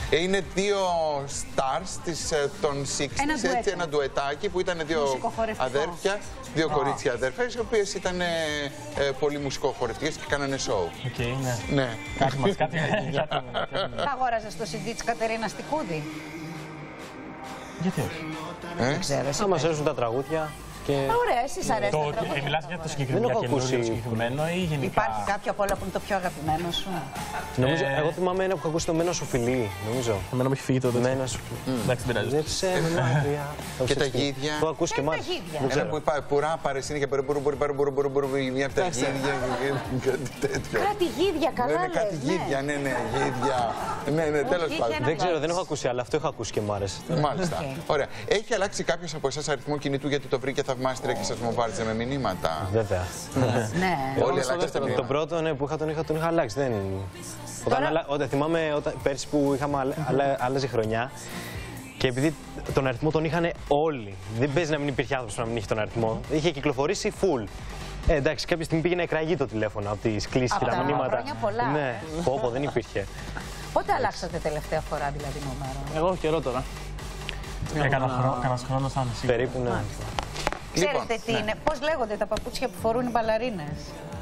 Είναι δύο stars της, των εξήντα, έτσι, ένα ντουετάκι που ήταν δύο αδέρφια, δύο oh. κορίτσια αδέρφες, οι οποίες ήταν ε, ε, πολύ μουσικοχορευτικές και κάνανε σοου. Οκ, okay, ναι. ναι. Κάτι μας, κάτι για τον... Θα αγόραζες το σι ντι της Κατερίνας Τικούδη. Γιατί όχι. Ε? Δεν ξέρω. Θα μας αρέσουν τα τραγούδια. Και... Ωραία, εσείς αρέσει το, τα τραγούδια. Ε, μιλάς για το συγκεκριμένο, για ακούσει... συγκεκριμένο ή γενικά. Υπάρχει κάποιο από όλα που είναι το πιο αγαπημένο σου. Νομίζω, ε... εγώ θυμάμαι ένα που έχω ακούσει, το Μένα σου φιλί, νομίζω. Εμένα μου έχει φύγει το τέτοιο. Μένα σου φιλί. Εντάξει, δεν πειράζει. Και τα γίδια. Το ακούς και μάλιστα. Ένα που είπα, πουρά παρεσύνη και μπορεί μια από τα γίδια. Κάτι τέτοιο. Κάτι γίδια, καλά λες. Κάτι γίδια, ναι, ναι, γίδια. Ναι, ναι, τέλος πάντων. Δεν ξέρω, δεν έχω ακούσει, αλλά αυτό έχω ακούσει και μ' άρεσε. Μάλιστα. Ωραία. Έχει αλλάξει κάποιος από εσάς αριθμό κινητού γιατί το βρήκε θαυμάστρια και σας βομβάρδισε με μηνύματα? Βέβαια. Ναι. Όλοι αλλάξατε. Το πρώτο ναι, που είχα τον είχα, τον είχα αλλάξει. Δεν... Όταν, Τώρα... όταν, θυμάμαι όταν, πέρσι που είχαμε αλλα, αλλα, άλλαζε χρονιά και επειδή τον αριθμό τον είχαν όλοι. Δεν παίζει να μην υπήρχε άνθρωπος που να μην είχε τον αριθμό. Είχε κυκλοφορήσει full. Ε, εντάξει, κάποια στιγμή πήγε να εκραγεί το τηλέφωνο από τις κλήσεις και τα μηνύματα. Χρόνια πολλά. Ναι, πω, δεν υπήρχε. Πότε αλλάξατε τελευταία φορά δηλαδή νούμερο? Εγώ καιρό τώρα. Έκανα χρόνο σαν εσύ. Περίπου, ναι. Ξέρετε Λοιπόν, τι ναι. είναι, πώς λέγονται τα παπούτσια που φορούν οι μπαλαρίνες?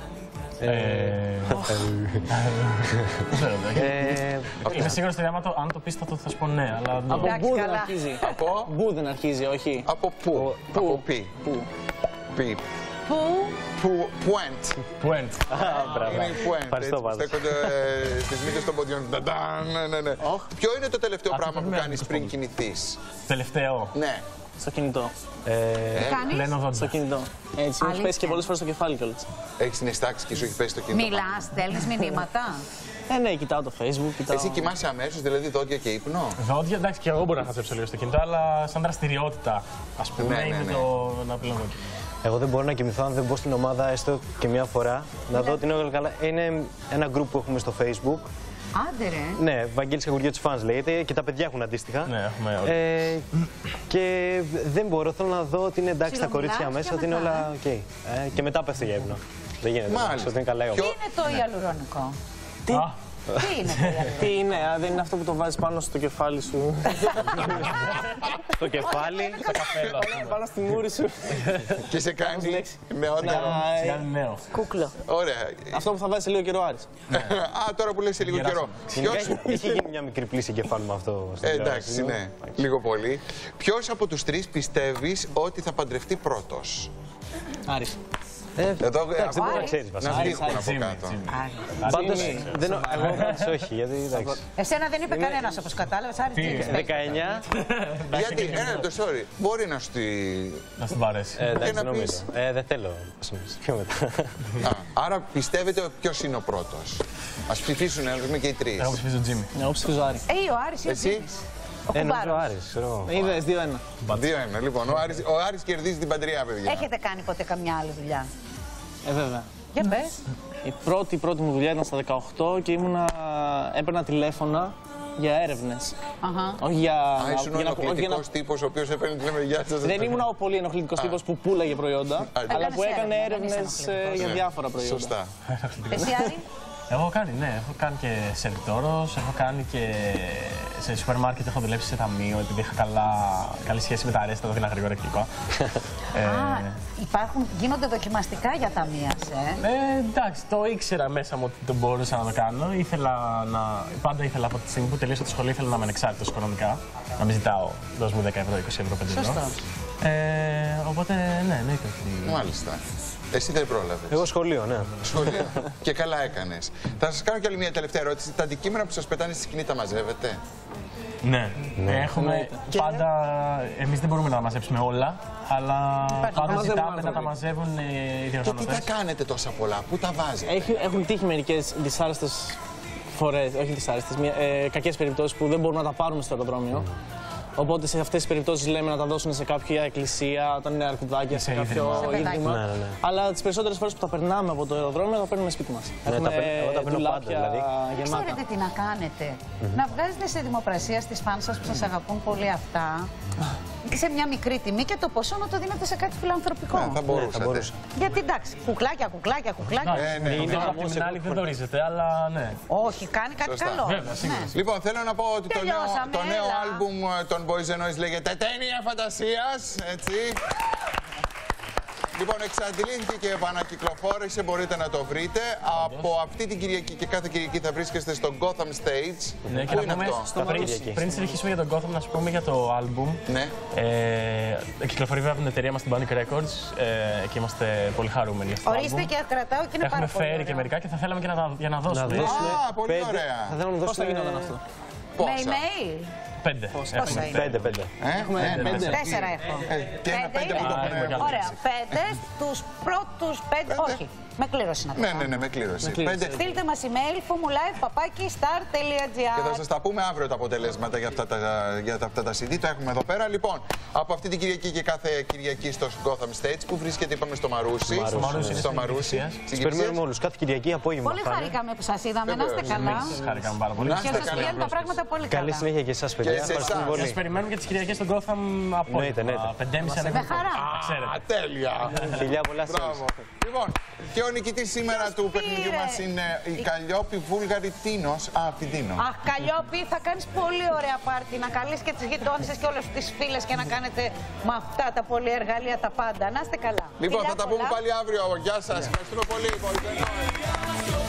Είμαι σίγουρος ότι αν το πεις θα το θα σου πω ναι, αλλά... Από πού δεν αρχίζει? Από πού δεν αρχίζει, όχι? Από πού? Από πι. Πού? Πι. Πού? Πουέντ. Πουέντ. Είναι η πουέντ. Ευχαριστώ πάντα. Στέκονται στις μύτες των ποδιών. Ποιο είναι το τελευταίο πράγμα που κάνεις πριν κινηθείς? Τελευταίο? Ναι. Στο κινητό. Κάνεις? Στο κινητό. Έτσι, μου έχει πέσει και πολλές φορές στο κεφάλι κιόλας. Έχεις συναισθάξει και σου έχει πέσει το κινητό? Μιλάς, στέλνεις μηνύματα? Ε, ναι, κοιτάω το Facebook. Κοιτάω... Εσύ κοιμάσαι αμέσως, δηλαδή δόντια και ύπνο? Δόντια, εντάξει, και εγώ μπορώ να χαζέψω λίγο στο κινητό, αλλά σαν δραστηριότητα, ας πούμε, ναι, ναι, είναι ναι. το να πλέον δόντια. Εγώ δεν μπορώ να κοιμηθώ αν δεν μπω στην ομάδα έστω και μια φορά. Να δω ότι είναι όλα καλά. Είναι ένα group που έχουμε στο Facebook. Άντε ρε. Ναι, Βαγγέλης Κακουριό της Fans λέγεται και τα παιδιά έχουν αντίστοιχα. Ναι, έχουμε όλοι. Ε, και δεν μπορώ, θέλω να δω ότι είναι εντάξει τα κορίτσια μέσα, ότι είναι όλα οκ. Okay. Ε, και μετά πέφτει για ύπνο. Δεν γίνεται. Μάλιστα. Ότι είναι καλά η Τι είναι το ιαλουρονικό? Τι? Τι είναι το ιαλουρονικό? Τι είναι, α, δεν είναι αυτό που το βάζεις πάνω στο κεφάλι σου? Το κεφάλι, το καφέλο. Πάνω στη μούρη σου. Και σε κάνει νεότερο. Σε κάνει νέο. Κούκλο. Ωραία. Αυτό που θα βάζεις σε λίγο καιρό, Άρης. Α, τώρα που λες σε λίγο καιρό. Έχει γίνει μια μικρή πλήση κεφάλου με αυτό. Εντάξει, ναι. Λίγο πολύ. Ποιος από τους τρεις πιστεύεις ότι θα παντρευτεί πρώτος? Άρης. Εδώ δεν μπορεί να ξέρεις βασικά. Να δείχνουν από κάτω. Πάντως, εγώ πάντως όχι, γιατί εντάξει. Εσένα δεν είπε κανένας όπως κατάλαβες, Άρη, τι είπες? δεκαεννιά. Γιατί, ένα λεπτό, sorry, μπορεί να σου τη... Να σου αρέσει. Εντάξει, νομίζω. Δεν θέλω, πιο μετά. Άρα πιστεύετε ποιος είναι ο πρώτος? Ας ψηφίσουν, να δούμε και οι τρεις. Εγώ ψηφίζω Τζίμι. Εγώ ψηφίζω Άρη. Ε, ο Άρης ή ο Τζίμις? Ο Κουμπάρος. Είδες, δύο ένα. δύο ένα, λοιπόν. Ο Άρης, ο Άρης κερδίζει την παντριά, παιδιά. Έχετε κάνει ποτέ καμιά άλλη δουλειά? Ε, βέβαια. Για πες. Η πρώτη, η πρώτη μου δουλειά ήταν στα δεκαοκτώ και ήμουνα, έπαιρνα τηλέφωνα για έρευνες. Uh-huh. Όχι για... Α, ήσουν ο για ενοχλητικός να... τύπος ο οποίος έπαιρνε τηλέφωνα για σας. Δεν ήμουν ο πολύ ενοχλητικός τύπος που πούλαγε προϊόντα, αλλά που έκανε έρευνες για διάφορα προϊόντα. Σωστά. Εσύ, Άρη? Εγώ έχω κάνει, ναι. Έχω κάνει και σερβιτόρος, έχω κάνει και σε σούπερ μάρκετ, έχω δουλέψει σε ταμείο, επειδή είχα καλά, καλή σχέση με τα αρέστα, τα δίνα γρήγορα κλπ. Α, υπάρχουν, γίνονται δοκιμαστικά για ταμεία, ε. ε. Εντάξει, το ήξερα μέσα μου ότι το μπορούσα να το κάνω. Ήθελα να, πάντα ήθελα από τη στιγμή που τελείωσα τη σχολή, ήθελα να είμαι ανεξάρτητος οικονομικά. Να μην ζητάω, δώσ' μου δέκα ευρώ, είκοσι ευρώ, πέντε ευρώ. Σωστό. Ε, οπότε, ναι, εννοείται ότι... Μάλιστα. Εσύ δεν πρόλαβες. Εγώ σχολείο, ναι. Σχολείο. Και καλά έκανες. Θα σας κάνω κι άλλη μια τελευταία ερώτηση. Τα αντικείμενα που σας πετάνε στη σκηνή τα μαζεύετε? Ναι. ναι. Έχουμε και... πάντα... Εμείς δεν μπορούμε να τα μαζέψουμε όλα, αλλά πάντα ζητάμε να τα μαζεύουν οι διοργανωτές. Και τι τα κάνετε τόσα πολλά, πού τα βάζετε? Έχει, έχουν τύχει μερικές δυσάρεστες φορές, όχι δυσάρεστες, ε, κακές περιπτώσεις που δεν μπορούμε να τα πάρουμε στο αεροδρόμιο. Mm. Οπότε σε αυτές τις περιπτώσεις λέμε να τα δώσουν σε κάποια εκκλησία, όταν είναι αρκουδάκια, σε κάποιο ίδρυμα. Ναι, ναι, ναι. Αλλά τις περισσότερες φορές που τα περνάμε από το αεροδρόμιο, τα παίρνουμε σπίτι μας. Ναι, Έχουμε εγώ τα παίρνω πάντα, δηλαδή. Γεμάτα. Ξέρετε τι να κάνετε. Mm-hmm. Να βγάζετε σε δημοπρασία στις φανς σας που σας αγαπούν πολύ αυτά. σε μια μικρή τιμή και το ποσό να το δίνετε σε κάτι φιλανθρωπικό. Ναι, θα μπορούσα. Ναι, γιατί εντάξει, κουκλάκια, κουκλάκια, κουκλάκια. Ε, ναι, είναι από την άλλη δεν δορίζεται, αλλά ναι. Όχι, κάνει κάτι Σωστά. καλό. Βέβαια, ναι. Λοιπόν, θέλω να πω ότι το νέο, το νέο έλα. άλμπουμ των Boys and Noise λέγεται Ταινία Φαντασίας, έτσι. Λοιπόν, εξαντλήθηκε και επανακυκλοφόρησε, μπορείτε να το βρείτε. Από αυτή την Κυριακή και κάθε Κυριακή θα βρίσκεστε στο Gotham Stage. Ναι, και Πού να είναι πούμε, αυτό? πριν, πριν συνεχίσουμε για τον Gotham, να σου πούμε για το άλμπουμ. Ναι. Ε, κυκλοφορεί βέβαια από την εταιρεία μας, την Panic Records, ε, και είμαστε πολύ χαρούμενοι για αυτό το Ορίστε άλμπουμ. και κρατάω και είναι Έχουμε πάρα πολύ φέρει ωραίο. και μερικά και θα θέλαμε και να, τα, για να δώσουμε. Να δώσουμε Α, πολύ πέντε. ωραία. Θα θέλαμε να Πώς θα δώσουμε... γινόταν αυτό? Πόσα? Με email. Πέντε. Πόσα Έχουμε. είναι? Πέντε, πέντε. Ε, Έχουμε ε, πέντε. Τέσσερα έχω. Ε, και ένα πέντε είναι. που το έχουμε έχουμε. Ωραία. Πέντε στους πρώτους πέντε. Όχι. Με κλήρωση να το Ναι, κάνω. ναι, ναι, με κλήρωση. Πέντε. Στείλτε μας email φωμουλάιβ παπάκι star τελεία gr. Και θα σας τα πούμε αύριο τα αποτελέσματα για αυτά τα, για τα, αυτά τα σι ντι. Τα έχουμε εδώ πέρα. Λοιπόν, από αυτή την Κυριακή και κάθε Κυριακή στο Gotham Stage που βρίσκεται, είπαμε, στο Μαρούσι. Στο Μαρούσι, Στο Μαρούσι. Τις περιμένουμε όλους. Κάθε Κυριακή απόγευμα. Πολύ πάνε. χαρήκαμε που σας είδαμε. Να είστε καλά. Χαρήκαμε πάρα πολύ. Να Και είστε σας καλά. πηγαίνουν τα πράγματα πολύ καλά. Καλή συνέχεια και εσάς, παιδιά. Και σε Ευχαριστούμε εσάς. πολύ. Σας περιμένουμε και τις Κυριακές στον Gotham από Εννοείται, εννοείται. πεντέμισι Με χαρά. Α, τέλεια. Φιλιά πολλά σε Μπράβο. Λοιπόν, και ο νικητής σήμερα του παιχνιδιού μας είναι η Καλλιόπη Βούλγαρη Τίνος. Α, από την Τίνο. Αχ, Καλλιόπη, θα κάνεις πολύ ωραία πάρτι. Να καλείς και τις γειτόνισσες και όλες τις φίλες και να κάνετε με αυτά τα πολύ εργαλεία τα πάντα. Να είστε καλά. Λοιπόν, Φιλιά θα τα πούμε πολλά. πάλι αύριο. Γεια σας. Ευχαριστούμε πολύ.